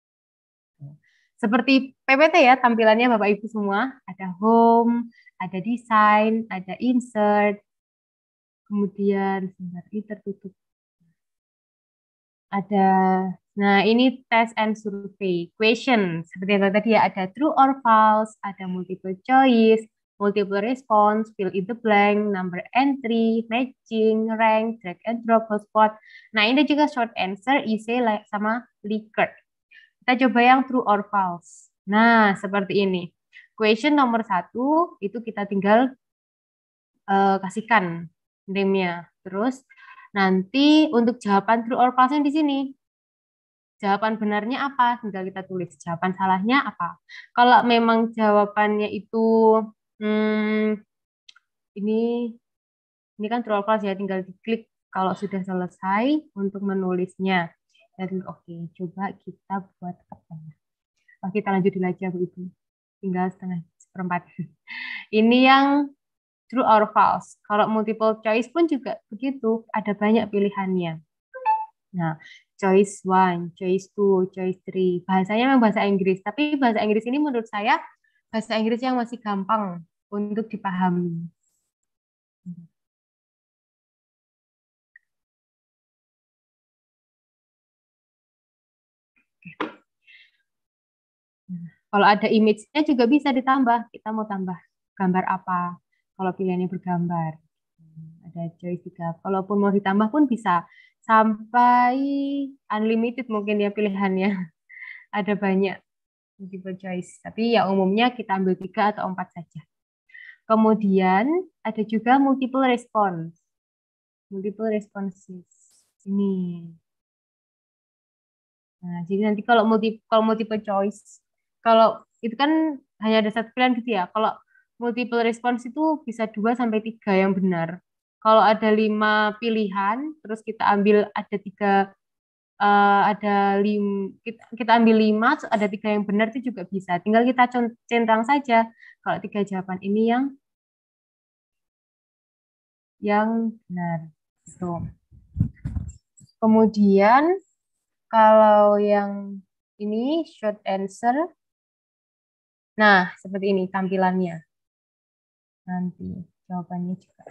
Seperti PPT ya tampilannya Bapak Ibu semua, ada home, ada desain, ada insert, kemudian sebentar ini tertutup. Nah ini test and survey, question, seperti yang tadi ya, ada true or false, ada multiple choice, multiple response, fill in the blank, number entry, matching, rank, drag and drop, hotspot. Nah ini juga short answer, essay, sama Likert. Kita coba yang true or false. Nah, seperti ini. Question nomor 1, itu kita tinggal kasihkan name-nya. Terus, nanti untuk jawaban true or false-nya di sini. jawaban benarnya apa, tinggal kita tulis. Jawaban salahnya apa. Kalau memang jawabannya itu ini kan true or false ya, tinggal diklik kalau sudah selesai untuk menulisnya. Dan oke, coba kita buat apa ya? Kita lanjutin aja Bu Ibu. Tinggal seperempat. Ini yang true or false. Kalau multiple choice pun juga begitu, ada banyak pilihannya. Nah, choice 1, choice 2, choice 3. Bahasanya memang bahasa Inggris, tapi bahasa Inggris ini menurut saya bahasa Inggris yang masih gampang untuk dipahami. Kalau ada image-nya juga bisa ditambah. Kita mau tambah gambar apa? Kalau pilihannya bergambar. Ada choice 3. Kalaupun mau ditambah pun bisa. Sampai unlimited mungkin ya pilihannya. Ada banyak multiple choice. Tapi ya umumnya kita ambil 3 atau 4 saja. Kemudian ada juga multiple response. Multiple responses. Ini. Nah, jadi nanti kalau multiple choice, kalau itu kan hanya ada satu pilihan gitu ya. Kalau multiple response itu bisa 2 sampai 3 yang benar. Kalau ada 5 pilihan, terus kita ambil ada 3 kita ambil 5, ada 3 yang benar itu juga bisa. Tinggal kita centang saja kalau 3 jawaban ini yang benar. So. Kemudian kalau yang ini short answer, nah seperti ini tampilannya. Nanti jawabannya juga.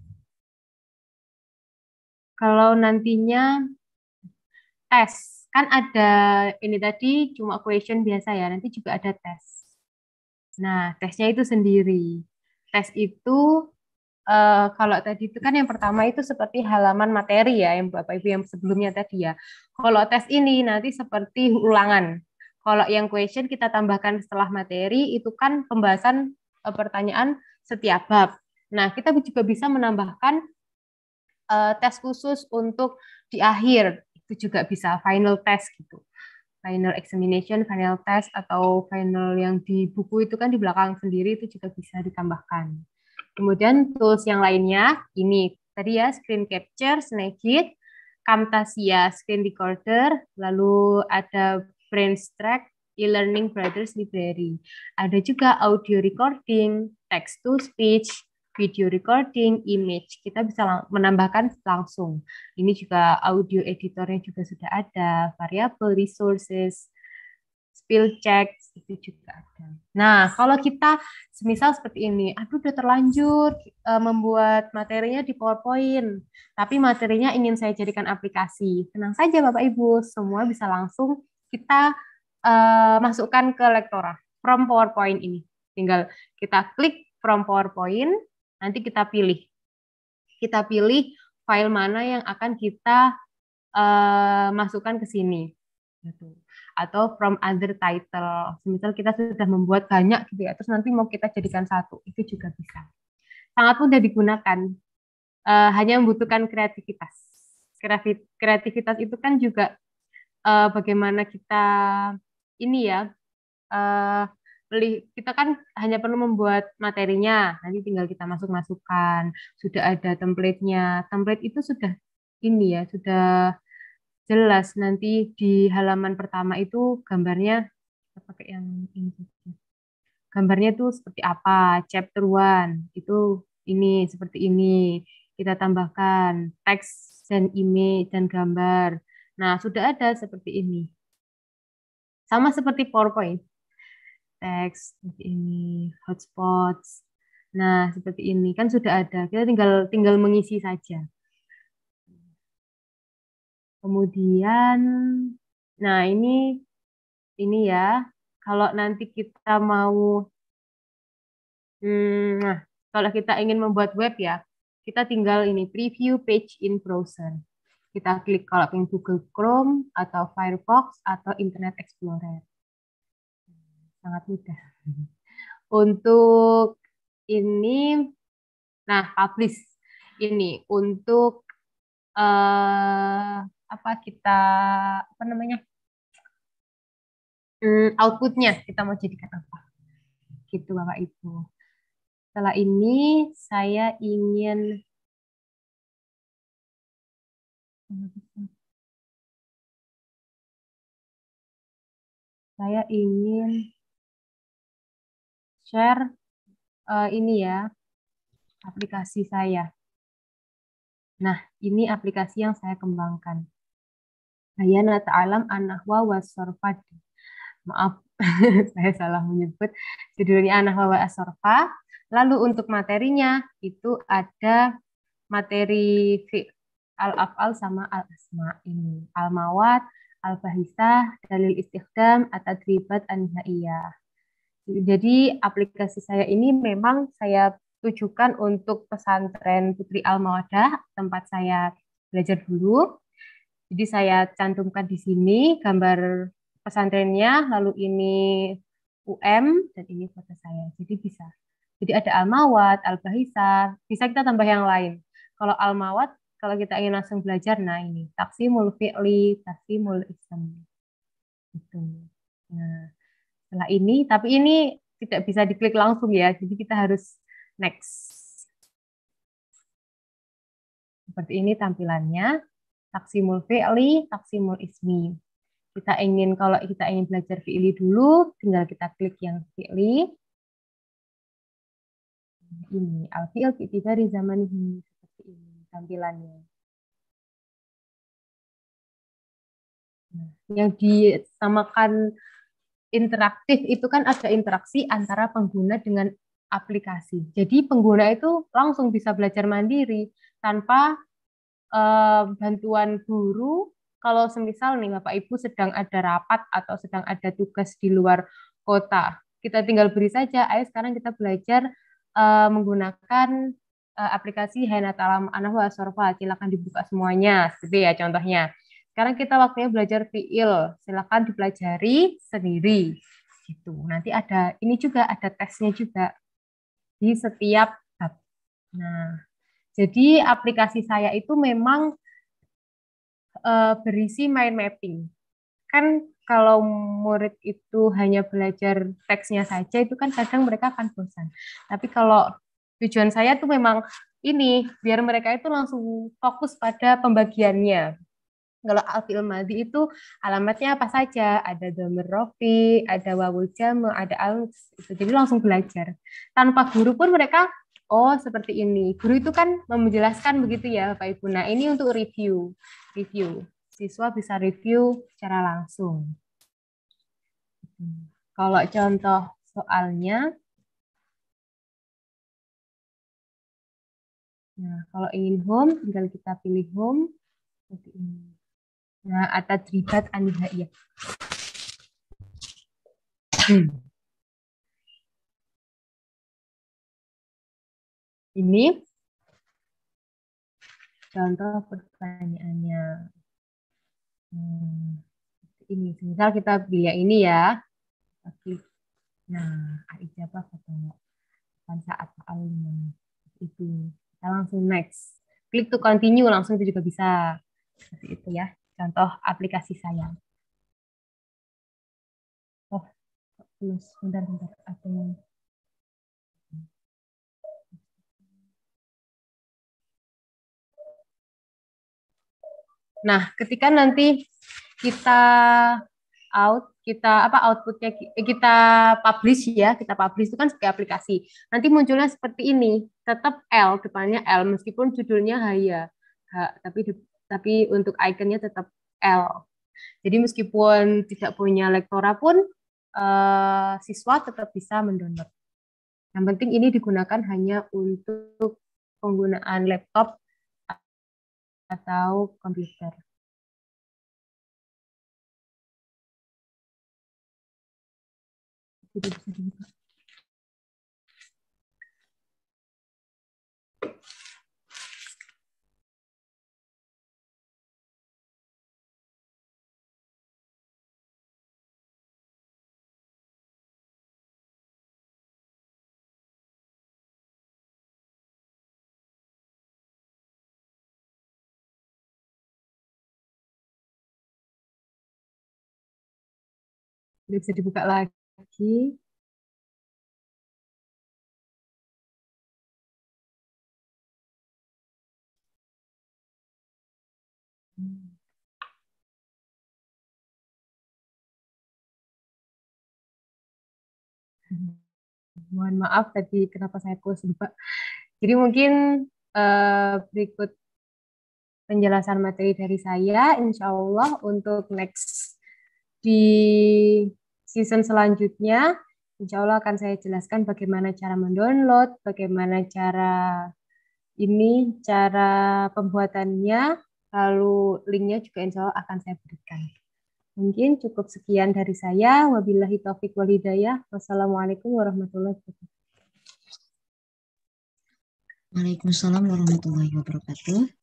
Kalau nantinya tes, kan ada ini tadi cuma question biasa ya, nanti juga ada tes. Nah, tesnya itu sendiri. Tes itu kalau tadi itu kan yang pertama itu seperti halaman materi ya, yang Bapak Ibu yang sebelumnya tadi ya. Kalau tes ini nanti seperti ulangan. Kalau yang question kita tambahkan setelah materi itu kan pembahasan pertanyaan setiap bab. Nah, kita juga bisa menambahkan tes khusus untuk di akhir. Itu juga bisa final test gitu. Final examination, final test, atau final yang di buku itu kan di belakang sendiri itu juga bisa ditambahkan. Kemudian tools yang lainnya, ini tadi ya screen capture, Snagit, Camtasia screen recorder, lalu ada Brainstack, e-learning Brothers Library. Ada juga audio recording, text to speech, video recording, image. Kita bisa menambahkan langsung. Ini juga audio editornya juga sudah ada, variable resources, spell check itu juga ada. Nah, kalau kita semisal seperti ini, aduh udah terlanjur membuat materinya di PowerPoint, tapi materinya ingin saya jadikan aplikasi. Tenang saja Bapak Ibu, semua bisa langsung kita masukkan ke Lektora from PowerPoint ini. Tinggal kita klik from PowerPoint, nanti kita pilih. Kita pilih file mana yang akan kita masukkan ke sini. Gitu. Atau from other title. Misal kita sudah membuat banyak gitu ya, terus nanti mau kita jadikan satu, itu juga bisa. Sangat mudah digunakan. Hanya membutuhkan kreativitas. Kreativitas itu kan juga bagaimana kita ini ya, kita kan hanya perlu membuat materinya, nanti tinggal kita masukkan. Sudah ada template-nya. Template itu sudah ini ya, sudah jelas. Nanti di halaman pertama itu gambarnya, kita pakai yang ini. Gambarnya itu seperti apa, chapter 1 itu ini, seperti ini. Kita tambahkan teks dan image dan gambar. Nah, sudah ada seperti ini. Sama seperti PowerPoint. Teks seperti ini, hotspots. Nah, seperti ini kan sudah ada. Kita tinggal mengisi saja. Kemudian, nah ini ya. Kalau nanti kita mau, kalau kita ingin membuat web ya, kita tinggal ini preview page in browser. Kita klik kalau pengen Google Chrome atau Firefox atau Internet Explorer. Sangat mudah. Untuk ini, nah publish ini untuk apa namanya? outputnya kita mau jadikan apa. Gitu Bapak Ibu. Setelah ini saya ingin share ini ya, aplikasi saya. Nah, ini aplikasi yang saya kembangkan. Bayana ta'alam an-nahwa was-sarfa. Maaf, saya salah menyebut judulnya an-nahwa was-sarfa. Lalu untuk materinya itu ada materi al-af'al sama al-asma ini. Al-mawad, al-bahisah, dalil istikhdam, at-tadribat an-nihaiyah. Jadi aplikasi saya ini memang saya tujukan untuk pesantren Putri Al-Mawadah, tempat saya belajar dulu. Jadi saya cantumkan di sini gambar pesantrennya, lalu ini UM, dan ini foto saya. Jadi bisa. Jadi ada Al-Mawad, Al-Bahisah, bisa kita tambah yang lain. Kalau Al-Mawad, kalau kita ingin langsung belajar, nah ini, taksimul fi'li, taksimul ism. Gitu. Nah, setelah ini, tapi ini tidak bisa diklik langsung ya, jadi kita harus next. Seperti ini tampilannya, taksimul fi'li, taksimul ismi. Kalau kita ingin belajar fi'li dulu, tinggal kita klik yang fi'li. Ini, al-fi'il bi'tibari zamanihi, seperti ini tampilannya. Nah, yang disamakan interaktif itu kan ada interaksi antara pengguna dengan aplikasi. Jadi pengguna itu langsung bisa belajar mandiri tanpa bantuan guru. Kalau semisal nih Bapak Ibu sedang ada rapat atau sedang ada tugas di luar kota, kita tinggal beri saja, ayo sekarang kita belajar menggunakan aplikasi Hayana Ta'alam an-nahwa was-sarfa, silakan dibuka semuanya, gitu ya contohnya. Sekarang kita waktunya belajar fi'il, silakan dipelajari sendiri. Gitu. Nanti ada ini juga ada tesnya juga di setiap bab. Nah, jadi aplikasi saya itu memang berisi mind mapping. Kan kalau murid itu hanya belajar teksnya saja itu kan kadang mereka akan bosan. Tapi kalau tujuan saya tuh memang ini biar mereka itu langsung fokus pada pembagiannya. Kalau al-fi'il madhi itu alamatnya apa saja, ada dhamir rofi, ada wawul jam, ada al, jadi langsung belajar. Tanpa guru pun mereka, oh seperti ini. Guru itu kan menjelaskan begitu ya Pak Ibu. Nah ini untuk review. Siswa bisa review secara langsung. Kalau contoh soalnya, nah kalau ingin home, tinggal kita pilih home, seperti ini. Nah, at-tadribat an-nihaiyah. Ini contoh pertanyaannya. Ini, misal kita pilih ini ya. Nah, ijabah atau saat soal itu. Kita langsung next. Klik to continue, langsung itu juga bisa. Seperti itu ya. Contoh aplikasi saya. Oh, terus bentar. Ada yang... Nah, ketika nanti kita outputnya kita publish ya, kita publish itu kan sebagai aplikasi. Nanti munculnya seperti ini, tetap L, depannya L meskipun judulnya Haya. Tapi untuk ikonnya tetap L. Jadi meskipun tidak punya lektora pun siswa tetap bisa mendownload. Yang penting ini digunakan hanya untuk penggunaan laptop atau komputer. Jadi bisa dibuka. Ini bisa dibuka lagi. Mohon maaf tadi kenapa saya close lupa. Jadi mungkin berikut penjelasan materi dari saya. Insya Allah untuk next di season selanjutnya, insya Allah akan saya jelaskan bagaimana cara mendownload, bagaimana cara pembuatannya, lalu linknya juga insya Allah akan saya berikan. Mungkin cukup sekian dari saya. Wabillahi taufiq wal hidayah. Wassalamualaikum warahmatullahi wabarakatuh. Waalaikumsalam warahmatullahi wabarakatuh.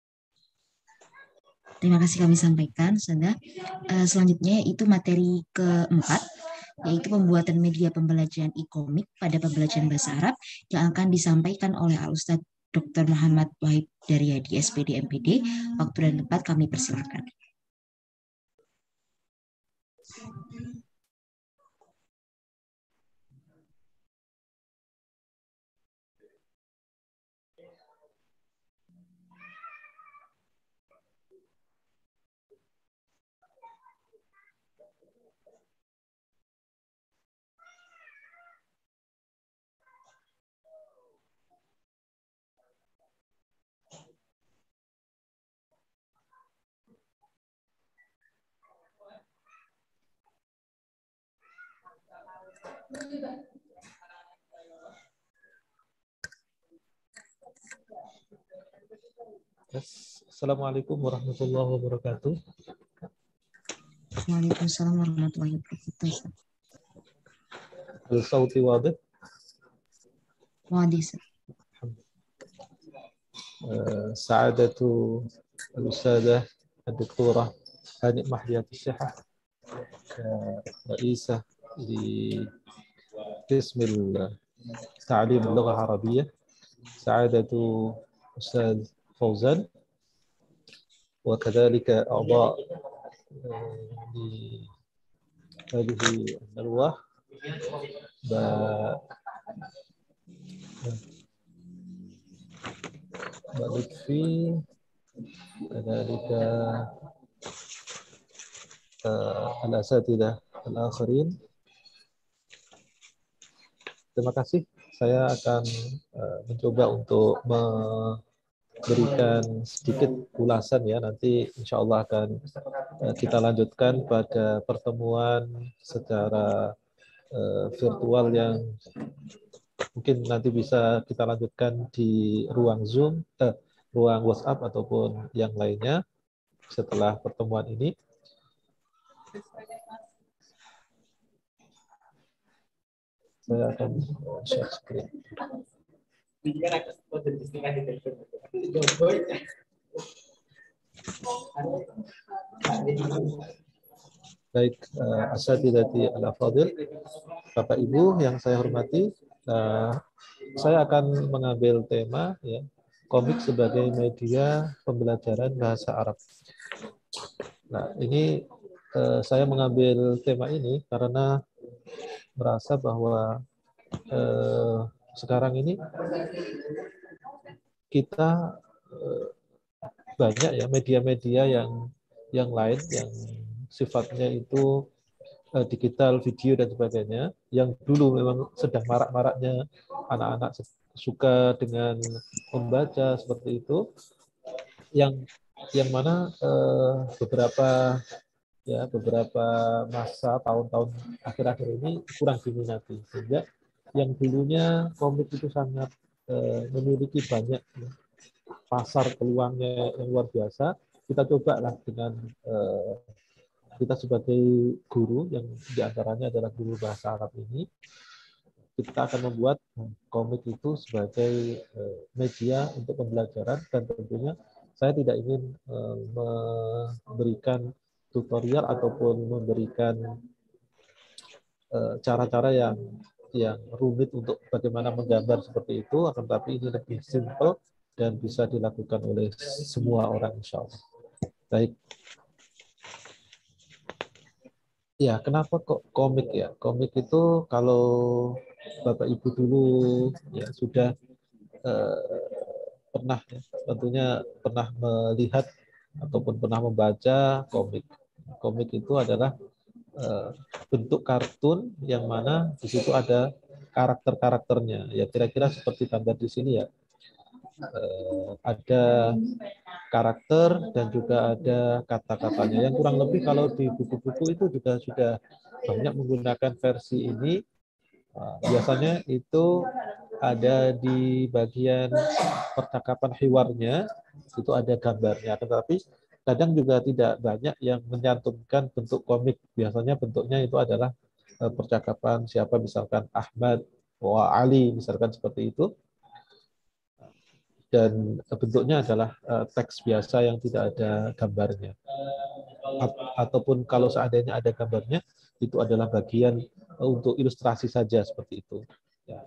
Terima kasih kami sampaikan, Sada. Selanjutnya itu materi keempat, yaitu pembuatan media pembelajaran e-komik pada pembelajaran bahasa Arab yang akan disampaikan oleh Al-Ustadz Dr. Muhammad Wahid Daryadi, SPD, MPD. Waktu dan tempat kami persilakan. Assalamualaikum warahmatullahi wabarakatuh. Waalaikumsalam warahmatullahi wabarakatuh. الصوت واضح؟ واضح. سعادة الأستاذة الدكتورة هانئ محليات الصحة رئيسة لقسم تعليم اللغة العربية، سعادة أستاذ فوزان، وكذلك أعضاء لهذه الندوة Mbak Lutfi, كذلك الأساتذة الآخرين. Terima kasih. Saya akan mencoba untuk memberikan sedikit ulasan ya. Nanti insya Allah akan kita lanjutkan pada pertemuan secara virtual yang mungkin nanti bisa kita lanjutkan di ruang Zoom, ruang WhatsApp ataupun yang lainnya setelah pertemuan ini. Saya akan share screen. Baik, asatidati al-afadil, Bapak Ibu yang saya hormati, saya akan mengambil tema ya, komik sebagai media pembelajaran bahasa Arab. Nah, ini saya mengambil tema ini karena merasa bahwa sekarang ini kita banyak ya media-media yang lain yang sifatnya itu digital, video dan sebagainya, yang dulu memang sedang marak-maraknya anak-anak suka dengan membaca seperti itu, yang mana beberapa masa tahun-tahun akhir-akhir ini kurang diminati, sehingga yang dulunya komik itu sangat memiliki banyak pasar peluangnya yang luar biasa. Kita cobalah dengan kita sebagai guru yang diantaranya adalah guru bahasa Arab ini, kita akan membuat komik itu sebagai media untuk pembelajaran, dan tentunya saya tidak ingin memberikan tutorial ataupun memberikan cara-cara yang rumit untuk bagaimana menggambar seperti itu, akan tetapi ini lebih simple dan bisa dilakukan oleh semua orang insya Allah. Baik. Ya, kenapa kok komik ya? Komik itu kalau Bapak Ibu dulu ya sudah pernah ya, tentunya pernah melihat ataupun pernah membaca komik. Komik itu adalah bentuk kartun yang mana di situ ada karakter-karakternya. Ya kira-kira seperti gambar di sini ya. Ada karakter dan juga ada kata-katanya. Yang kurang lebih kalau di buku-buku itu juga sudah banyak menggunakan versi ini. Biasanya itu ada di bagian percakapan hiwarnya, itu ada gambarnya. Tetapi kadang juga tidak banyak yang menyantumkan bentuk komik. Biasanya bentuknya itu adalah percakapan siapa, misalkan Ahmad, Ali, misalkan seperti itu. Dan bentuknya adalah teks biasa yang tidak ada gambarnya. Ataupun kalau seandainya ada gambarnya, itu adalah bagian untuk ilustrasi saja seperti itu. Ya.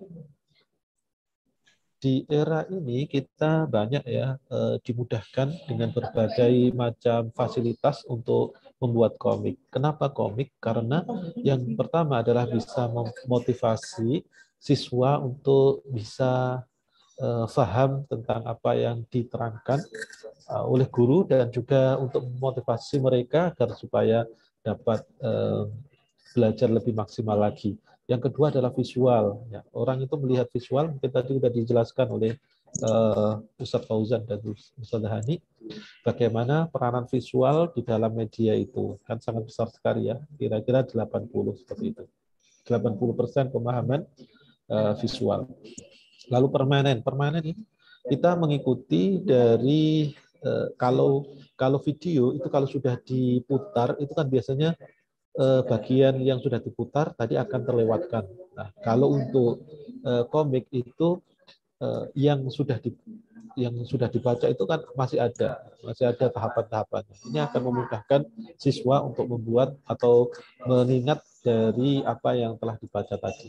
Di era ini kita banyak ya dimudahkan dengan berbagai macam fasilitas untuk membuat komik. Kenapa komik? Karena yang pertama adalah bisa memotivasi siswa untuk bisa paham tentang apa yang diterangkan oleh guru dan juga untuk memotivasi mereka agar supaya dapat belajar lebih maksimal lagi. Yang kedua adalah visual. Ya, orang itu melihat visual, mungkin tadi sudah dijelaskan oleh Ustadz Fauzan dan Ustadz Hani, bagaimana peranan visual di dalam media itu kan sangat besar sekali ya, kira-kira 80 seperti itu. 80% pemahaman visual. Lalu permainan ini kita mengikuti dari kalau video itu kalau sudah diputar itu kan biasanya bagian yang sudah diputar tadi akan terlewatkan. Nah, kalau untuk komik itu yang sudah dibaca itu kan masih ada tahapan-tahapannya. Ini akan memudahkan siswa untuk membuat atau mengingat dari apa yang telah dibaca tadi.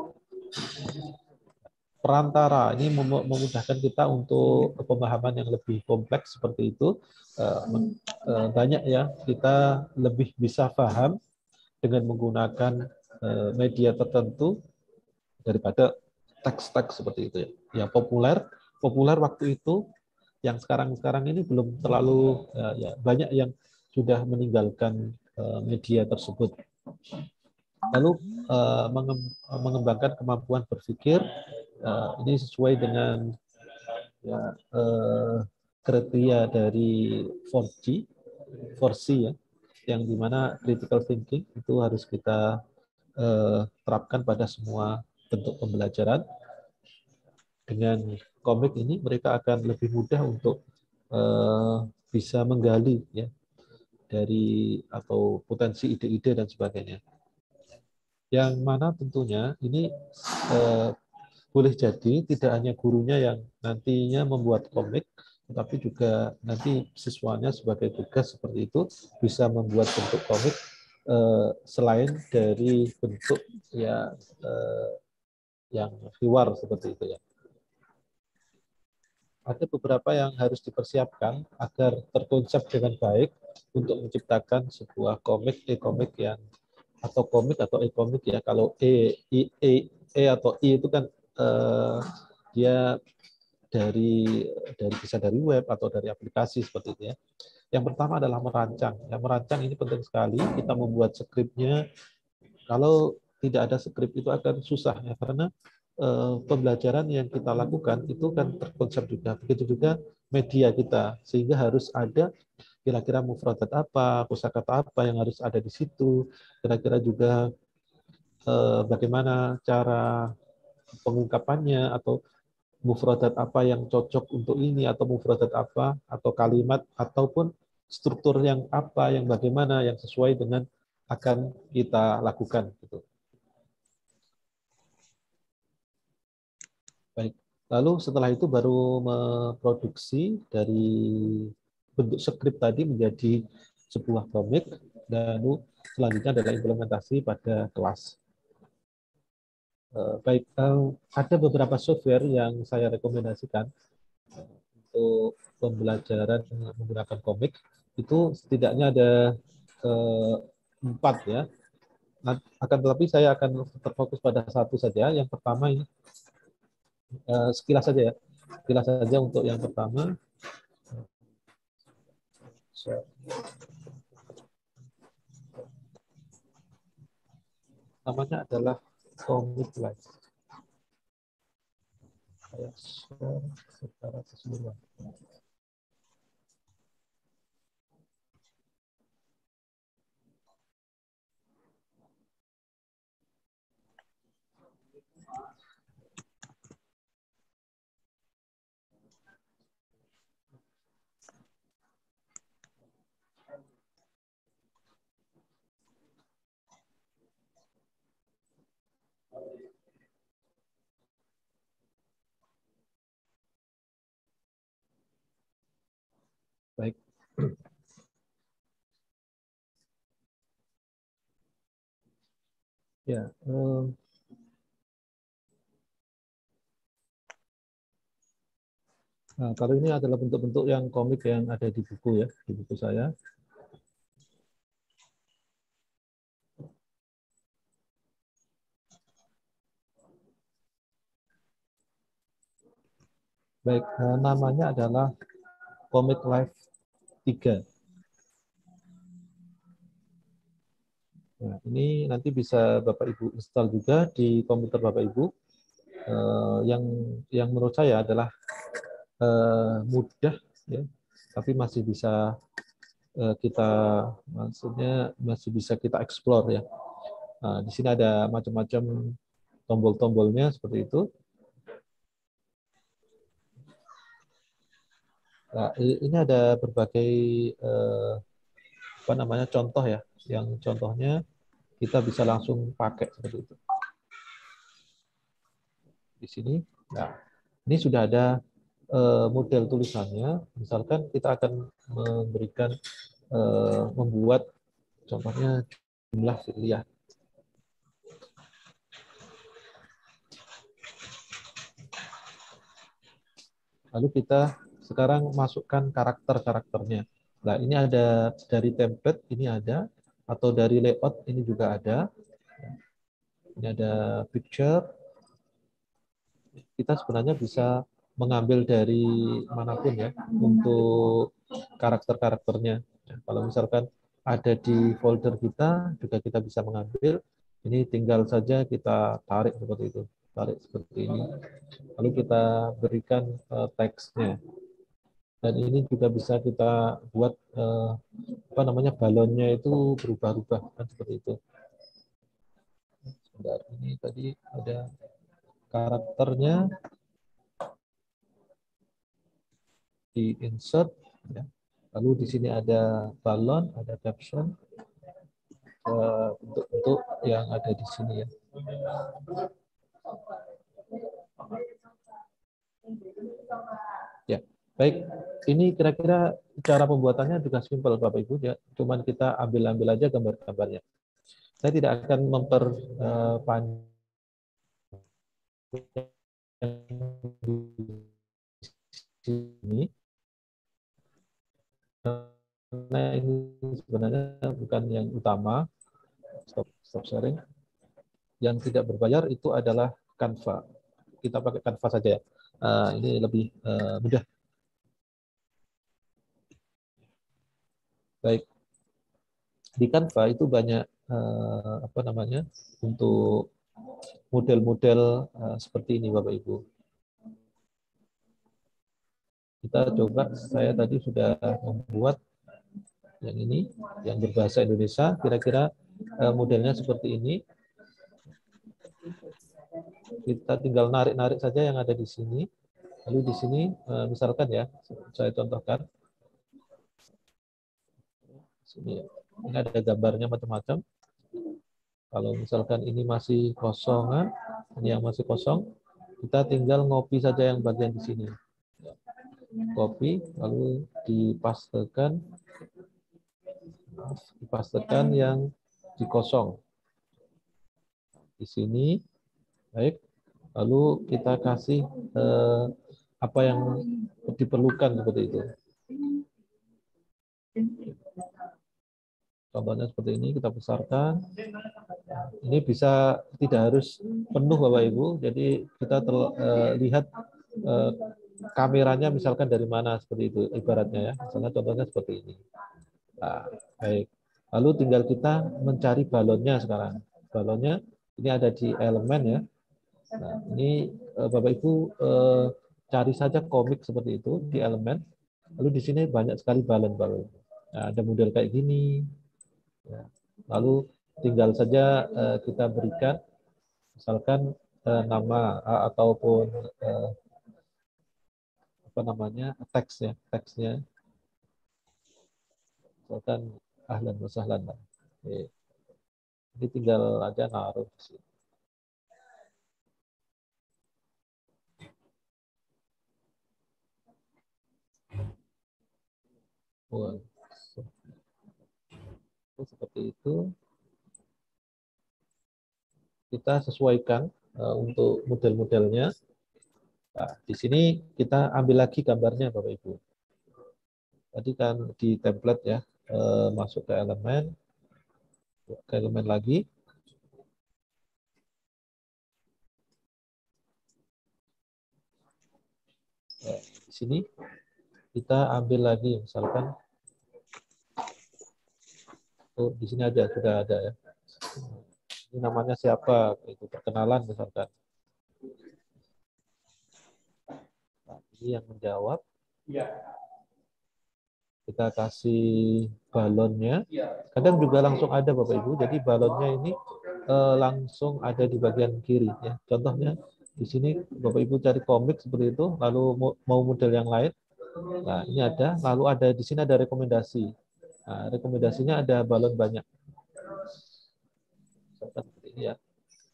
Perantara ini memudahkan kita untuk pemahaman yang lebih kompleks seperti itu. Banyak ya kita lebih bisa paham dengan menggunakan media tertentu daripada teks-teks seperti itu ya. Yang populer waktu itu, yang sekarang ini belum terlalu ya, banyak yang sudah meninggalkan media tersebut. Lalu mengembangkan kemampuan berpikir. Ini sesuai dengan ya, kriteria dari 4C ya, yang dimana critical thinking itu harus kita terapkan pada semua bentuk pembelajaran. Dengan komik ini mereka akan lebih mudah untuk bisa menggali ya dari atau potensi ide-ide dan sebagainya. Yang mana tentunya ini boleh jadi tidak hanya gurunya yang nantinya membuat komik, tetapi juga nanti siswanya sebagai tugas seperti itu bisa membuat bentuk komik selain dari bentuk ya yang hiwar seperti itu ya. Ada beberapa yang harus dipersiapkan agar terkonsep dengan baik untuk menciptakan sebuah komik e-komik yang atau komik atau e-komik ya. Kalau e atau i itu kan dia bisa dari web atau dari aplikasi seperti itu ya. Yang pertama adalah merancang. Yang merancang ini penting sekali. Kita membuat skripnya. Kalau tidak ada skrip itu akan susah ya, karena pembelajaran yang kita lakukan itu kan terkonsep juga. Begitu juga media kita, sehingga harus ada kira-kira mufradat apa, kosakata apa yang harus ada di situ. Kira-kira juga bagaimana cara pengungkapannya atau mufradat apa yang cocok untuk ini atau mufradat apa atau kalimat ataupun struktur yang apa yang bagaimana yang sesuai dengan akan kita lakukan gitu. Baik. Lalu setelah itu baru memproduksi dari bentuk skrip tadi menjadi sebuah komik, dan selanjutnya adalah implementasi pada kelas. Baik, ada beberapa software yang saya rekomendasikan untuk pembelajaran menggunakan komik. Itu setidaknya ada 4 ya. Akan tetapi saya akan terfokus pada satu saja. Yang pertama ini sekilas saja ya. Sekilas saja untuk yang pertama. Namanya adalah Comic Life. Saya share secara keseluruhan. Baik. Ya, nah, kalau ini adalah bentuk-bentuk yang komik yang ada di buku ya, di buku saya. Baik, namanya adalah Comic Life 3. Nah, ini nanti bisa Bapak Ibu install juga di komputer Bapak Ibu. Yang menurut saya adalah mudah, ya, tapi masih bisa maksudnya masih bisa kita explore ya. Nah, di sini ada macam-macam tombol-tombolnya seperti itu. Nah, ini ada berbagai contoh ya, yang contohnya kita bisa langsung pakai seperti itu. Di sini, nah ini sudah ada model tulisannya. Misalkan kita akan memberikan membuat contohnya jumlah lihat. Lalu kita sekarang masukkan karakter-karakternya. Nah, ini ada dari template, ini ada, atau dari layout, ini juga ada. Ini ada picture. Kita sebenarnya bisa mengambil dari manapun ya, untuk karakter-karakternya. Kalau misalkan ada di folder kita, juga kita bisa mengambil. Ini tinggal saja kita tarik seperti itu. Tarik seperti ini. Lalu kita berikan teksnya. Dan ini juga bisa kita buat balonnya itu berubah-ubah kan seperti itu. Sebentar, ini tadi ada karakternya di insert ya. Lalu di sini ada balon, ada caption, bentuk-bentuk yang ada di sini ya. Ya, baik. Ini kira-kira cara pembuatannya juga simpel Bapak Ibu ya. Cuman kita ambil aja gambar-gambarnya. Saya tidak akan memperpanjang ini. Karena ini sebenarnya bukan yang utama. Stop sharing. Yang tidak berbayar itu adalah Canva. Kita pakai Canva saja ya. Ini lebih mudah. Baik. Di Canva itu banyak untuk model-model seperti ini Bapak Ibu. Kita coba, saya tadi sudah membuat yang ini, yang berbahasa Indonesia, kira-kira modelnya seperti ini. Kita tinggal narik-narik saja yang ada di sini. Lalu di sini, misalkan ya, saya contohkan. Sini, ini ada gambarnya macam-macam. Kalau misalkan ini masih kosongan, ini yang masih kosong, kita tinggal ngopi saja yang bagian di sini. Copy, lalu dipastekan yang di kosong di sini. Baik, lalu kita kasih apa yang diperlukan seperti itu. Contohnya seperti ini, kita besarkan. Ini bisa tidak harus penuh Bapak Ibu, jadi kita lihat kameranya misalkan dari mana seperti itu ibaratnya ya. Misalnya contohnya seperti ini. Nah, baik. Lalu tinggal kita mencari balonnya sekarang. Balonnya ini ada di elemen ya. Nah, ini Bapak Ibu cari saja komik seperti itu di elemen. Lalu di sini banyak sekali balon-balon. Nah, ada model kayak gini. Ya. Lalu tinggal saja kita berikan misalkan nama ataupun apa namanya teks ya, teksnya. Misalkan ahlan wa sahlan. Ini tinggal aja naruh di sini. Seperti itu. Kita sesuaikan untuk model-modelnya. Nah, di sini kita ambil lagi gambarnya Bapak Ibu. Tadi kan di template ya, masuk ke elemen lagi. Di sini kita ambil lagi misalkan, di sini aja sudah ada ya. Ini namanya siapa? Itu perkenalan misalkan. Nah, ini yang menjawab. Kita kasih balonnya. Kadang juga langsung ada Bapak Ibu. Jadi balonnya ini langsung ada di bagian kiri ya. Contohnya di sini Bapak Ibu cari komik seperti itu, lalu mau model yang lain. Nah, ini ada, lalu ada di sini ada rekomendasi. Nah, rekomendasinya ada balon banyak. Seperti ini ya.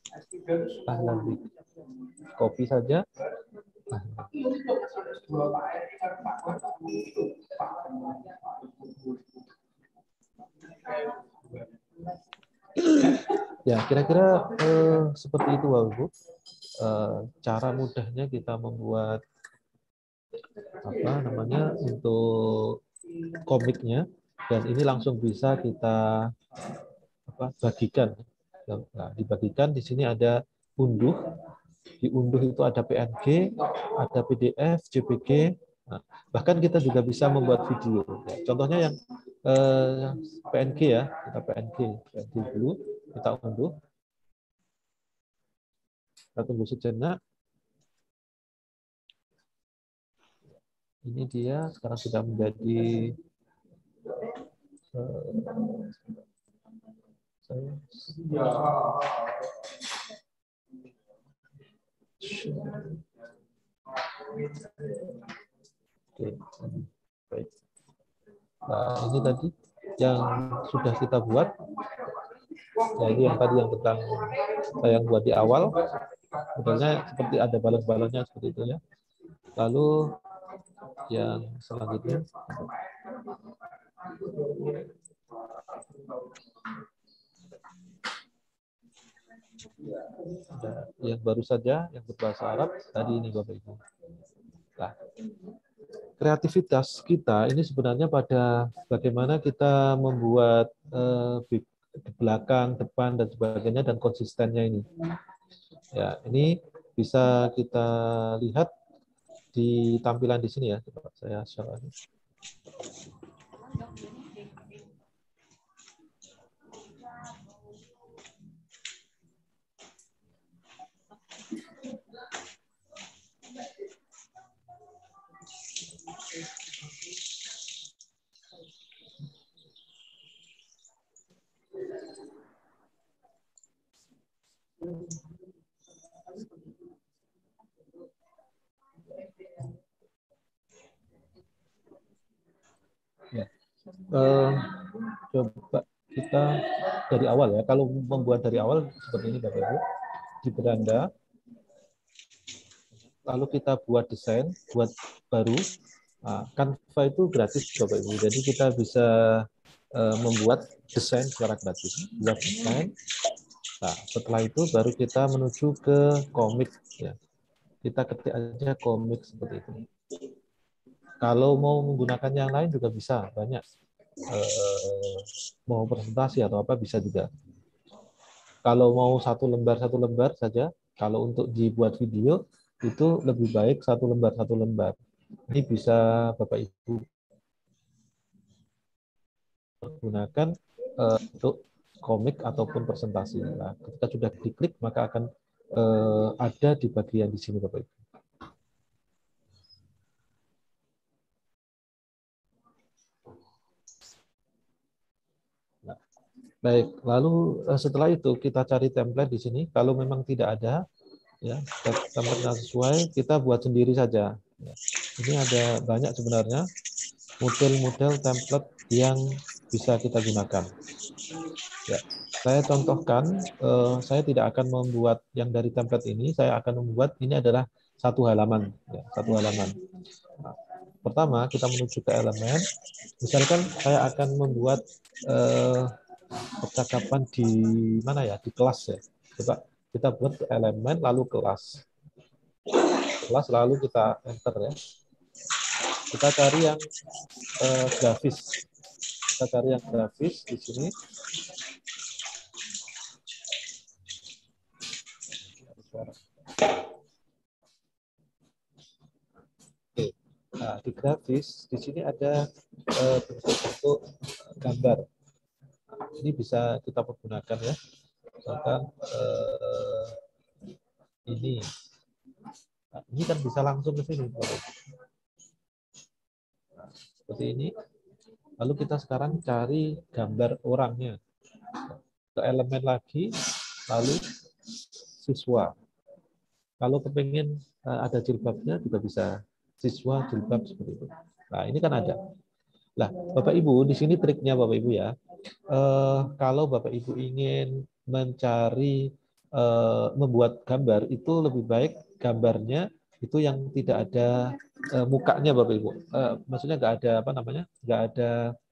Copy saja. Ya, kira-kira seperti itu Bapak Ibu. Cara mudahnya kita membuat apa namanya untuk komiknya, dan ini langsung bisa kita bagikan. Nah, dibagikan di sini ada unduh. Di unduh itu ada PNG, ada PDF, JPG. Nah, bahkan kita juga bisa membuat video. Contohnya yang PNG ya, kita PNG dulu, kita unduh. Kita tunggu sejenak. Ini dia sekarang sudah menjadi Oke, baik. Nah, ini tadi yang sudah kita buat. Nah, ini yang tadi yang tentang yang buat di awal. Modelnya seperti ada balon-balonnya seperti itu ya. Lalu yang selanjutnya. Yang baru saja yang berbahasa Arab tadi ini Bapak Ibu. Nah, kreativitas kita ini sebenarnya pada bagaimana kita membuat di belakang, depan dan sebagainya dan konsistennya ini. Ya, ini bisa kita lihat di tampilan di sini ya. Coba saya share lagi. Ya. Coba kita dari awal ya. Kalau membuat dari awal seperti ini Bapak Ibu, di beranda. Lalu kita buat desain, buat baru. Nah, Canva itu gratis Bapak Ibu. Jadi kita bisa membuat desain secara gratis. Buat desain. Nah, setelah itu baru kita menuju ke komik ya. Kita ketik aja komik seperti itu. Kalau mau menggunakan yang lain juga bisa, banyak. Mau presentasi atau apa bisa juga. Kalau mau satu lembar saja. Kalau untuk dibuat video itu lebih baik satu lembar. Ini bisa Bapak Ibu gunakan untuk komik ataupun presentasi. Nah, ketika sudah diklik maka akan ada di bagian di sini Bapak Ibu. Nah, baik, lalu setelah itu kita cari template di sini. Kalau memang tidak ada, ya template yang sesuai, kita buat sendiri saja. Ya. Ini ada banyak sebenarnya model-model template yang bisa kita gunakan. Ya, saya contohkan, saya tidak akan membuat yang dari template ini, saya akan membuat ini adalah satu halaman, ya, satu halaman. Nah, pertama kita menuju ke elemen. Misalkan saya akan membuat percakapan di mana ya, di kelas ya. Coba kita buat ke elemen lalu kelas lalu kita enter ya. Kita cari yang grafis. Kita cari yang grafis di sini. Oke. Nah, di grafis di sini ada bentuk-bentuk gambar. Ini bisa kita pergunakan ya. Misalkan ini. Nah, ini kan bisa langsung ke sini. Nah, seperti ini. Lalu kita sekarang cari gambar orangnya. Ke elemen lagi, lalu siswa. Kalau kepengen ada jilbabnya juga bisa siswa jilbab seperti itu. Nah, ini kan ada. Nah, Bapak Ibu, di sini triknya Bapak Ibu ya. Kalau Bapak Ibu ingin mencari membuat gambar, itu lebih baik gambarnya itu yang tidak ada mukanya Bapak Ibu. Maksudnya nggak ada apa namanya, nggak ada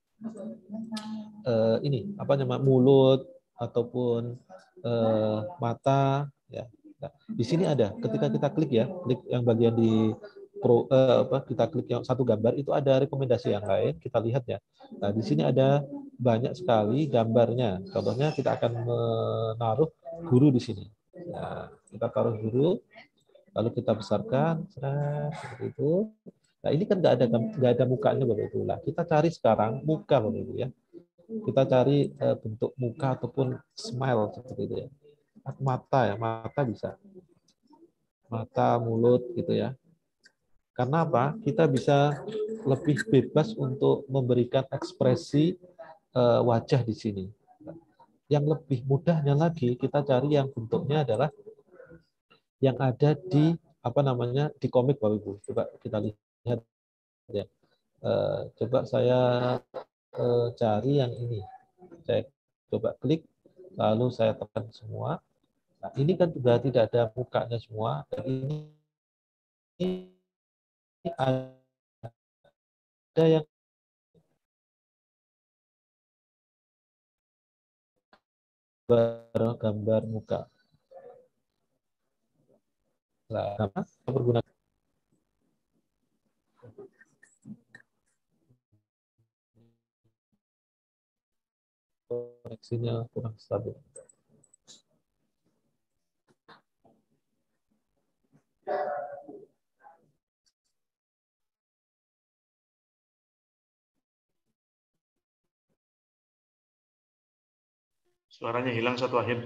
ini apa namanya mulut ataupun mata ya. Nah, di sini ada ketika kita klik ya, klik yang bagian di kita klik yang satu gambar itu ada rekomendasi yang lain, kita lihat ya. Nah, di sini ada banyak sekali gambarnya. Contohnya kita akan menaruh guru di sini. Nah, kita taruh guru, lalu kita besarkan, seperti itu. Nah, ini kan nggak ada mukanya Bapak Ibu. Nah, kita cari sekarang muka Bapak Ibu ya. Kita cari bentuk muka ataupun smile seperti itu ya. Mata ya, mata bisa. Mata, mulut gitu ya. Karena apa? Kita bisa lebih bebas untuk memberikan ekspresi wajah di sini. Yang lebih mudahnya lagi kita cari yang bentuknya adalah yang ada di apa namanya di komik Bapak Ibu. Coba kita lihat ya. Coba saya cari yang ini. Saya coba klik, lalu saya tekan semua. Nah, ini kan juga tidak ada mukanya semua. Dan ini ada yang gambar muka. Nah, kenapa? Menggunakan koneksinya kurang stabil. Suaranya hilang satu Wahid.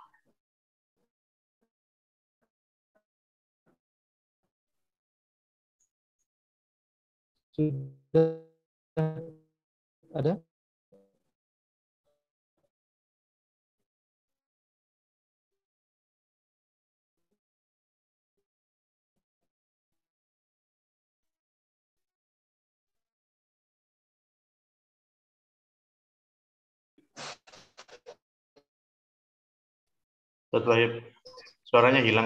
Sudah ada? Satu Wahid. Suaranya hilang.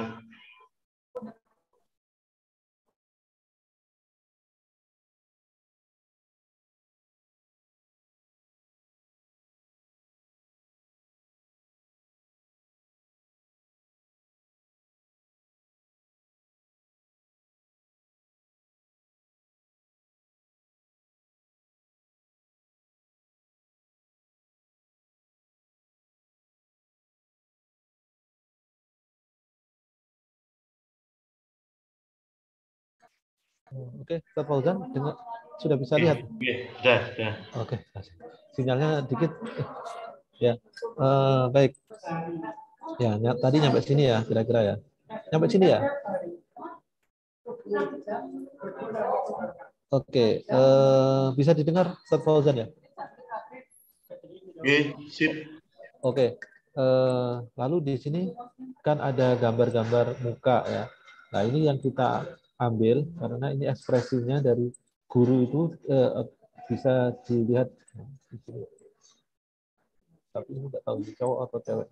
Oke, Ustaz Fauzan sudah bisa lihat? Sudah. Oke, sinyalnya dikit. Ya, baik. Ya, tadi nyampe sini ya, kira-kira ya. Nyampe sini ya. Oke, bisa didengar Ustaz Fauzan ya? Oke, sip. Oke, lalu di sini kan ada gambar-gambar muka ya. Nah, ini yang kita ambil karena ini ekspresinya dari guru itu bisa dilihat di sini. Tapi ini nggak tahu cowok atau cewek,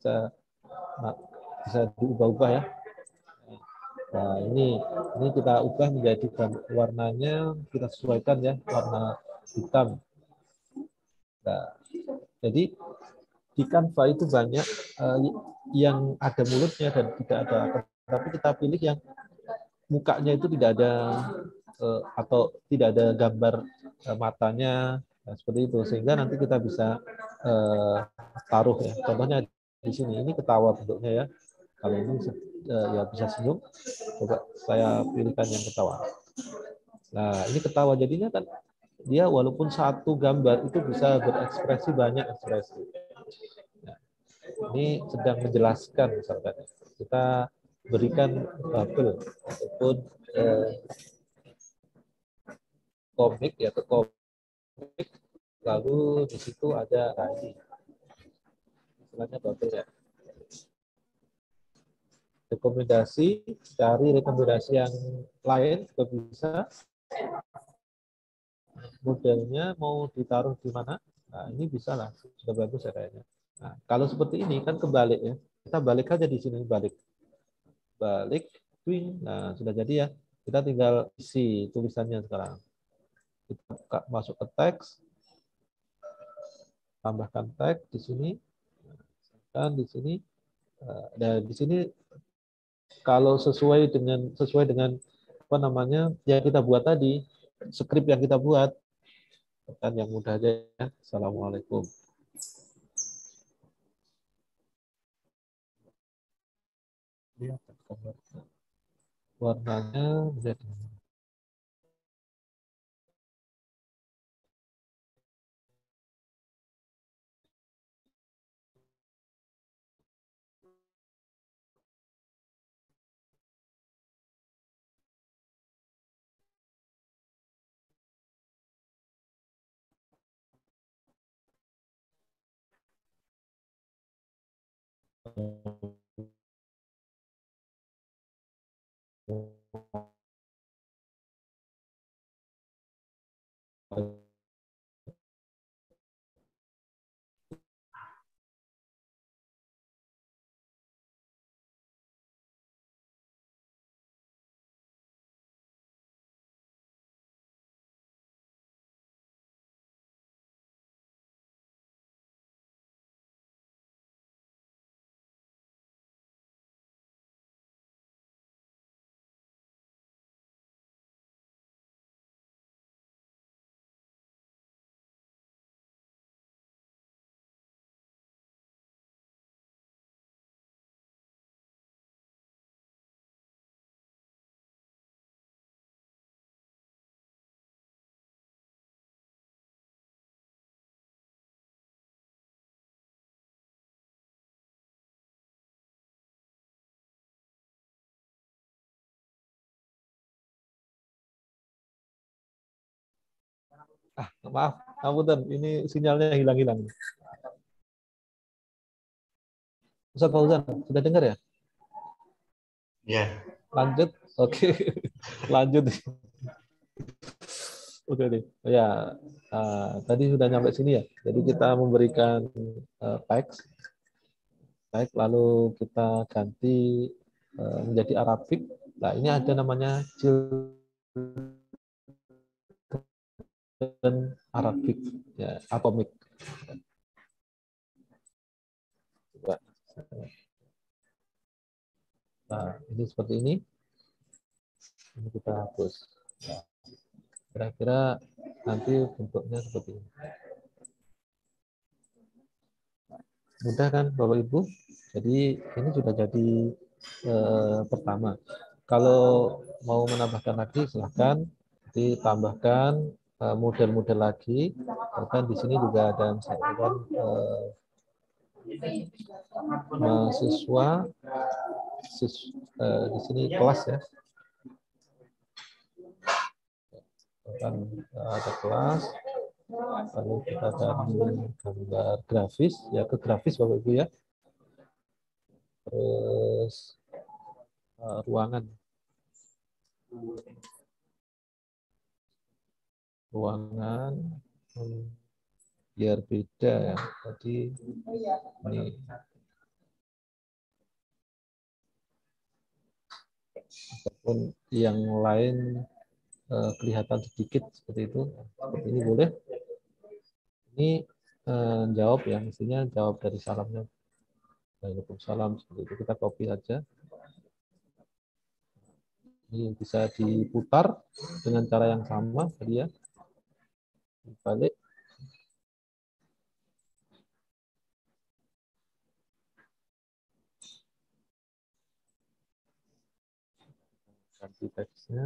bisa diubah-ubah ya. Nah, ini kita ubah menjadi warnanya, kita sesuaikan ya, warna hitam. Nah, jadi di Canva itu banyak yang ada mulutnya dan tidak ada, tapi kita pilih yang mukanya itu tidak ada atau tidak ada gambar matanya, nah, seperti itu, sehingga nanti kita bisa taruh ya. Contohnya di sini, ini ketawa bentuknya ya. Kalau ini ya bisa senyum. Coba saya pilihkan yang ketawa. Nah, ini ketawa jadinya kan dia walaupun satu gambar itu bisa berekspresi banyak ekspresi. Nah, ini sedang menjelaskan misalkan kita berikan bubble ataupun komik ya, ke komik, lalu di situ ada tadi istilahnya bubble ya. Rekomendasi, cari rekomendasi yang lain juga bisa. Modelnya mau ditaruh di mana? Nah, ini bisa lah, sudah bagus ya kayaknya. Nah, kalau seperti ini kan kebalik ya. Kita balik aja di sini, balik, twing. Nah, sudah jadi ya. Kita tinggal isi tulisannya sekarang. Kita buka, masuk ke teks, tambahkan teks di sini, dan di sini, dan di sini kalau sesuai dengan apa namanya yang kita buat tadi, skrip yang kita buat, kan yang mudah aja ya. Assalamualaikum. Lihat warnanya menjadi maaf, Apunten, ini sinyalnya hilang-hilang. Ustaz Fauzan, sudah dengar ya? Ya. Lanjut, oke. Lanjut. Oke deh. Ya, tadi sudah nyampe sini ya. Jadi kita memberikan teks, lalu kita ganti menjadi Arabik. Nah, ini ada namanya children Arabik, ya, atomik. Nah, ini seperti ini. Ini kita hapus. Nah, kira-kira nanti bentuknya seperti ini. Mudah kan Bapak Ibu? Jadi ini sudah jadi pertama. Kalau mau menambahkan lagi silahkan ditambahkan model-model lagi. Bahkan di sini juga ada misalkan mahasiswa di sini kelas ya. Bahkan ada kelas, lalu kita akan gambar grafis ya, ke grafis Bapak Ibu ya. Terus ruangan biar beda ya. Tadi ini ataupun yang lain kelihatan sedikit seperti itu, seperti ini boleh. Ini jawab ya, mestinya jawab dari salamnya. Waalaikumsalam, seperti itu kita copy saja. Ini bisa diputar dengan cara yang sama tadi ya. Balik. Ganti teksnya.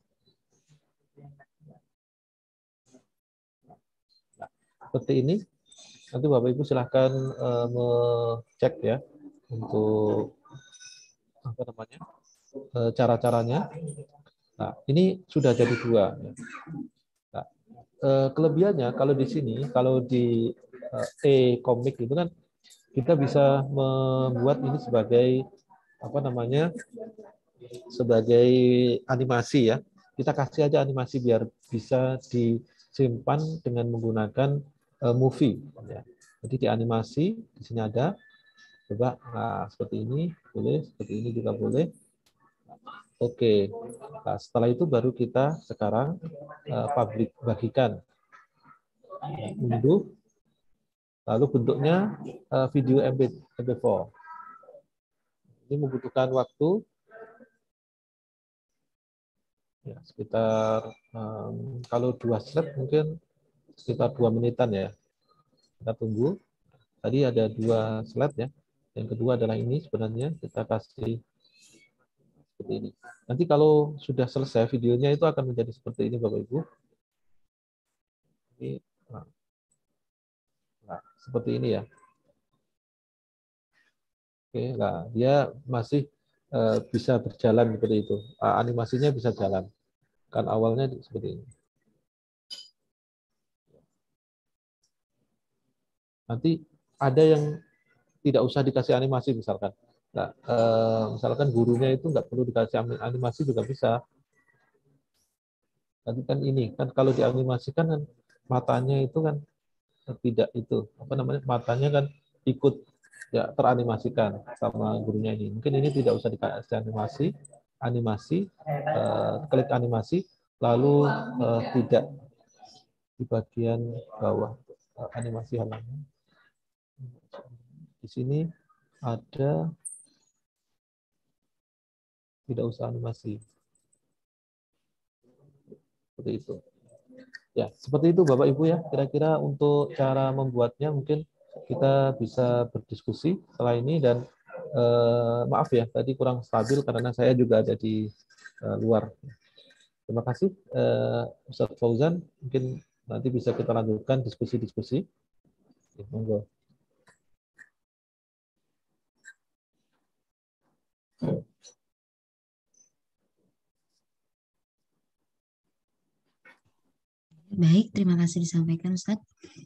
Nah, seperti ini. Nanti Bapak Ibu silahkan mengecek ya untuk apa namanya cara-caranya. Nah, ini sudah jadi dua. Nah, kelebihannya kalau di sini, kalau di e-komik itu kan kita bisa membuat ini sebagai apa namanya, sebagai animasi ya. Kita kasih aja animasi biar bisa disimpan dengan menggunakan movie. Ya. Jadi di animasi di sini ada, coba, nah seperti ini boleh, seperti ini juga boleh. Oke, nah, setelah itu baru kita sekarang publik bagikan, unduh, lalu bentuknya video MP4. Ini membutuhkan waktu ya, sekitar kalau 2 slide mungkin sekitar 2 menitan ya. Kita tunggu. Tadi ada 2 slide ya. Yang kedua adalah ini sebenarnya kita kasih seperti ini. Nanti kalau sudah selesai videonya itu akan menjadi seperti ini Bapak Ibu. Ini, nah, seperti ini ya. Oke, nah dia masih bisa berjalan seperti itu. Animasinya bisa jalan. Kan awalnya seperti ini. Nanti ada yang tidak usah dikasih animasi misalkan. Nah, misalkan gurunya itu nggak perlu dikasih animasi juga bisa. Nanti kan ini kan kalau dianimasikan kan matanya itu kan tidak itu apa namanya, matanya kan ikut ya teranimasikan sama gurunya ini. Mungkin ini tidak usah dikasih animasi, klik animasi lalu tidak di bagian bawah animasi halaman. Di sini ada tidak usah animasi. Seperti itu. Ya, seperti itu Bapak Ibu ya. Kira-kira untuk cara membuatnya mungkin kita bisa berdiskusi setelah ini dan maaf ya tadi kurang stabil karena saya juga ada di luar. Terima kasih Ustadz Fauzan. Mungkin nanti bisa kita lanjutkan diskusi-diskusi. Monggo. Baik, terima kasih disampaikan Ustadz.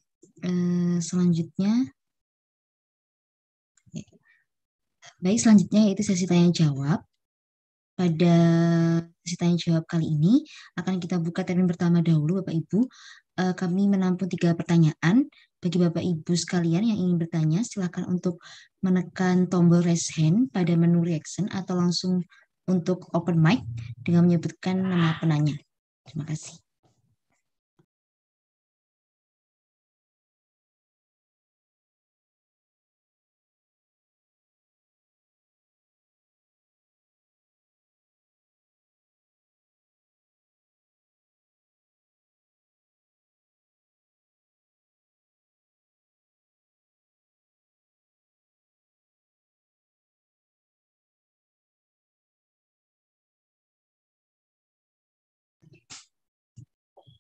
Selanjutnya yaitu sesi tanya jawab. Pada sesi tanya jawab kali ini akan kita buka termin pertama dahulu Bapak Ibu. Kami menampung 3 pertanyaan. Bagi Bapak Ibu sekalian yang ingin bertanya, silakan untuk menekan tombol raise hand pada menu reaction atau langsung untuk open mic dengan menyebutkan nama penanya. Terima kasih.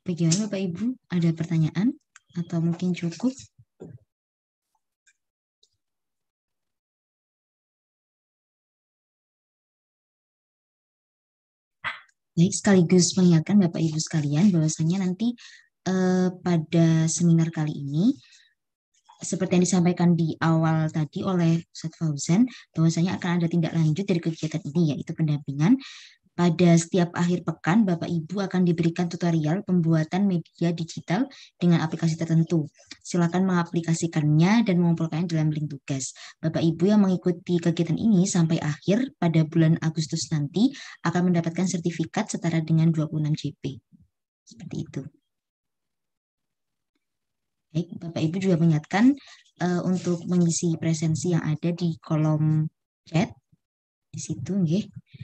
Bagaimana Bapak Ibu? Ada pertanyaan atau mungkin cukup? Baik, sekaligus mengingatkan Bapak Ibu sekalian bahwasanya nanti pada seminar kali ini seperti yang disampaikan di awal tadi oleh Ustadz Fauzan, bahwasanya akan ada tindak lanjut dari kegiatan ini, yaitu pendampingan. Pada setiap akhir pekan, Bapak Ibu akan diberikan tutorial pembuatan media digital dengan aplikasi tertentu. Silakan mengaplikasikannya dan mengumpulkannya dalam link tugas. Bapak Ibu yang mengikuti kegiatan ini sampai akhir pada bulan Agustus nanti akan mendapatkan sertifikat setara dengan 26 JP. Seperti itu. Baik, Bapak Ibu juga mengingatkan untuk mengisi presensi yang ada di kolom chat di situ, nggih.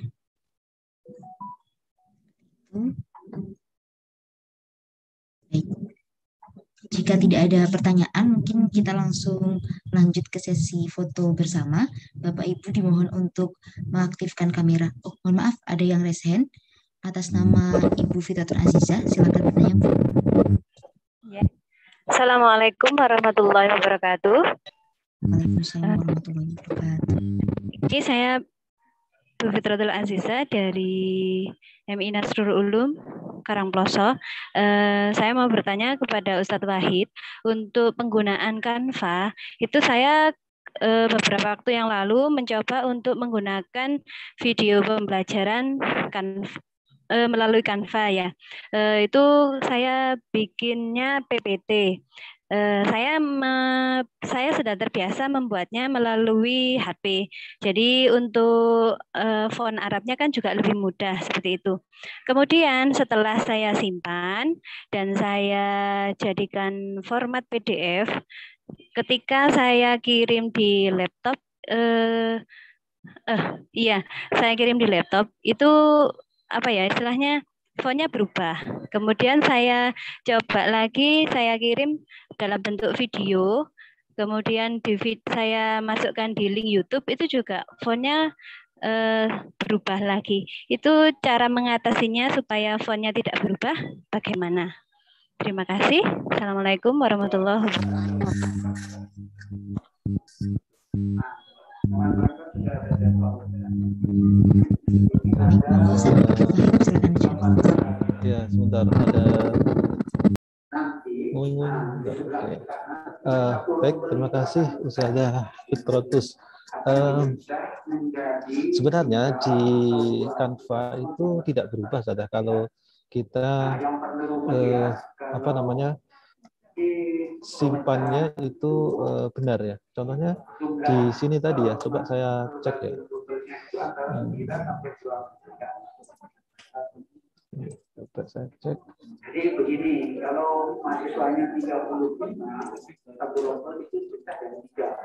Baik. Jika tidak ada pertanyaan, mungkin kita langsung lanjut ke sesi foto bersama. Bapak Ibu dimohon untuk mengaktifkan kamera. Oh, mohon maaf, ada yang raise hand atas nama Ibu Fitratul Azizah. Silakan bertanya, Bu. Ya. Assalamualaikum warahmatullahi wabarakatuh. Waalaikumsalam warahmatullahi wabarakatuh. Ini saya Bu Fitratul Azizah dari MI Nasrul Ulum Karangploso. Saya mau bertanya kepada Ustadz Wahid untuk penggunaan Canva. Itu saya beberapa waktu yang lalu mencoba untuk menggunakan video pembelajaran melalui Canva ya. Itu saya bikinnya PPT. Saya sudah terbiasa membuatnya melalui HP. Jadi untuk font Arabnya kan juga lebih mudah seperti itu. Kemudian setelah saya simpan dan saya jadikan format PDF, ketika saya kirim di laptop, saya kirim di laptop itu apa ya istilahnya? Fontnya berubah. Kemudian saya coba lagi, saya kirim dalam bentuk video. Kemudian saya masukkan di link YouTube, itu juga fontnya berubah lagi. Itu cara mengatasinya supaya fontnya tidak berubah, bagaimana? Terima kasih. Assalamualaikum warahmatullahi wabarakatuh. Ya, sebentar ada baik, terima kasih Ustazah Fitratus. Sebenarnya di Canva itu tidak berubah saja kalau kita simpannya itu benar ya. Contohnya di sini tadi ya, coba saya cek ya. Coba saya cek. Jadi begini, kalau mahasiswanya 35, satu lombok itu sudah ada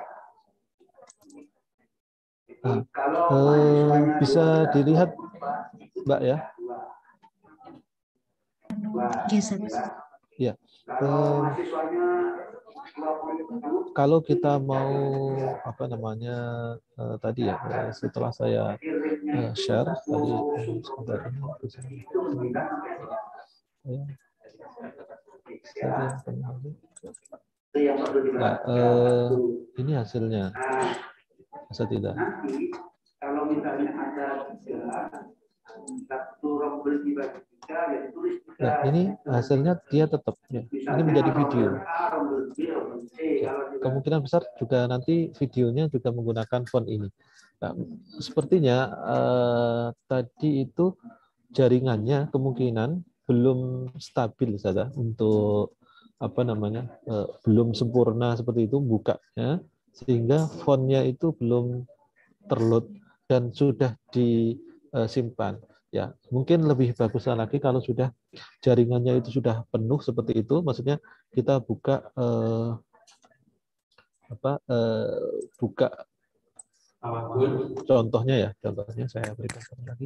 3. Bisa dilihat, Mbak ya. Ya. Kalau kita mau tadi ya, setelah saya share tadi sebentar ini hasilnya. Bisa tidak? Kalau misalnya ada 1 rombel dibagi 3, ya tulis 3. Nah, ini hasilnya dia tetap ya. Ini menjadi video. Ya, kemungkinan besar juga nanti videonya juga menggunakan font ini. Nah, sepertinya tadi itu jaringannya kemungkinan belum stabil saja untuk belum sempurna seperti itu bukanya, sehingga fontnya itu belum terload dan sudah disimpan. Ya, mungkin lebih bagusnya lagi kalau sudah jaringannya itu sudah penuh seperti itu, maksudnya kita buka buka contohnya ya, contohnya saya berikan lagi.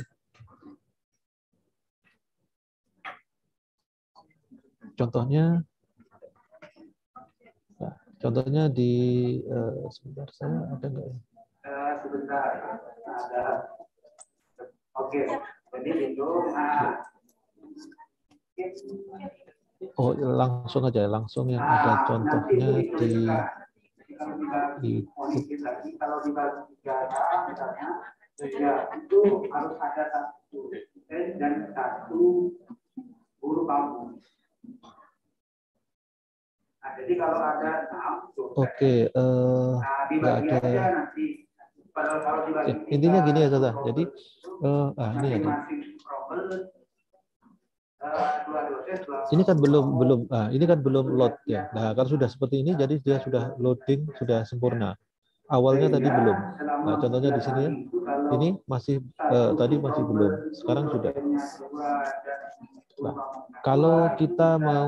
Contohnya di sebentar, saya ada nggak ya? Sebentar, ada. Oke, jadi itu Oh, langsung aja, langsung yang ada contohnya di kalau dibagi 3 orang misalnya, ya itu harus ada 1 dosen dan 1 guru kamu. Nah, jadi kalau ada 6 dosen, oke, nggak dibagi ada. aja nanti. Kalau dibagi Intinya gini ya, Saudara. Jadi, ini ada. Ini kan belum ini kan belum load ya. Nah, kalau sudah seperti ini, jadi dia sudah loading, sudah sempurna. Awalnya tadi belum. Nah, contohnya di sini ya, ini masih tadi masih belum. Sekarang sudah. Nah, kalau kita mau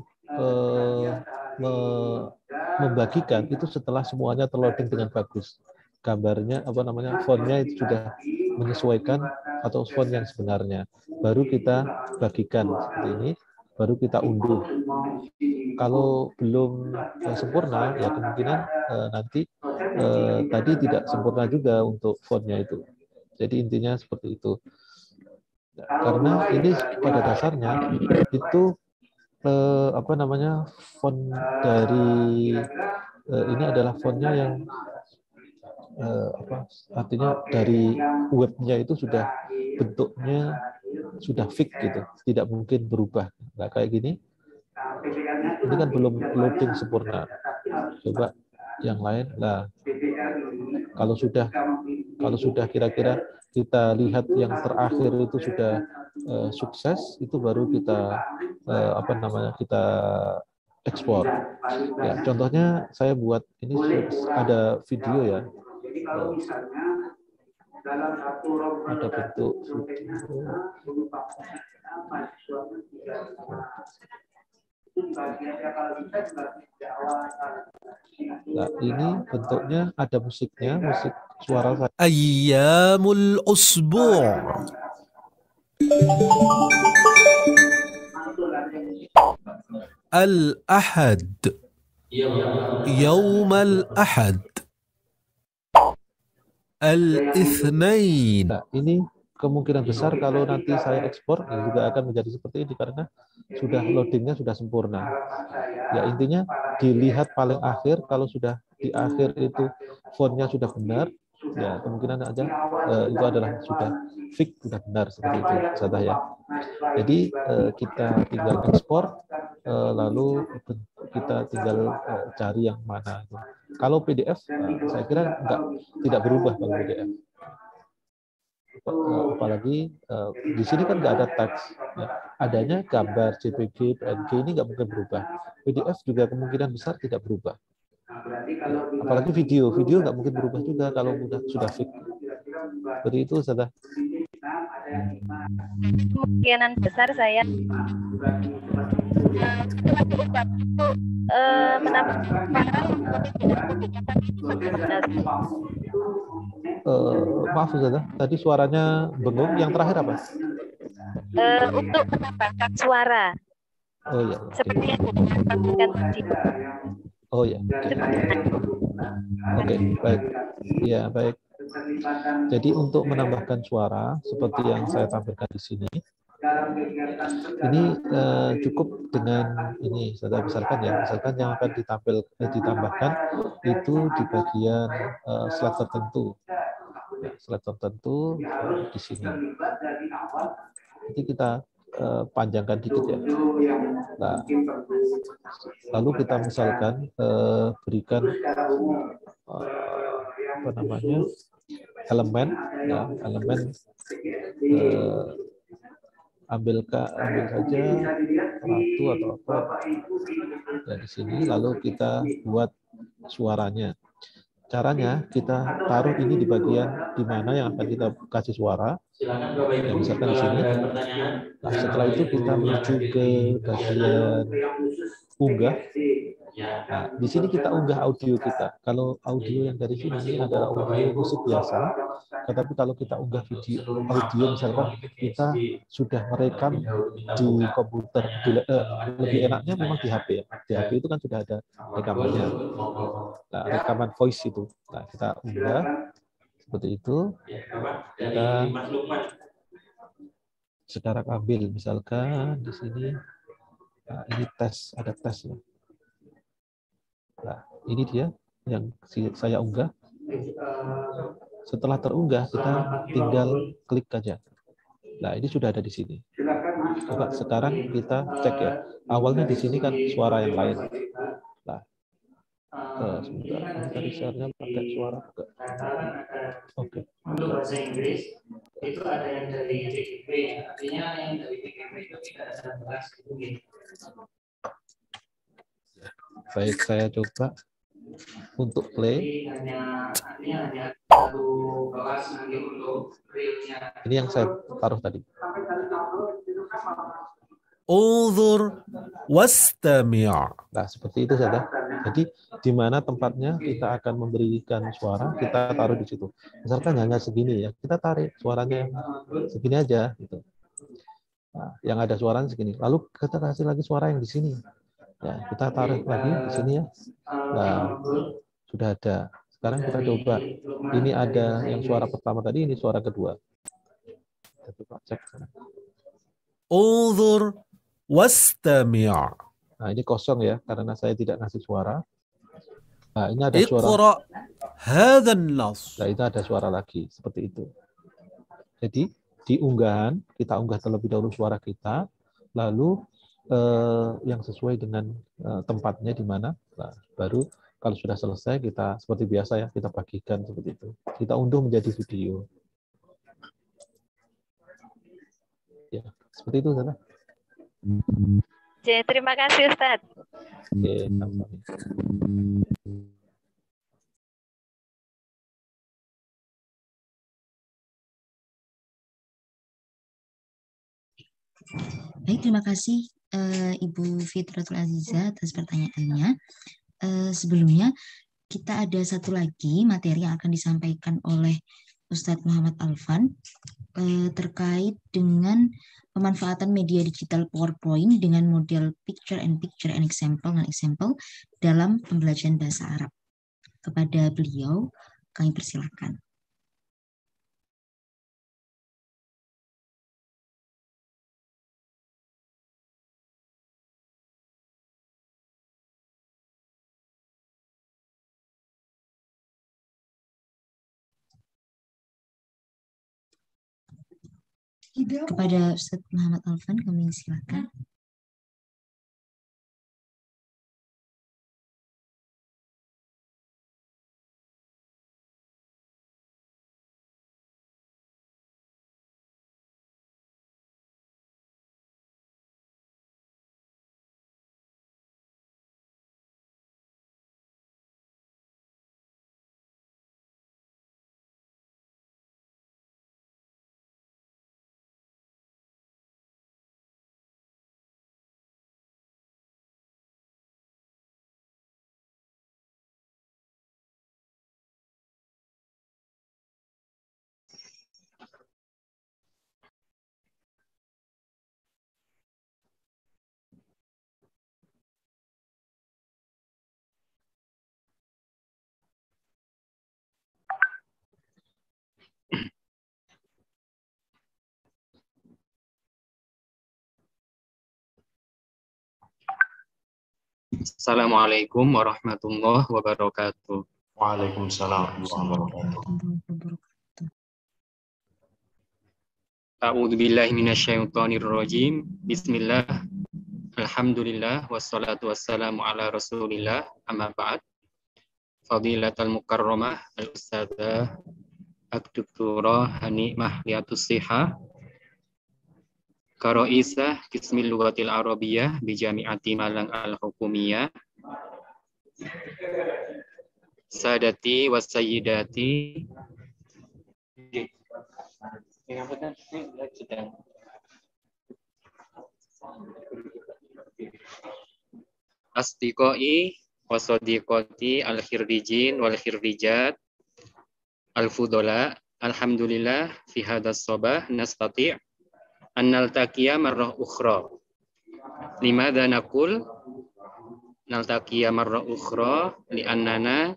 membagikan itu setelah semuanya terloading dengan bagus. Gambarnya apa namanya, fontnya itu sudah menyesuaikan atau font yang sebenarnya, baru kita bagikan seperti ini, baru kita unduh. Kalau belum sempurna ya kemungkinan nanti tadi tidak sempurna juga untuk fontnya itu. Jadi intinya seperti itu. Karena ini pada dasarnya itu apa namanya, font dari ini adalah fontnya yang apa artinya dari webnya itu sudah bentuknya sudah fix gitu, tidak mungkin berubah. Nah, kayak gini, ini kan belum loading sempurna. Coba yang lain. Nah, kalau sudah kira-kira kita lihat yang terakhir itu sudah sukses, itu baru kita apa namanya, kita ekspor. Ya, contohnya saya buat ini ada video ya. Jadi kalau misalnya dalam satu rombongan Ada bentuk nah, ini bentuknya ada musiknya, musik suara saya. Ayyamul usbu' Al-Ahad, Yawm al-Ahad, Al-Ithnain. Nah, ini kemungkinan besar kalau nanti saya ekspor ya juga akan menjadi seperti ini karena sudah loadingnya sudah sempurna. Ya intinya dilihat paling akhir, kalau sudah di akhir itu fontnya sudah benar, ya kemungkinan aja itu adalah sudah fix, sudah benar seperti itu, Sadah ya. Jadi kita tinggal ekspor, lalu kita tinggal cari yang mana. Kalau PDF, saya kira tidak berubah kalau PDF. Apalagi di sini kan nggak ada teks, ya. Adanya gambar JPG, PNG, ini nggak mungkin berubah. PDF juga kemungkinan besar tidak berubah. Apalagi video nggak mungkin berubah juga kalau sudah fix. Seperti itu, Sadah. Kemungkinan besar saya Maaf, Sadah. Tadi suaranya bengong. Yang terakhir apa? Untuk menambahkan suara. Oh ya. Seperti yang disampaikan tadi. Oh ya. Oke, baik. Ya, baik. Jadi untuk menambahkan suara seperti yang saya tampilkan di sini, ini cukup dengan ini. Saya misalkan ya, misalkan yang akan ditambahkan itu di bagian slide tertentu. Ya, slide tertentu di sini. Jadi kita panjangkan dikit ya. Nah, lalu kita misalkan berikan apa namanya, elemen, ya, elemen ambil saja ratu atau apa dari sini, lalu kita buat suaranya. Caranya kita taruh ini di bagian di mana yang akan kita kasih suara. Ya, misalkan di sini. Nah, setelah itu kita menuju ke bagian unggah. Nah, di sini kita unggah audio kita. Kalau audio yang dari sini ini adalah audio musik biasa, tetapi kalau kita unggah audio misalkan kita sudah merekam di komputer, lebih enaknya memang di HP ya. Di HP itu kan sudah ada rekamannya. Nah, rekaman voice itu. Nah, kita unggah seperti itu. Kita sekarang ambil misalkan di sini. Nah, ini tes, ada tes ya. Nah, ini dia yang saya unggah. Setelah terunggah, kita tinggal klik saja. Nah, ini sudah ada di sini. Coba sekarang kita cek ya. Awalnya di sini kan suara yang lain. Nah, sebentar. Ini tadi share-nya pakai suara enggak? Oke. Untuk bahasa Inggris itu ada yang dari TGP, artinya yang dari TGP itu tidak ada bahas itu gitu. Baik, saya coba untuk play. Hanya satu kelas nanti untuk realnya. Ini yang saya taruh tadi. انظر واستمع. Nah, seperti itu saja. Jadi di mana tempatnya kita akan memberikan suara, kita taruh di situ. Misalkan hanya segini ya, kita tarik suaranya segini aja gitu. Nah, yang ada suaranya segini. Lalu kita kasih lagi suara yang di sini. Ya, kita taruh lagi di sini ya. Nah, sudah ada. Sekarang kita coba. Ini ada yang suara pertama tadi, ini suara kedua. Kita coba cek. انظر واستمع. Nah, ini kosong ya, karena saya tidak ngasih suara. Nah, ini ada suara. اقرأ هذا النص. Nah, itu ada suara lagi, seperti itu. Jadi, di unggahan, kita unggah terlebih dahulu suara kita, lalu yang sesuai dengan tempatnya di mana. Nah, baru kalau sudah selesai, kita seperti biasa ya, kita bagikan seperti itu. Kita unduh menjadi video. Ya, seperti itu, Zana. Terima kasih Ustadz. Oke, sama-sama. Baik, terima kasih Ibu Fitratul Aziza atas pertanyaannya. Sebelumnya kita ada satu lagi materi yang akan disampaikan oleh Ustadz Muhammad Alfan terkait dengan pemanfaatan media digital PowerPoint dengan model picture and example dalam pembelajaran bahasa Arab. Kepada beliau, kami persilakan. Kepada Ustadz Muhammad Alfan, kami silakan. Assalamualaikum warahmatullahi wabarakatuh. Waalaikumsalam warahmatullahi wabarakatuh. A'udzu billahi minasyaitonir rajim. Bismillah. Alhamdulillah wassalatu wassalamu ala Rasulillah. Amma ba'd. Fadilatul mukarramah al-ustadzah ad-doktorah Hani Mahliatus Shihah. Karoisah Qismil Lughatil Arabiyyah bi Jami'ati Malang Al-Hukumiyah. Sadati was sayyidati. Asdiqai wa sadiqati al-khirrijin wal khirrijat al-fudola. Alhamdulillah fi hadas sabah nastati' annal taqiya marrah ukhra. Limadha naqul naltaqiya marrah ukhra li'annana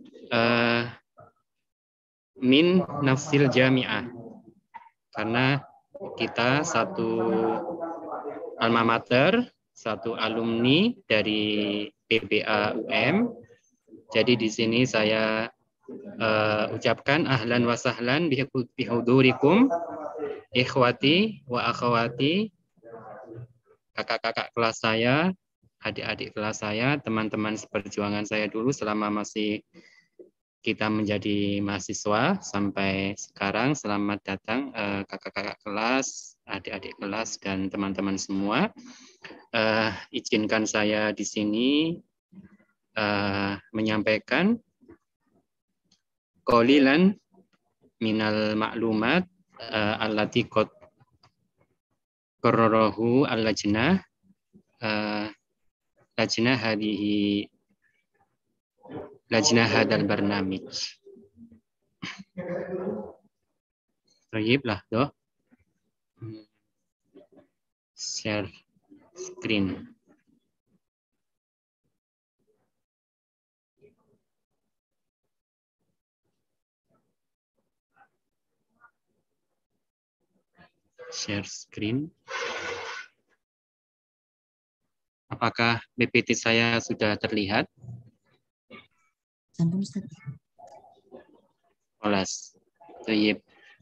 min nafsil jami'ah. Karena kita satu alma mater, satu alumni dari PBA UM. Jadi di sini saya ucapkan ahlan wa sahlan bihudurikum ikhwati wa akhwati, kakak-kakak kelas saya, adik-adik kelas saya, teman-teman seperjuangan saya dulu selama masih kita menjadi mahasiswa sampai sekarang. Selamat datang kakak-kakak kelas, adik-adik kelas, dan teman-teman semua. Izinkan saya di sini menyampaikan qalilan minal ma'lumat allati qad qarrarahu al-lajnah lajnah hadal barnamij. Baik lah, doh. Share screen. Share screen. Apakah PPT saya sudah terlihat? Olas. Baik.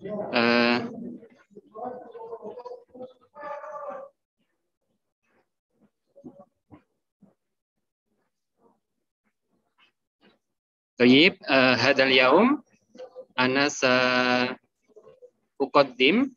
Baik, hadal yaum ana uqaddim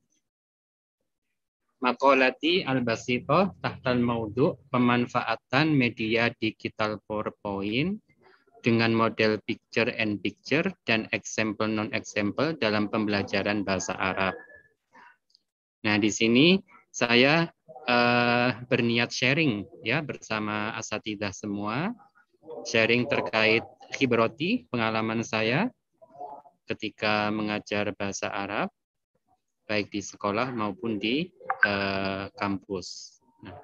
maqalati al-basithah tahtal maudu' pemanfaatan media digital PowerPoint dengan model picture and picture dan example non-example dalam pembelajaran bahasa Arab. Nah, di sini saya berniat sharing ya bersama asatidzah semua, sharing terkait khibrati, pengalaman saya ketika mengajar bahasa Arab baik di sekolah maupun di kampus.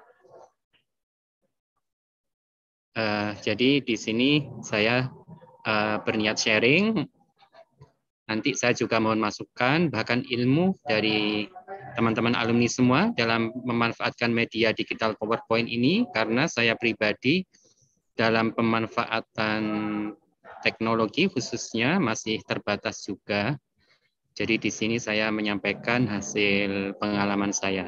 Jadi di sini saya berniat sharing. Nanti saya juga mohon masukan, bahkan ilmu dari teman-teman alumni semua dalam memanfaatkan media digital PowerPoint ini, karena saya pribadi dalam pemanfaatan teknologi khususnya masih terbatas juga. Jadi di sini saya menyampaikan hasil pengalaman saya.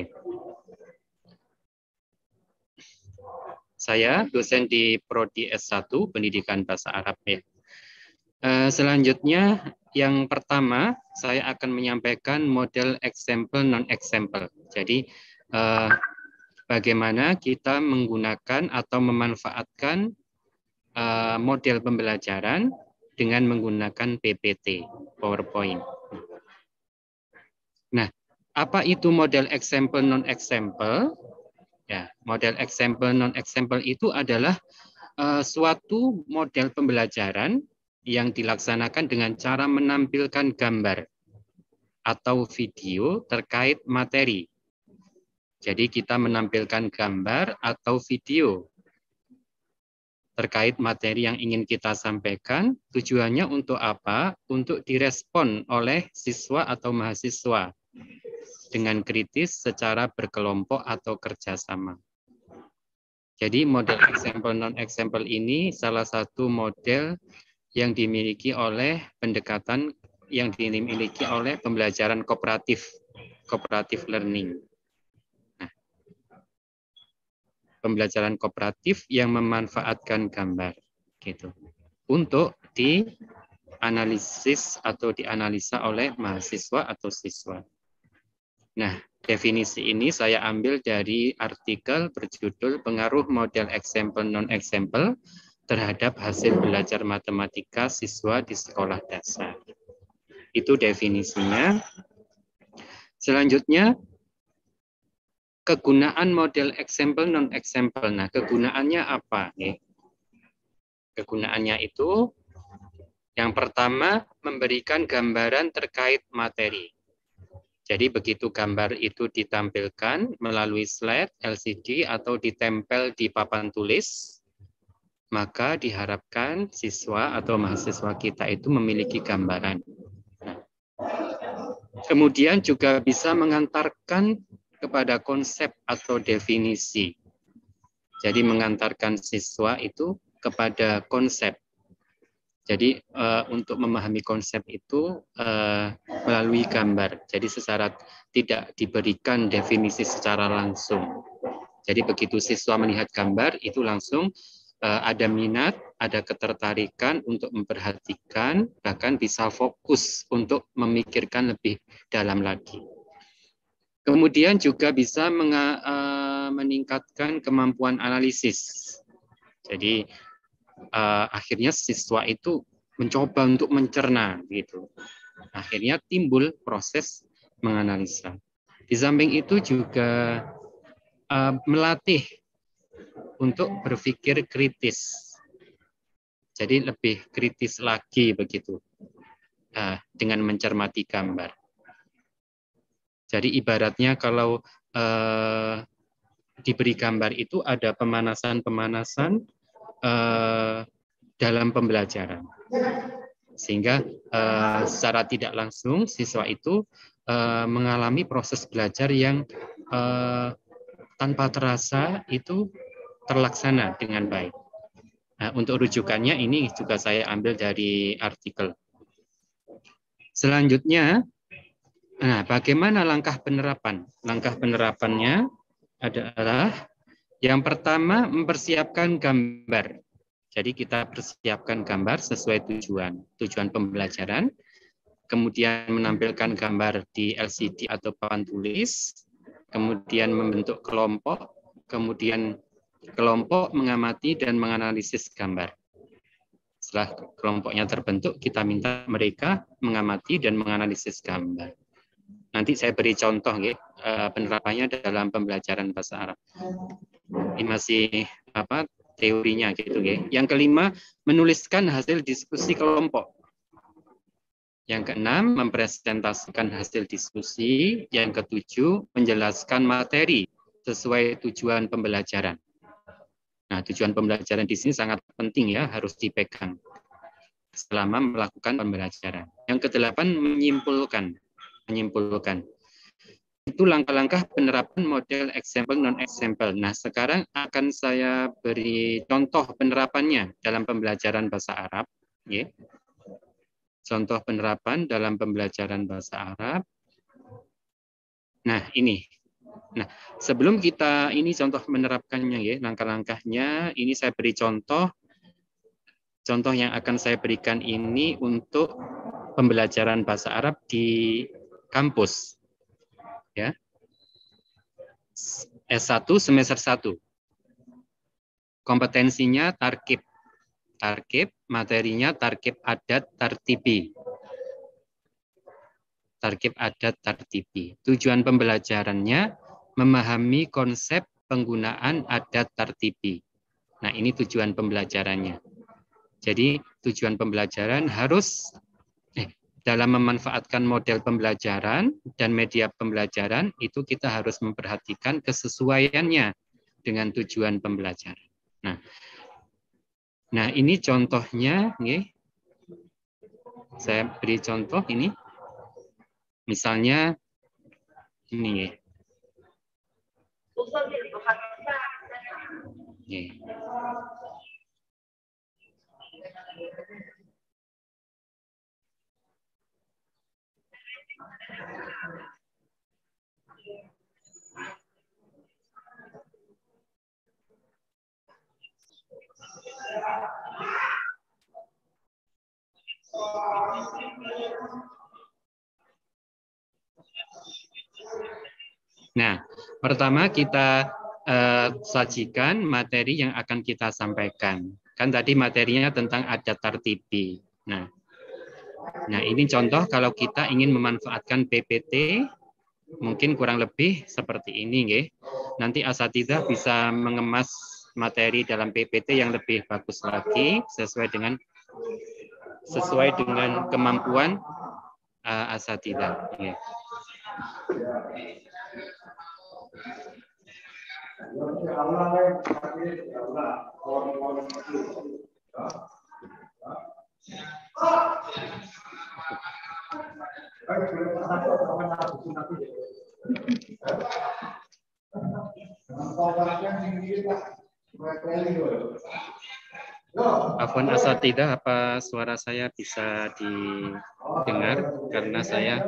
Saya dosen di Prodi S1 Pendidikan Bahasa Arab ya. Selanjutnya yang pertama saya akan menyampaikan model example non-example. Jadi bagaimana kita menggunakan atau memanfaatkan model pembelajaran dengan menggunakan PPT, PowerPoint. Nah, apa itu model example non-example? Ya, model example non-example itu adalah suatu model pembelajaran yang dilaksanakan dengan cara menampilkan gambar atau video terkait materi. Jadi kita menampilkan gambar atau video terkait materi yang ingin kita sampaikan. Tujuannya untuk apa? Untuk direspon oleh siswa atau mahasiswa dengan kritis secara berkelompok atau kerjasama. Jadi model example non-example ini salah satu model yang dimiliki oleh pendekatan yang dimiliki oleh pembelajaran kooperatif learning. Nah, pembelajaran kooperatif yang memanfaatkan gambar gitu untuk dianalisis atau dianalisa oleh mahasiswa atau siswa. Nah, definisi ini saya ambil dari artikel berjudul Pengaruh Model Example Non-Example terhadap hasil belajar matematika siswa di sekolah dasar. Itu definisinya. Selanjutnya, kegunaan model example non-example. Nah, kegunaannya apa? Kegunaannya itu, yang pertama, memberikan gambaran terkait materi. Jadi begitu gambar itu ditampilkan melalui slide, LCD, atau ditempel di papan tulis, maka diharapkan siswa atau mahasiswa kita itu memiliki gambaran. Kemudian juga bisa mengantarkan kepada konsep atau definisi. Jadi mengantarkan siswa itu kepada konsep. Jadi untuk memahami konsep itu melalui gambar. Jadi secara tidak diberikan definisi secara langsung. Jadi begitu siswa melihat gambar itu langsung ada minat, ada ketertarikan untuk memperhatikan, bahkan bisa fokus untuk memikirkan lebih dalam lagi. Kemudian juga bisa meningkatkan kemampuan analisis. Jadi akhirnya siswa itu mencoba untuk mencerna, gitu. Akhirnya timbul proses menganalisa. Di samping itu juga melatih untuk berpikir kritis. Jadi lebih kritis lagi begitu dengan mencermati gambar. Jadi ibaratnya kalau diberi gambar itu ada pemanasan-pemanasan dalam pembelajaran. Sehingga secara tidak langsung siswa itu mengalami proses belajar yang tanpa terasa itu terlaksana dengan baik. Nah, untuk rujukannya ini juga saya ambil dari artikel. Selanjutnya, nah, bagaimana langkah penerapan? Langkah penerapannya adalah yang pertama mempersiapkan gambar. Jadi kita persiapkan gambar sesuai tujuan pembelajaran. Kemudian menampilkan gambar di LCD atau papan tulis. Kemudian membentuk kelompok. Kemudian kelompok mengamati dan menganalisis gambar. Setelah kelompoknya terbentuk, kita minta mereka mengamati dan menganalisis gambar. Nanti saya beri contoh penerapannya dalam pembelajaran bahasa Arab. Ini masih teorinya gitu. Yang kelima, menuliskan hasil diskusi kelompok. Yang keenam, mempresentasikan hasil diskusi. Yang ketujuh, menjelaskan materi sesuai tujuan pembelajaran. Nah, tujuan pembelajaran di sini sangat penting ya, harus dipegang selama melakukan pembelajaran. Yang kedelapan, menyimpulkan. Itu langkah-langkah penerapan model example non-example. Nah, sekarang akan saya beri contoh penerapannya dalam pembelajaran bahasa Arab. Contoh penerapan dalam pembelajaran bahasa Arab. Nah, ini. Nah, sebelum kita ini contoh menerapkannya langkah-langkahnya, ini saya beri contoh. Contoh yang akan saya berikan ini untuk pembelajaran bahasa Arab di kampus. Ya. S1 semester 1. Kompetensinya tarkib. Materinya tarkib adat tartibi. Tujuan pembelajarannya memahami konsep penggunaan adat tartibi. Nah, ini tujuan pembelajarannya. Jadi, tujuan pembelajaran harus dalam memanfaatkan model pembelajaran dan media pembelajaran, itu kita harus memperhatikan kesesuaiannya dengan tujuan pembelajaran. Nah, ini contohnya. Saya beri contoh ini. Misalnya, ini. Nah, pertama kita sajikan materi yang akan kita sampaikan. Kan tadi materinya tentang adat tartibi. Nah, ini contoh kalau kita ingin memanfaatkan PPT, mungkin kurang lebih seperti ini. Nanti asatidzah bisa mengemas materi dalam PPT yang lebih bagus lagi sesuai dengan kemampuan asatidzah. Afwan asatidah, apa suara saya bisa didengar karena saya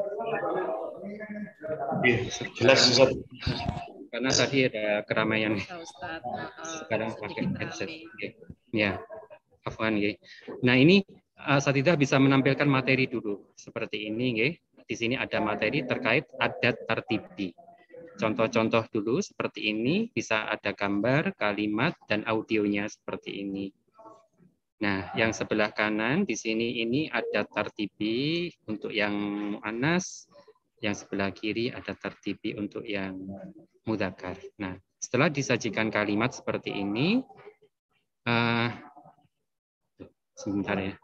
jelas Ustaz. Karena tadi ada keramaian. Sekarang pakai headset. Ya, afwan nggih. Nah, ini asatidah bisa menampilkan materi dulu seperti ini nggih. Di sini ada materi terkait adat tartibi. Contoh-contoh dulu seperti ini, bisa ada gambar, kalimat, dan audionya seperti ini. Nah, yang sebelah kanan di sini ini ada tartibi untuk yang muannas, yang sebelah kiri ada tartibi untuk yang mudzakkar. Nah, setelah disajikan kalimat seperti ini, sebentar ya.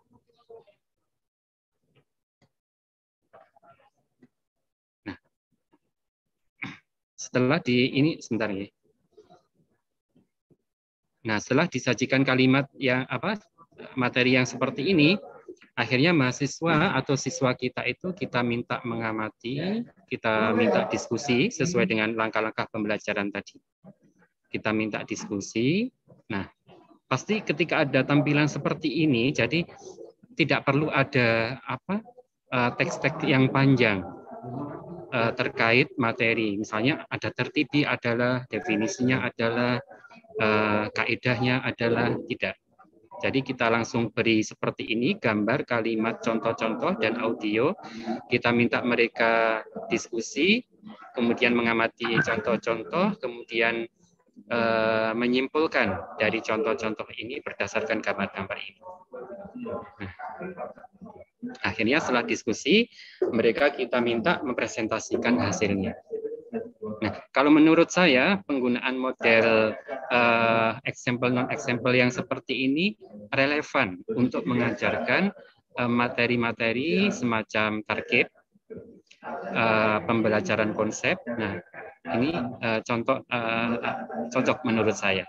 Nah, setelah sebentar ya. Nah, setelah disajikan kalimat yang materi yang seperti ini, akhirnya mahasiswa atau siswa kita itu kita minta mengamati, kita minta diskusi sesuai dengan langkah-langkah pembelajaran tadi. Kita minta diskusi. Nah, pasti ketika ada tampilan seperti ini, jadi tidak perlu ada teks-teks yang panjang terkait materi. Misalnya ada tertibi adalah, definisinya adalah, kaidahnya adalah, tidak. Jadi kita langsung beri seperti ini, gambar, kalimat, contoh-contoh, dan audio. Kita minta mereka diskusi, kemudian mengamati contoh-contoh, kemudian menyimpulkan dari contoh-contoh ini berdasarkan gambar-gambar ini. Nah, akhirnya setelah diskusi, mereka kita minta mempresentasikan hasilnya. Nah, kalau menurut saya penggunaan model example non-example yang seperti ini relevan untuk mengajarkan materi-materi semacam target, pembelajaran konsep. Nah, ini contoh cocok menurut saya.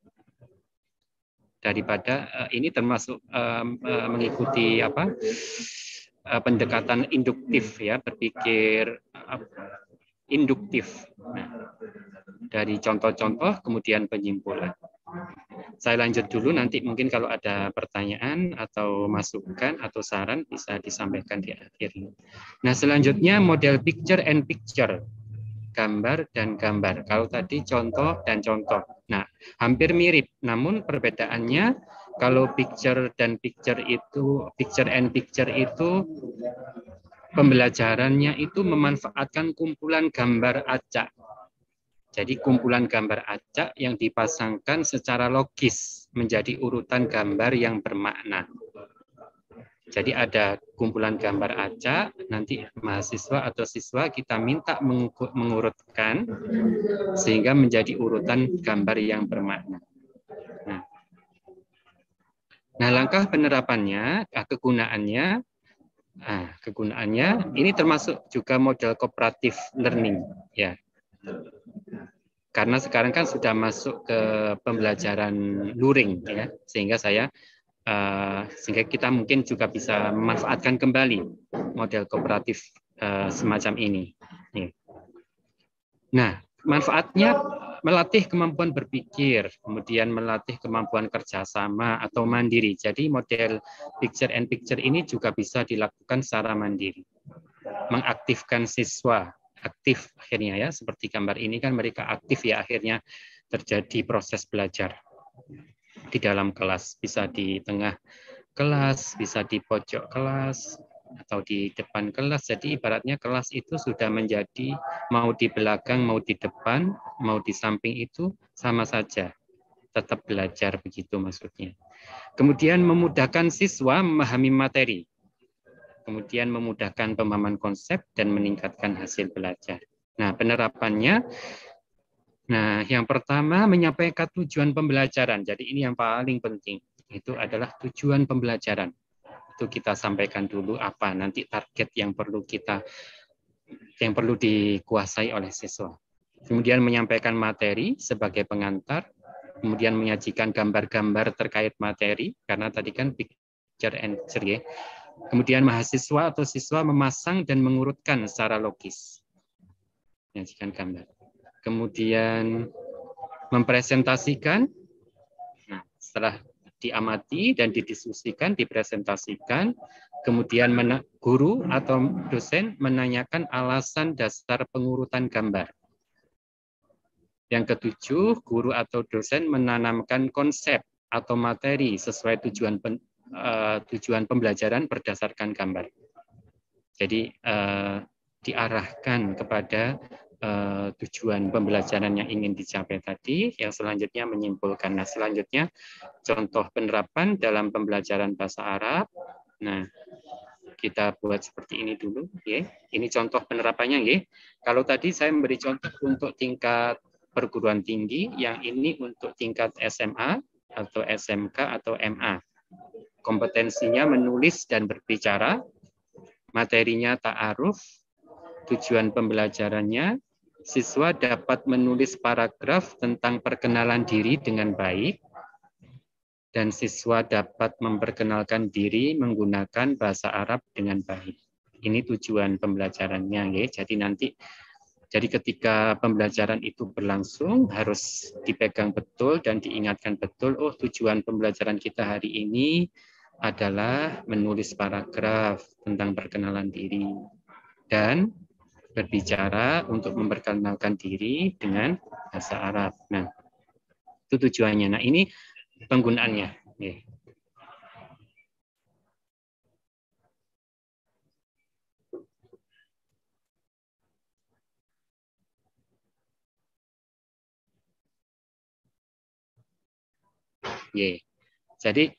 Daripada ini termasuk mengikuti pendekatan induktif ya, berpikir induktif. Nah, dari contoh-contoh kemudian penyimpulan. Saya lanjut dulu, nanti mungkin kalau ada pertanyaan atau masukan atau saran bisa disampaikan di akhir. Nah, selanjutnya model picture and picture. Gambar dan gambar. Kalau tadi contoh dan contoh. Nah, hampir mirip, namun perbedaannya kalau picture dan picture itu, picture and picture itu pembelajarannya itu memanfaatkan kumpulan gambar acak. Jadi kumpulan gambar acak yang dipasangkan secara logis menjadi urutan gambar yang bermakna. Jadi ada kumpulan gambar acak, nanti mahasiswa atau siswa kita minta mengurutkan sehingga menjadi urutan gambar yang bermakna. Nah, langkah penerapannya, kegunaannya ini termasuk juga model cooperative learning ya. Karena sekarang kan sudah masuk ke pembelajaran luring ya, sehingga kita mungkin juga bisa memanfaatkan kembali model kooperatif semacam ini. Nah, manfaatnya melatih kemampuan berpikir, kemudian melatih kemampuan kerjasama atau mandiri. Jadi model picture and picture ini juga bisa dilakukan secara mandiri. Mengaktifkan siswa, aktif akhirnya ya, seperti gambar ini kan mereka aktif ya, akhirnya terjadi proses belajar di dalam kelas, bisa di tengah kelas, bisa di pojok kelas, atau di depan kelas. Jadi ibaratnya kelas itu sudah menjadi mau di belakang, mau di depan, mau di samping itu sama saja. Tetap belajar begitu maksudnya. Kemudian memudahkan siswa memahami materi. Kemudian memudahkan pemahaman konsep dan meningkatkan hasil belajar. Nah, penerapannya, yang pertama menyampaikan tujuan pembelajaran. Jadi ini yang paling penting. Itu adalah tujuan pembelajaran. Itu kita sampaikan dulu apa nanti target yang perlu dikuasai oleh siswa. Kemudian menyampaikan materi sebagai pengantar, kemudian menyajikan gambar-gambar terkait materi karena tadi kan picture and picture ya. Kemudian mahasiswa atau siswa memasang dan mengurutkan secara logis. Menyajikan gambar. Kemudian mempresentasikan. Nah, setelah diamati dan didiskusikan, dipresentasikan, kemudian guru atau dosen menanyakan alasan dasar pengurutan gambar. Yang ketujuh, guru atau dosen menanamkan konsep atau materi sesuai tujuan pembelajaran berdasarkan gambar. Jadi diarahkan kepada tujuan pembelajaran yang ingin dicapai tadi, yang selanjutnya menyimpulkan. Nah, selanjutnya contoh penerapan dalam pembelajaran bahasa Arab. Nah, kita buat seperti ini dulu. Ya. Ini contoh penerapannya. Ya. Kalau tadi saya memberi contoh untuk tingkat perguruan tinggi, yang ini untuk tingkat SMA atau SMK atau MA. Kompetensinya menulis dan berbicara, materinya ta'aruf, tujuan pembelajarannya, siswa dapat menulis paragraf tentang perkenalan diri dengan baik, dan siswa dapat memperkenalkan diri menggunakan bahasa Arab dengan baik. Ini tujuan pembelajarannya. Ya. Jadi ketika pembelajaran itu berlangsung, harus dipegang betul dan diingatkan betul, oh tujuan pembelajaran kita hari ini adalah menulis paragraf tentang perkenalan diri. Dan berbicara untuk memperkenalkan diri dengan bahasa Arab. Nah, itu tujuannya. Nah, ini penggunaannya. Yeah. Yeah. Jadi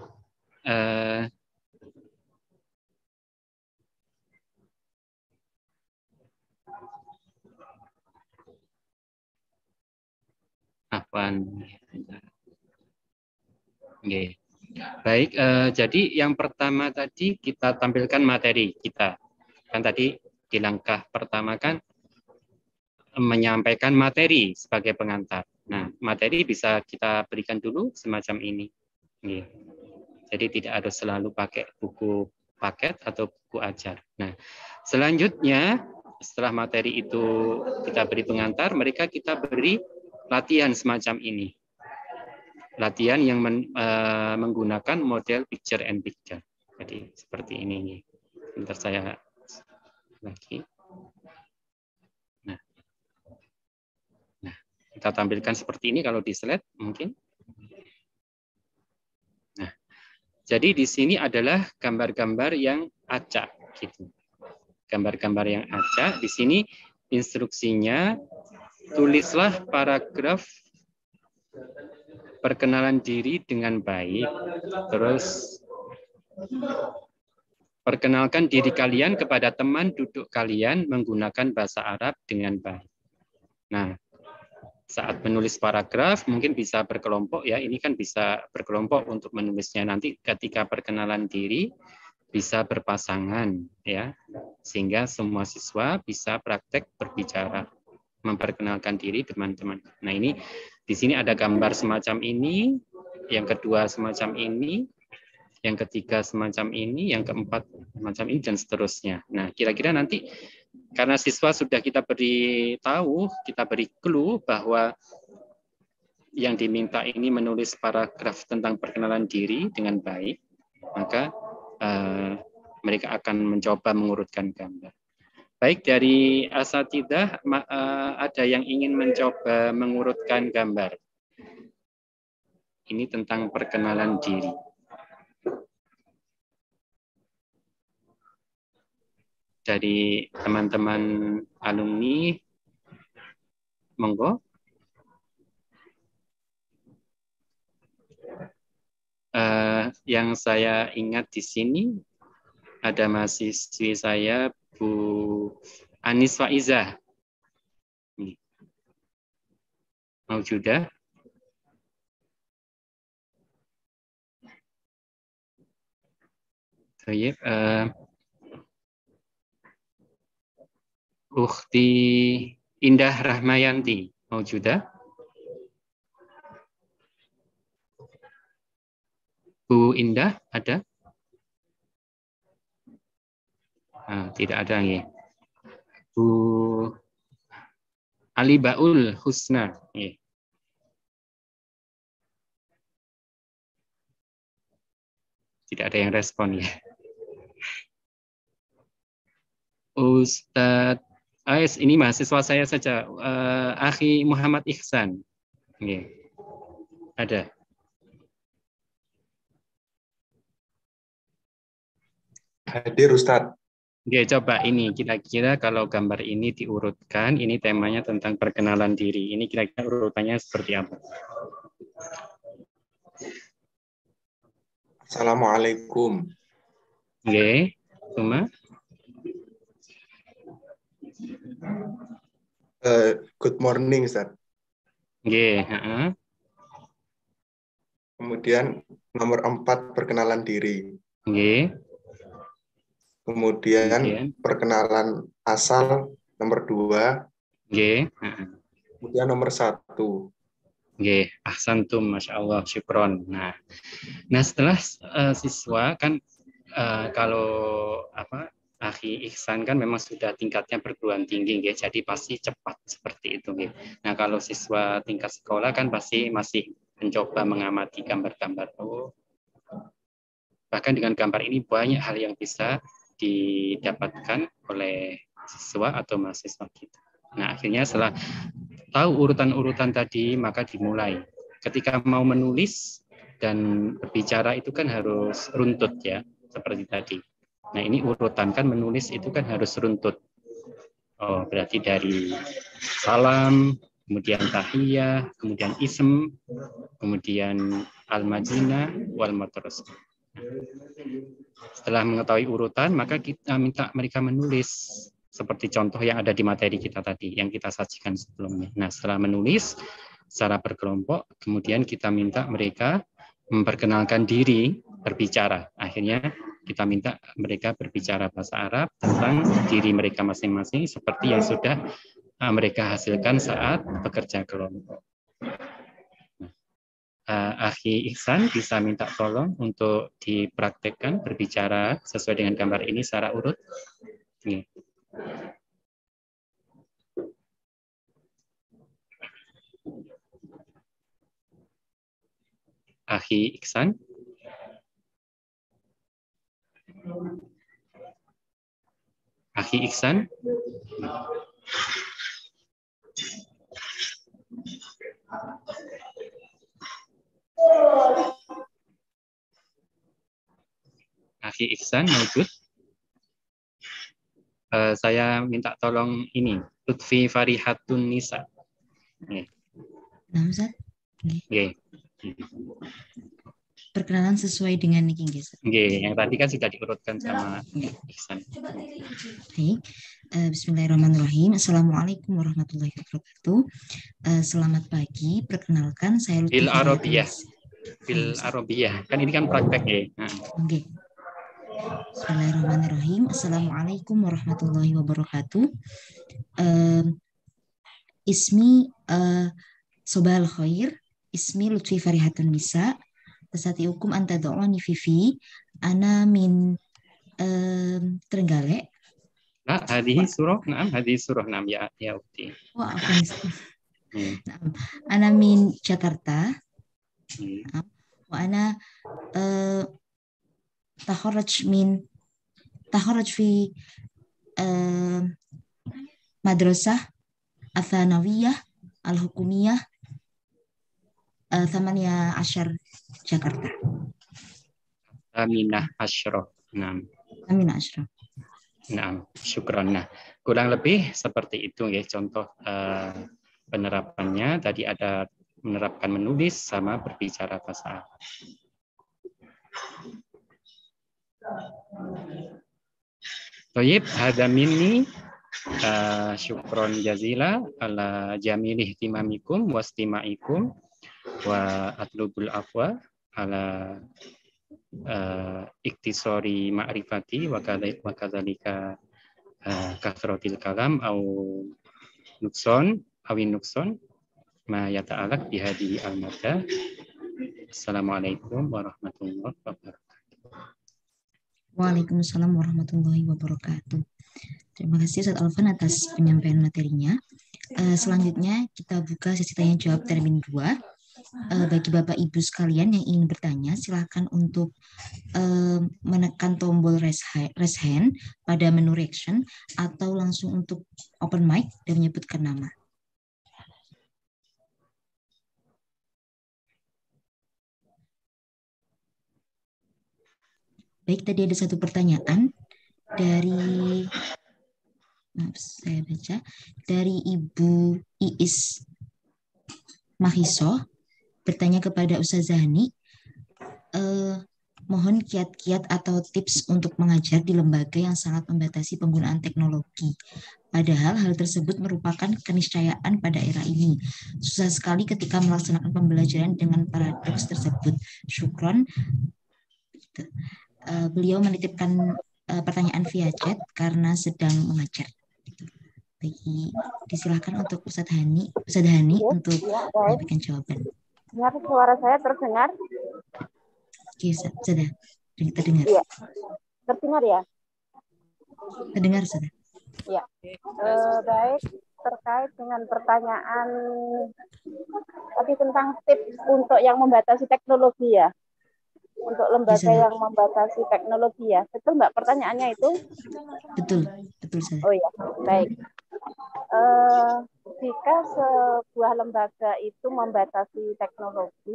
Okay. Baik, jadi yang pertama tadi kita tampilkan materi kita. Kan tadi di langkah pertama kan menyampaikan materi sebagai pengantar. Nah, materi bisa kita berikan dulu semacam ini. Okay. Jadi tidak harus selalu pakai buku paket atau buku ajar. Nah, selanjutnya setelah materi itu kita beri pengantar, mereka kita beri latihan semacam ini. Latihan yang menggunakan model picture and picture. Jadi seperti ini. Bentar saya lagi. Nah, kita tampilkan seperti ini kalau di slide mungkin. Nah, jadi di sini adalah gambar-gambar yang acak, gitu. Gambar-gambar yang acak. Di sini instruksinya tulislah paragraf perkenalan diri dengan baik, terus perkenalkan diri kalian kepada teman duduk kalian menggunakan bahasa Arab dengan baik. Nah, saat menulis paragraf mungkin bisa berkelompok ya, ini kan bisa berkelompok untuk menulisnya. Nanti ketika perkenalan diri bisa berpasangan ya, sehingga semua siswa bisa praktek berbicara, memperkenalkan diri teman-teman. Nah, ini di sini ada gambar semacam ini, yang kedua semacam ini, yang ketiga semacam ini, yang keempat semacam ini, dan seterusnya. Nah, kira-kira nanti karena siswa sudah kita beri tahu, kita beri clue bahwa yang diminta ini menulis paragraf tentang perkenalan diri dengan baik, maka mereka akan mencoba mengurutkan gambar. Baik, dari asatidzah ada yang ingin mencoba mengurutkan gambar. Ini tentang perkenalan diri. Dari teman-teman alumni, monggo. Yang saya ingat di sini ada mahasiswi saya, Bu Anis Faizah. Maujudah. Baik, Ukhti Indah Rahmayanti, maujudah. Bu Indah ada? Tidak ada ya. Bu Ali Baul Husna. Ya. Tidak ada yang respon ya. Ustadz Ais, ini mahasiswa saya saja. Akhi Muhammad Ihsan. Oke. Ada. Hadir Ustadz. Oke, coba ini kira-kira kalau gambar ini diurutkan, ini temanya tentang perkenalan diri. Ini kira-kira urutannya seperti apa? Assalamualaikum. Oke, Tuma. Good morning, Ustaz. Oke, Kemudian nomor 4 perkenalan diri. Oke. Kemudian perkenalan asal nomor 2. Oke. Kemudian nomor 1. Oke, ahsantum, masya Allah, syukron. Nah setelah siswa kan kalau Akhi Ihsan kan memang sudah tingkatnya perguruan tinggi, jadi pasti cepat seperti itu. Nah kalau siswa tingkat sekolah kan pasti masih mencoba mengamati gambar-gambar. Bahkan dengan gambar ini banyak hal yang bisa didapatkan oleh siswa atau mahasiswa kita. Nah akhirnya setelah tahu urutan-urutan tadi maka dimulai. Ketika mau menulis dan berbicara itu kan harus runtut ya, seperti tadi. Nah ini urutan kan menulis itu kan harus runtut. Oh berarti dari salam, kemudian tahiyah, kemudian ism, kemudian al-majina wal matrus. Setelah mengetahui urutan maka kita minta mereka menulis seperti contoh yang ada di materi kita tadi yang kita sajikan sebelumnya. Nah setelah menulis secara berkelompok kemudian kita minta mereka memperkenalkan diri berbicara. Akhirnya kita minta mereka berbicara bahasa Arab tentang diri mereka masing-masing seperti yang sudah mereka hasilkan saat bekerja kelompok. Akhi Ihsan bisa minta tolong untuk dipraktekkan berbicara sesuai dengan gambar ini secara urut. Nih. Akhi Ihsan. Akhi Ihsan. Akhi Ihsan maujud. Saya minta tolong ini, Lutfi Farihatun Nisa. Nah, Ustaz. Oke. Perkenalan sesuai dengan niki nggih. Oke, yang tadi kan sudah diurutkan sama Ihsan. Baik. Bismillahirrahmanirrahim. Assalamualaikum warahmatullahi wabarakatuh. Selamat pagi. Perkenalkan saya Lutfi Arabiyah. Fil Arabiyah. Kan ini kan praktek ya. Oke. Bismillahirrahmanirrahim. Assalamualaikum warahmatullahi wabarakatuh. Ismi Sobal Khair. Ismi Lutfi Farihatun Nisa. Tasatiukum anta do'oni fifi. Ana min Trenggalek. Nah, hadhihi surah, naam ya ukti. Wah, ana min Jakarta. Wa ana takharraj fi madrasah atsanawiyah al-hukumiyah 18 Jakarta. Aminah Asyraf. Aminah Asyraf. Nah, syukran. Nah, kurang lebih seperti itu ya contoh penerapannya. Tadi ada menerapkan menulis sama berbicara bahasa Arab. Baik, hadza minni syukron jazila ala jamilih timamikum wastimaikum wa atlubul afwa ala iktisori ma'rifati wa kadzalika kasratil kalam au nukson awin nukson ma yata'alaq bihadi al-mada. Assalamualaikum warahmatullahi wabarakatuh. Waalaikumsalam warahmatullahi wabarakatuh. Terima kasih Ustaz Alvan atas penyampaian materinya. Selanjutnya kita buka sesi tanya jawab termin 2. bagi Bapak Ibu sekalian yang ingin bertanya, silakan untuk menekan tombol raise hand pada menu reaction atau langsung untuk open mic dan menyebutkan nama. Baik, tadi ada satu pertanyaan dari, maaf, saya baca, dari Ibu Iis Mahiso, bertanya kepada Ustazah Hani, mohon kiat-kiat atau tips untuk mengajar di lembaga yang sangat membatasi penggunaan teknologi. Padahal hal tersebut merupakan keniscayaan pada era ini. Susah sekali ketika melaksanakan pembelajaran dengan paradoks tersebut. Syukron. Beliau menitipkan pertanyaan via chat karena sedang mengajar. Disilahkan untuk Ustadz Hani untuk menyampaikan jawaban. Dengar suara saya terdengar? Oke, sudah terdengar. Iya. Terdengar ya? Terdengar, sudah. Ya. Baik, terkait dengan pertanyaan tadi tentang tips untuk yang membatasi teknologi ya. Untuk lembaga yang membatasi teknologi ya. Betul Mbak pertanyaannya itu? Betul saya. Oh ya, baik. Jika sebuah lembaga itu membatasi teknologi,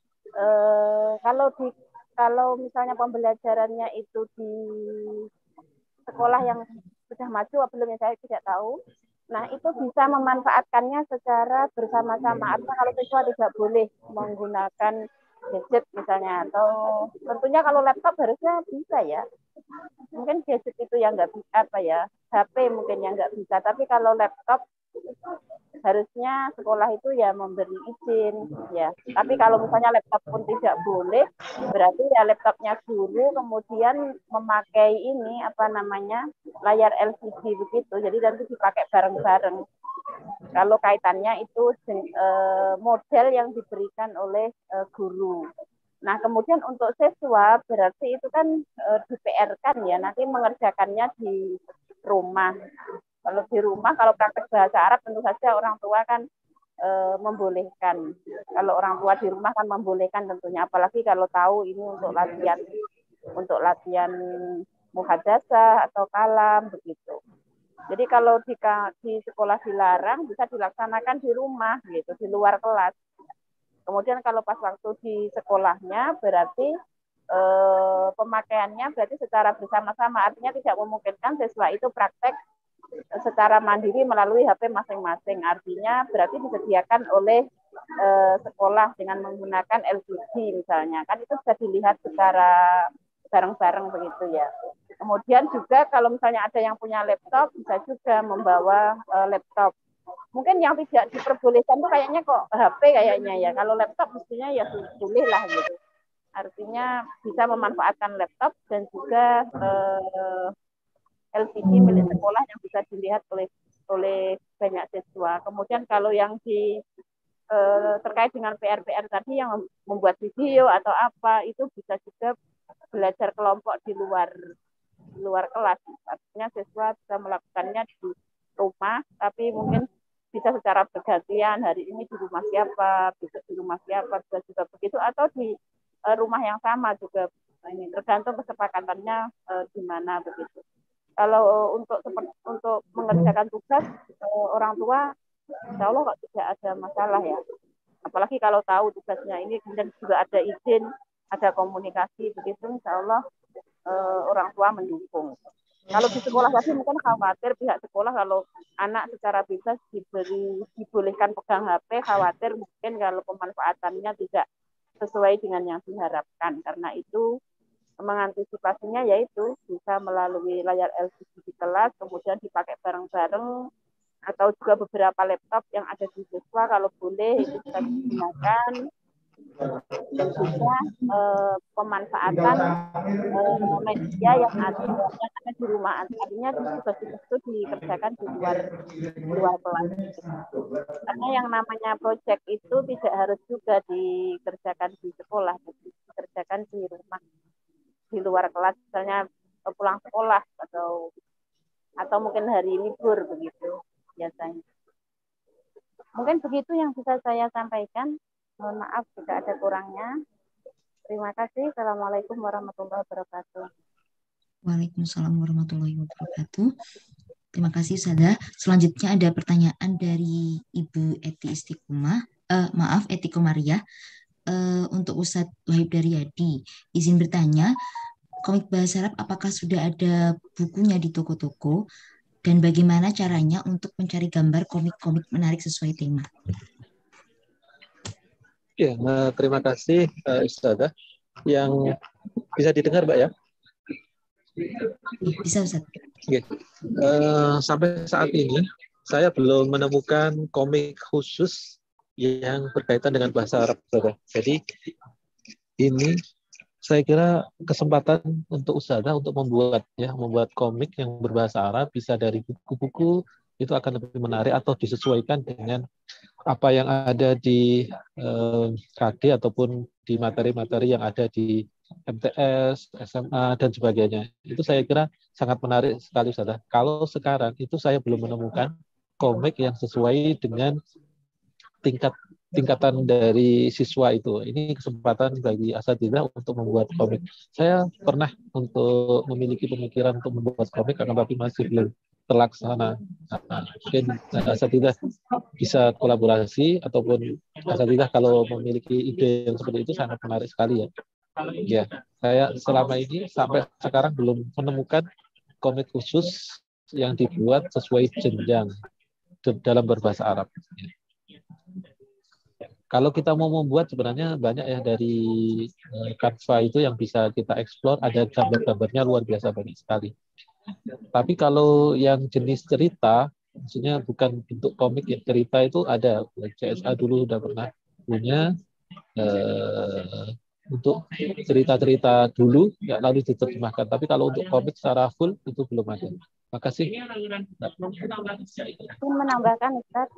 kalau misalnya pembelajarannya itu di sekolah yang sudah maju atau belum, saya tidak tahu. Nah, itu bisa memanfaatkannya secara bersama-sama. Artinya kalau siswa tidak boleh menggunakan gadget misalnya, atau tentunya kalau laptop harusnya bisa ya. Mungkin gadget itu yang nggak bisa, HP mungkin yang nggak bisa. Tapi kalau laptop harusnya sekolah itu ya memberi izin ya. Tapi kalau misalnya laptop pun tidak boleh, berarti ya laptopnya guru kemudian memakai ini layar LCD begitu. Jadi nanti dipakai bareng-bareng. Kalau kaitannya itu model yang diberikan oleh guru. Nah, kemudian untuk siswa berarti itu kan di-PR-kan ya, nanti mengerjakannya di rumah. Kalau di rumah, kalau praktek bahasa Arab tentu saja orang tua kan membolehkan. Kalau orang tua di rumah kan membolehkan tentunya, apalagi kalau tahu ini untuk latihan muhadasah atau kalam begitu. Jadi kalau di sekolah dilarang, bisa dilaksanakan di rumah gitu, di luar kelas. Kemudian kalau pas waktu di sekolahnya berarti pemakaiannya berarti secara bersama-sama, artinya tidak memungkinkan siswa itu praktek secara mandiri melalui HP masing-masing. Artinya berarti disediakan oleh sekolah dengan menggunakan LCD misalnya. Kan itu bisa dilihat secara bareng-bareng begitu ya. Kemudian juga kalau misalnya ada yang punya laptop, bisa juga membawa laptop. Mungkin yang tidak diperbolehkan tuh kayaknya kok HP kayaknya ya. Kalau laptop mestinya ya boleh lah gitu. Artinya bisa memanfaatkan laptop dan juga LCD milik sekolah yang bisa dilihat oleh banyak siswa. Kemudian kalau yang terkait dengan PR-PR tadi yang membuat video atau apa, itu bisa juga belajar kelompok di luar kelas. Artinya siswa bisa melakukannya di rumah, tapi mungkin bisa secara bergantian, hari ini di rumah siapa, besok di rumah siapa, bisa juga begitu, atau di rumah yang sama juga. Ini tergantung kesepakatannya di mana begitu. Kalau untuk mengerjakan tugas orang tua, insya Allah kok tidak ada masalah ya. Apalagi kalau tahu tugasnya ini, kemudian juga ada izin, ada komunikasi begitu, insya Allah orang tua mendukung. Kalau di sekolah tadi mungkin khawatir pihak sekolah kalau anak secara bebas dibolehkan pegang HP, khawatir mungkin kalau pemanfaatannya tidak sesuai dengan yang diharapkan. Karena itu mengantisipasinya yaitu bisa melalui layar LCD di kelas, kemudian dipakai bareng-bareng, atau juga beberapa laptop yang ada di siswa kalau boleh itu bisa digunakan. Dan juga pemanfaatan media yang ada di rumah, artinya tugas-tugas itu dikerjakan di luar kelas. Karena yang namanya proyek itu tidak harus juga dikerjakan di sekolah, dikerjakan di rumah, di luar kelas, misalnya pulang sekolah atau mungkin hari libur begitu biasanya. Mungkin begitu yang bisa saya sampaikan. Mohon maaf jika ada kurangnya. Terima kasih. Assalamualaikum warahmatullahi wabarakatuh. Waalaikumsalam warahmatullahi wabarakatuh. Terima kasih Ustazah. Selanjutnya ada pertanyaan dari Ibu Eti Istiqomah, Eti Komariah, untuk Ustadz Wahib Daryadi. Izin bertanya, komik bahasa Arab apakah sudah ada bukunya di toko-toko dan bagaimana caranya untuk mencari gambar komik-komik menarik sesuai tema? Ya, terima kasih Ustazah. Yang bisa didengar, Mbak ya? Bisa Ustaz. Oke. Sampai saat ini saya belum menemukan komik khusus yang berkaitan dengan bahasa Arab, Ustazah. Jadi ini saya kira kesempatan untuk Ustazah untuk membuat komik yang berbahasa Arab, bisa dari buku-buku, itu akan lebih menarik atau disesuaikan dengan apa yang ada di KD ataupun di materi-materi yang ada di MTS, SMA, dan sebagainya. Itu saya kira sangat menarik sekali, Ustazah. Kalau sekarang itu saya belum menemukan komik yang sesuai dengan tingkatan dari siswa itu. Ini kesempatan bagi asatidzah untuk membuat komik. Saya pernah untuk memiliki pemikiran untuk membuat komik, akan tapi masih belum terlaksana. Mungkin asatidzah bisa kolaborasi, ataupun asatidzah kalau memiliki ide yang seperti itu sangat menarik sekali ya. Ya, saya selama ini sampai sekarang belum menemukan komik khusus yang dibuat sesuai jenjang dalam berbahasa Arab. Kalau kita mau membuat sebenarnya banyak ya, dari Canva itu yang bisa kita explore, ada gambar-gambarnya luar biasa banyak sekali. Tapi kalau yang jenis cerita, maksudnya bukan bentuk komik ya, cerita itu ada. CSA dulu sudah pernah punya untuk cerita-cerita dulu, ya, lalu diterjemahkan. Tapi kalau untuk komik secara full itu belum ada. Makasih. Ingin menambahkan Ustaz.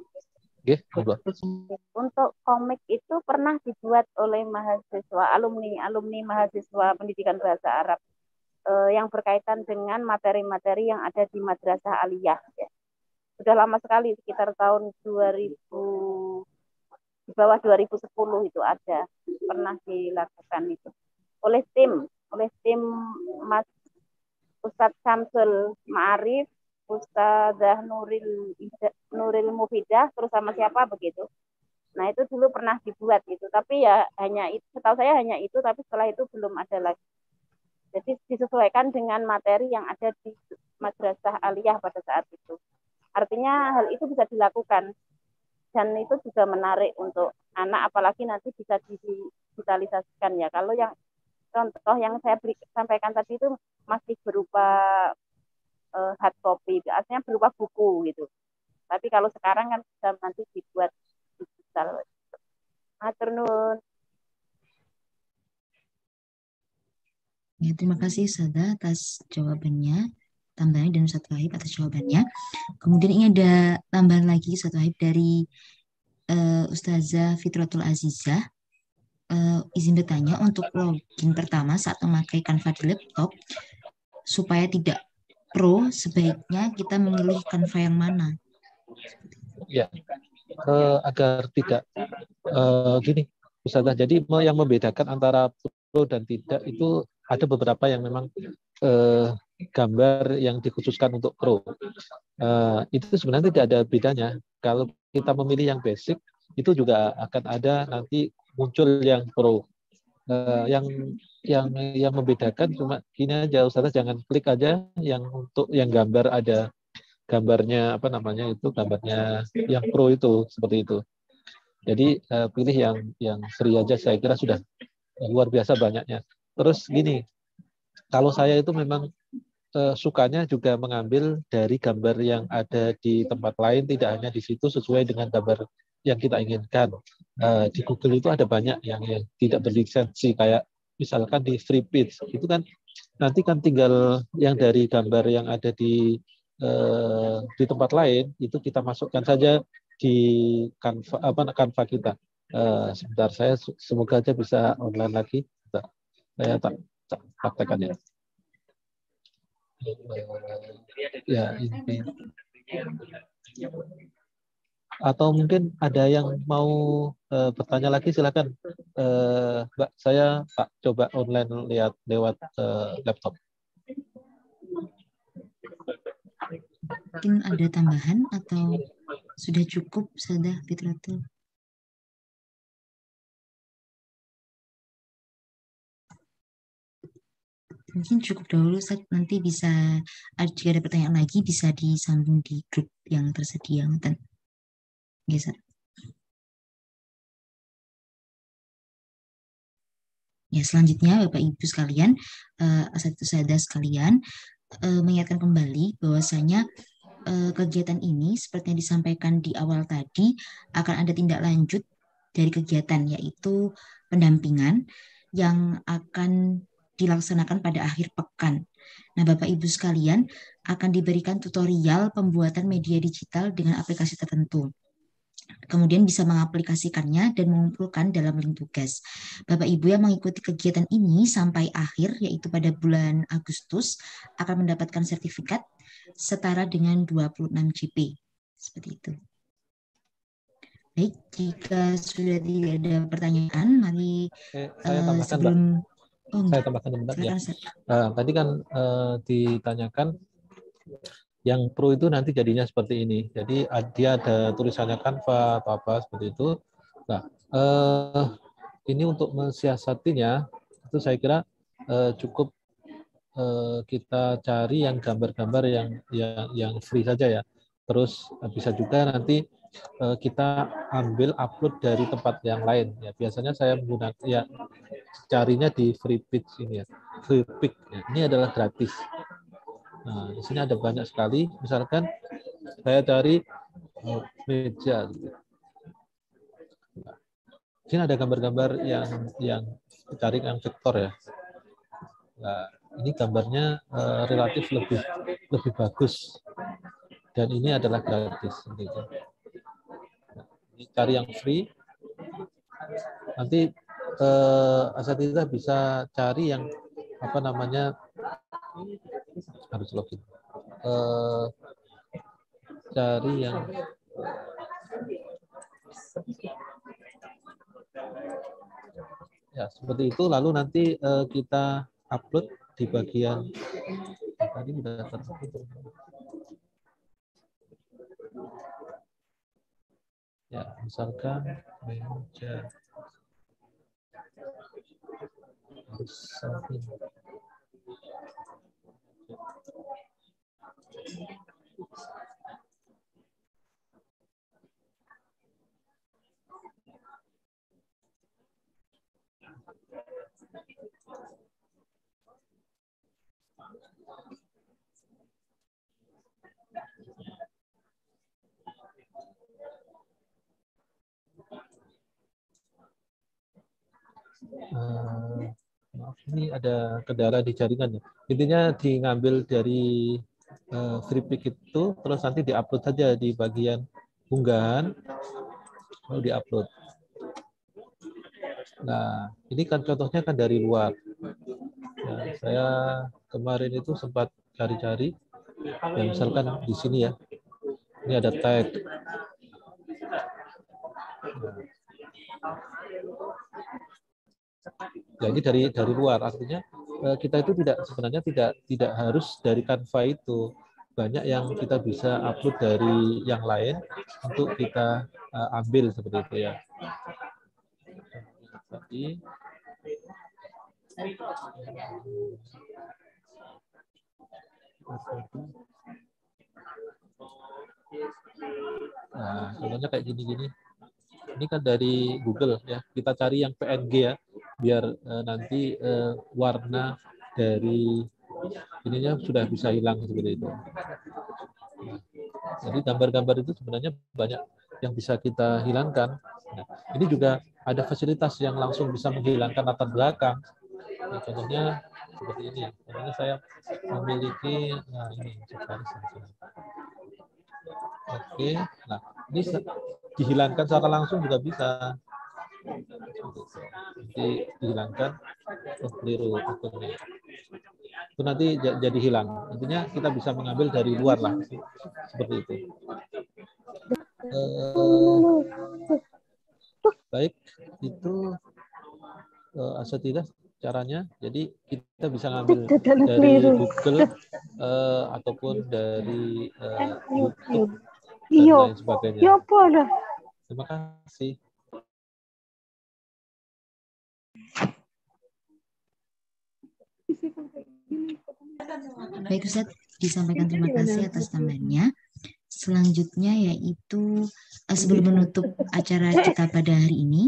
Untuk komik itu pernah dibuat oleh mahasiswa, alumni mahasiswa pendidikan bahasa Arab yang berkaitan dengan materi-materi yang ada di Madrasah Aliyah. Ya. Sudah lama sekali, sekitar tahun 2000, di bawah 2010 itu ada, pernah dilakukan itu oleh tim Mas Ustadz Syamsul Ma'arif, Ustadzah Nuril Mufidah, terus sama siapa begitu. Nah itu dulu pernah dibuat itu, tapi ya hanya itu, setahu saya hanya itu, tapi setelah itu belum ada lagi. Jadi disesuaikan dengan materi yang ada di Madrasah Aliyah pada saat itu. Artinya hal itu bisa dilakukan dan itu juga menarik untuk anak, apalagi nanti bisa digitalisasikan ya. Kalau yang contoh yang saya sampaikan tadi itu masih berupa hard copy, artinya berupa buku gitu. Tapi kalau sekarang kan bisa nanti dibuat digital. Matur nuwun. Ya, terima kasih Ustazah atas jawabannya, tambahannya, dan Ustadz Wahib atas jawabannya. Kemudian ini ada tambahan lagi Ustadz Wahib dari Ustazah Fitratul Azizah. Izin bertanya, untuk login pertama saat memakai Canva di laptop, supaya tidak pro, sebaiknya kita memilih Canva yang mana? Ya, agar tidak gini, Ustazah. Jadi yang membedakan antara pro dan tidak itu ada beberapa yang memang gambar yang dikhususkan untuk pro. Itu sebenarnya tidak ada bedanya. Kalau kita memilih yang basic, itu juga akan ada nanti muncul yang pro. Yang membedakan cuma gini aja, Ustazah, jangan klik aja yang untuk yang gambar ada gambarnya apa namanya itu, gambarnya yang pro itu, seperti itu. Jadi pilih yang free aja, saya kira sudah luar biasa banyaknya. Terus gini, kalau saya itu memang sukanya juga mengambil dari gambar yang ada di tempat lain, tidak hanya di situ, sesuai dengan gambar yang kita inginkan. Di Google itu ada banyak yang tidak berlisensi, kayak misalkan di FreePage itu kan nanti kan tinggal yang dari gambar yang ada di tempat lain itu kita masukkan saja di Canva kita. Sebentar, saya semoga aja bisa online lagi. Saya tak praktekkan ya. Ya, ini. Atau mungkin ada yang mau bertanya lagi, silakan. Mbak, saya Pak coba online lihat lewat laptop. Mungkin ada tambahan atau sudah cukup, Ustazah Fitratul? Mungkin cukup dahulu, Ustaz. Nanti bisa, jika ada pertanyaan lagi, bisa disambung di grup yang tersedia. Ya, Ustaz. Ya, selanjutnya Bapak Ibu sekalian, Ustazah sekalian, mengingatkan kembali bahwasanya kegiatan ini seperti yang disampaikan di awal tadi akan ada tindak lanjut dari kegiatan, yaitu pendampingan yang akan dilaksanakan pada akhir pekan. Nah, Bapak Ibu sekalian, akan diberikan tutorial pembuatan media digital dengan aplikasi tertentu. Kemudian bisa mengaplikasikannya dan mengumpulkan dalam link tugas. Bapak Ibu yang mengikuti kegiatan ini sampai akhir, yaitu pada bulan Agustus, akan mendapatkan sertifikat setara dengan 26 JP. Seperti itu. Baik, jika sudah tidak ada pertanyaan, mari saya tambahkan, sebelum... Mbak. Saya tambahkan sebentar ya. Tadi kan ditanyakan yang pro itu nanti jadinya seperti ini. Jadi dia ada tulisannya Canva atau apa seperti itu. Nah, ini untuk mensiasatinya itu saya kira cukup kita cari yang gambar-gambar yang free saja ya. Terus bisa juga nanti kita ambil upload dari tempat yang lain ya. Biasanya saya menggunakan ya carinya di Freepik ini ya. Freepik ya. Ini adalah gratis. Nah, di sini ada banyak sekali. Misalkan saya cari meja gitu. Nah, di sini ada gambar-gambar yang dicari yang vektor ya. Nah, ini gambarnya relatif lebih bagus. Dan ini adalah gratis gitu. Nah, ini cari yang free. Nanti asatidz bisa cari yang apa namanya, harus login. Cari yang ya seperti itu, lalu nanti kita upload di bagian tadi sudah tertutup. Ya, misalkan meja samping. Maaf, ini ada kendala di jaringan ya. Intinya diambil dari Freepik itu, terus nanti diupload saja di bagian unggahan, lalu diupload. Nah, ini kan contohnya kan dari luar. Ya, saya kemarin itu sempat cari-cari, ya misalkan di sini ya, ini ada tag. Ya, ini dari luar, artinya kita itu sebenarnya tidak harus dari Canva itu. Banyak yang kita bisa upload dari yang lain untuk kita ambil seperti itu ya. Tadi nah, contohnya kayak gini-gini. Ini kan dari Google ya. Kita cari yang PNG ya, biar nanti warna dari ininya sudah bisa hilang seperti itu. Nah, jadi gambar-gambar itu sebenarnya banyak yang bisa kita hilangkan. Nah, ini juga ada fasilitas yang langsung bisa menghilangkan latar belakang. Nah, contohnya seperti ini. Contohnya saya memiliki, nah ini oke, nah ini dihilangkan secara langsung juga bisa. Jadi dihilangkan, keliru itu nanti jadi hilang. Intinya kita bisa mengambil dari luar lah, seperti itu. Baik, itu asatidah caranya. Jadi kita bisa ngambil dari Google ataupun dari YouTube dan lain sebagainya. Terima kasih. Baik Ustaz, disampaikan terima kasih atas tambahannya. Selanjutnya yaitu sebelum menutup acara kita pada hari ini,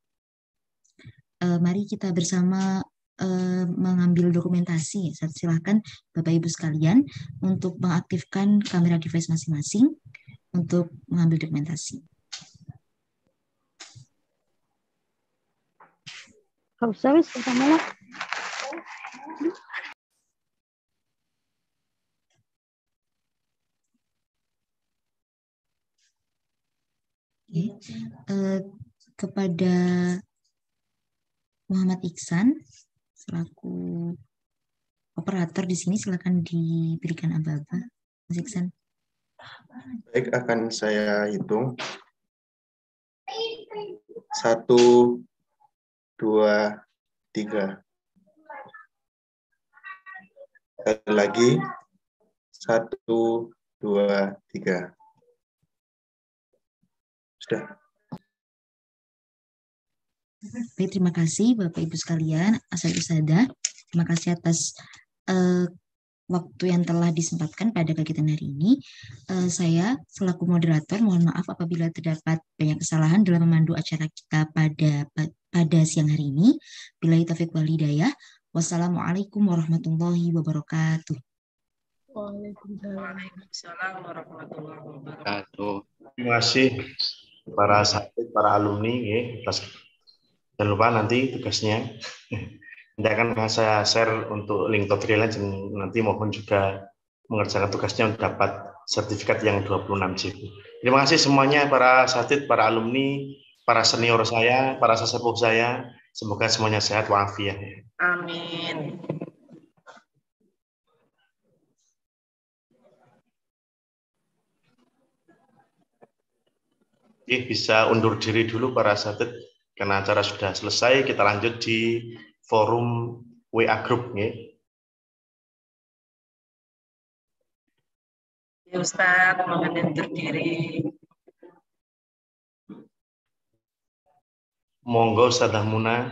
mari kita bersama mengambil dokumentasi. Silakan Bapak Ibu sekalian untuk mengaktifkan kamera device masing-masing untuk mengambil dokumentasi. Kau usah pertama lah. Kepada Muhammad Iksan selaku operator di sini, silakan diberikan aba-aba, Mas Iksan. Baik, akan saya hitung. 1, 2, 3. Sekali lagi. 1, 2, 3. Sudah. Baik, terima kasih Bapak Ibu sekalian, Asatidzah. Terima kasih atas waktu yang telah disempatkan pada kegiatan hari ini. Saya selaku moderator mohon maaf apabila terdapat banyak kesalahan dalam memandu acara kita pada siang hari ini. Billahi taufiq wal hidayah. Wassalamualaikum warahmatullahi wabarakatuh. Waalaikumsalam warahmatullahi wabarakatuh. Terima kasih para sahabat, para alumni ya. Jangan lupa nanti tugasnya. Nanti akan saya share untuk link tutorialnya, dan nanti mohon juga mengerjakan tugasnya untuk dapat sertifikat yang 26 GB. Terima kasih semuanya para sahabat, para alumni, para senior saya, para sesepuh saya. Semoga semuanya sehat walafiat. Amin. Oke, bisa undur diri dulu para sahabat karena acara sudah selesai. Kita lanjut di forum WA Group ya. Ya Ustaz, mohon undur diri. Monggo Ustazah Muna.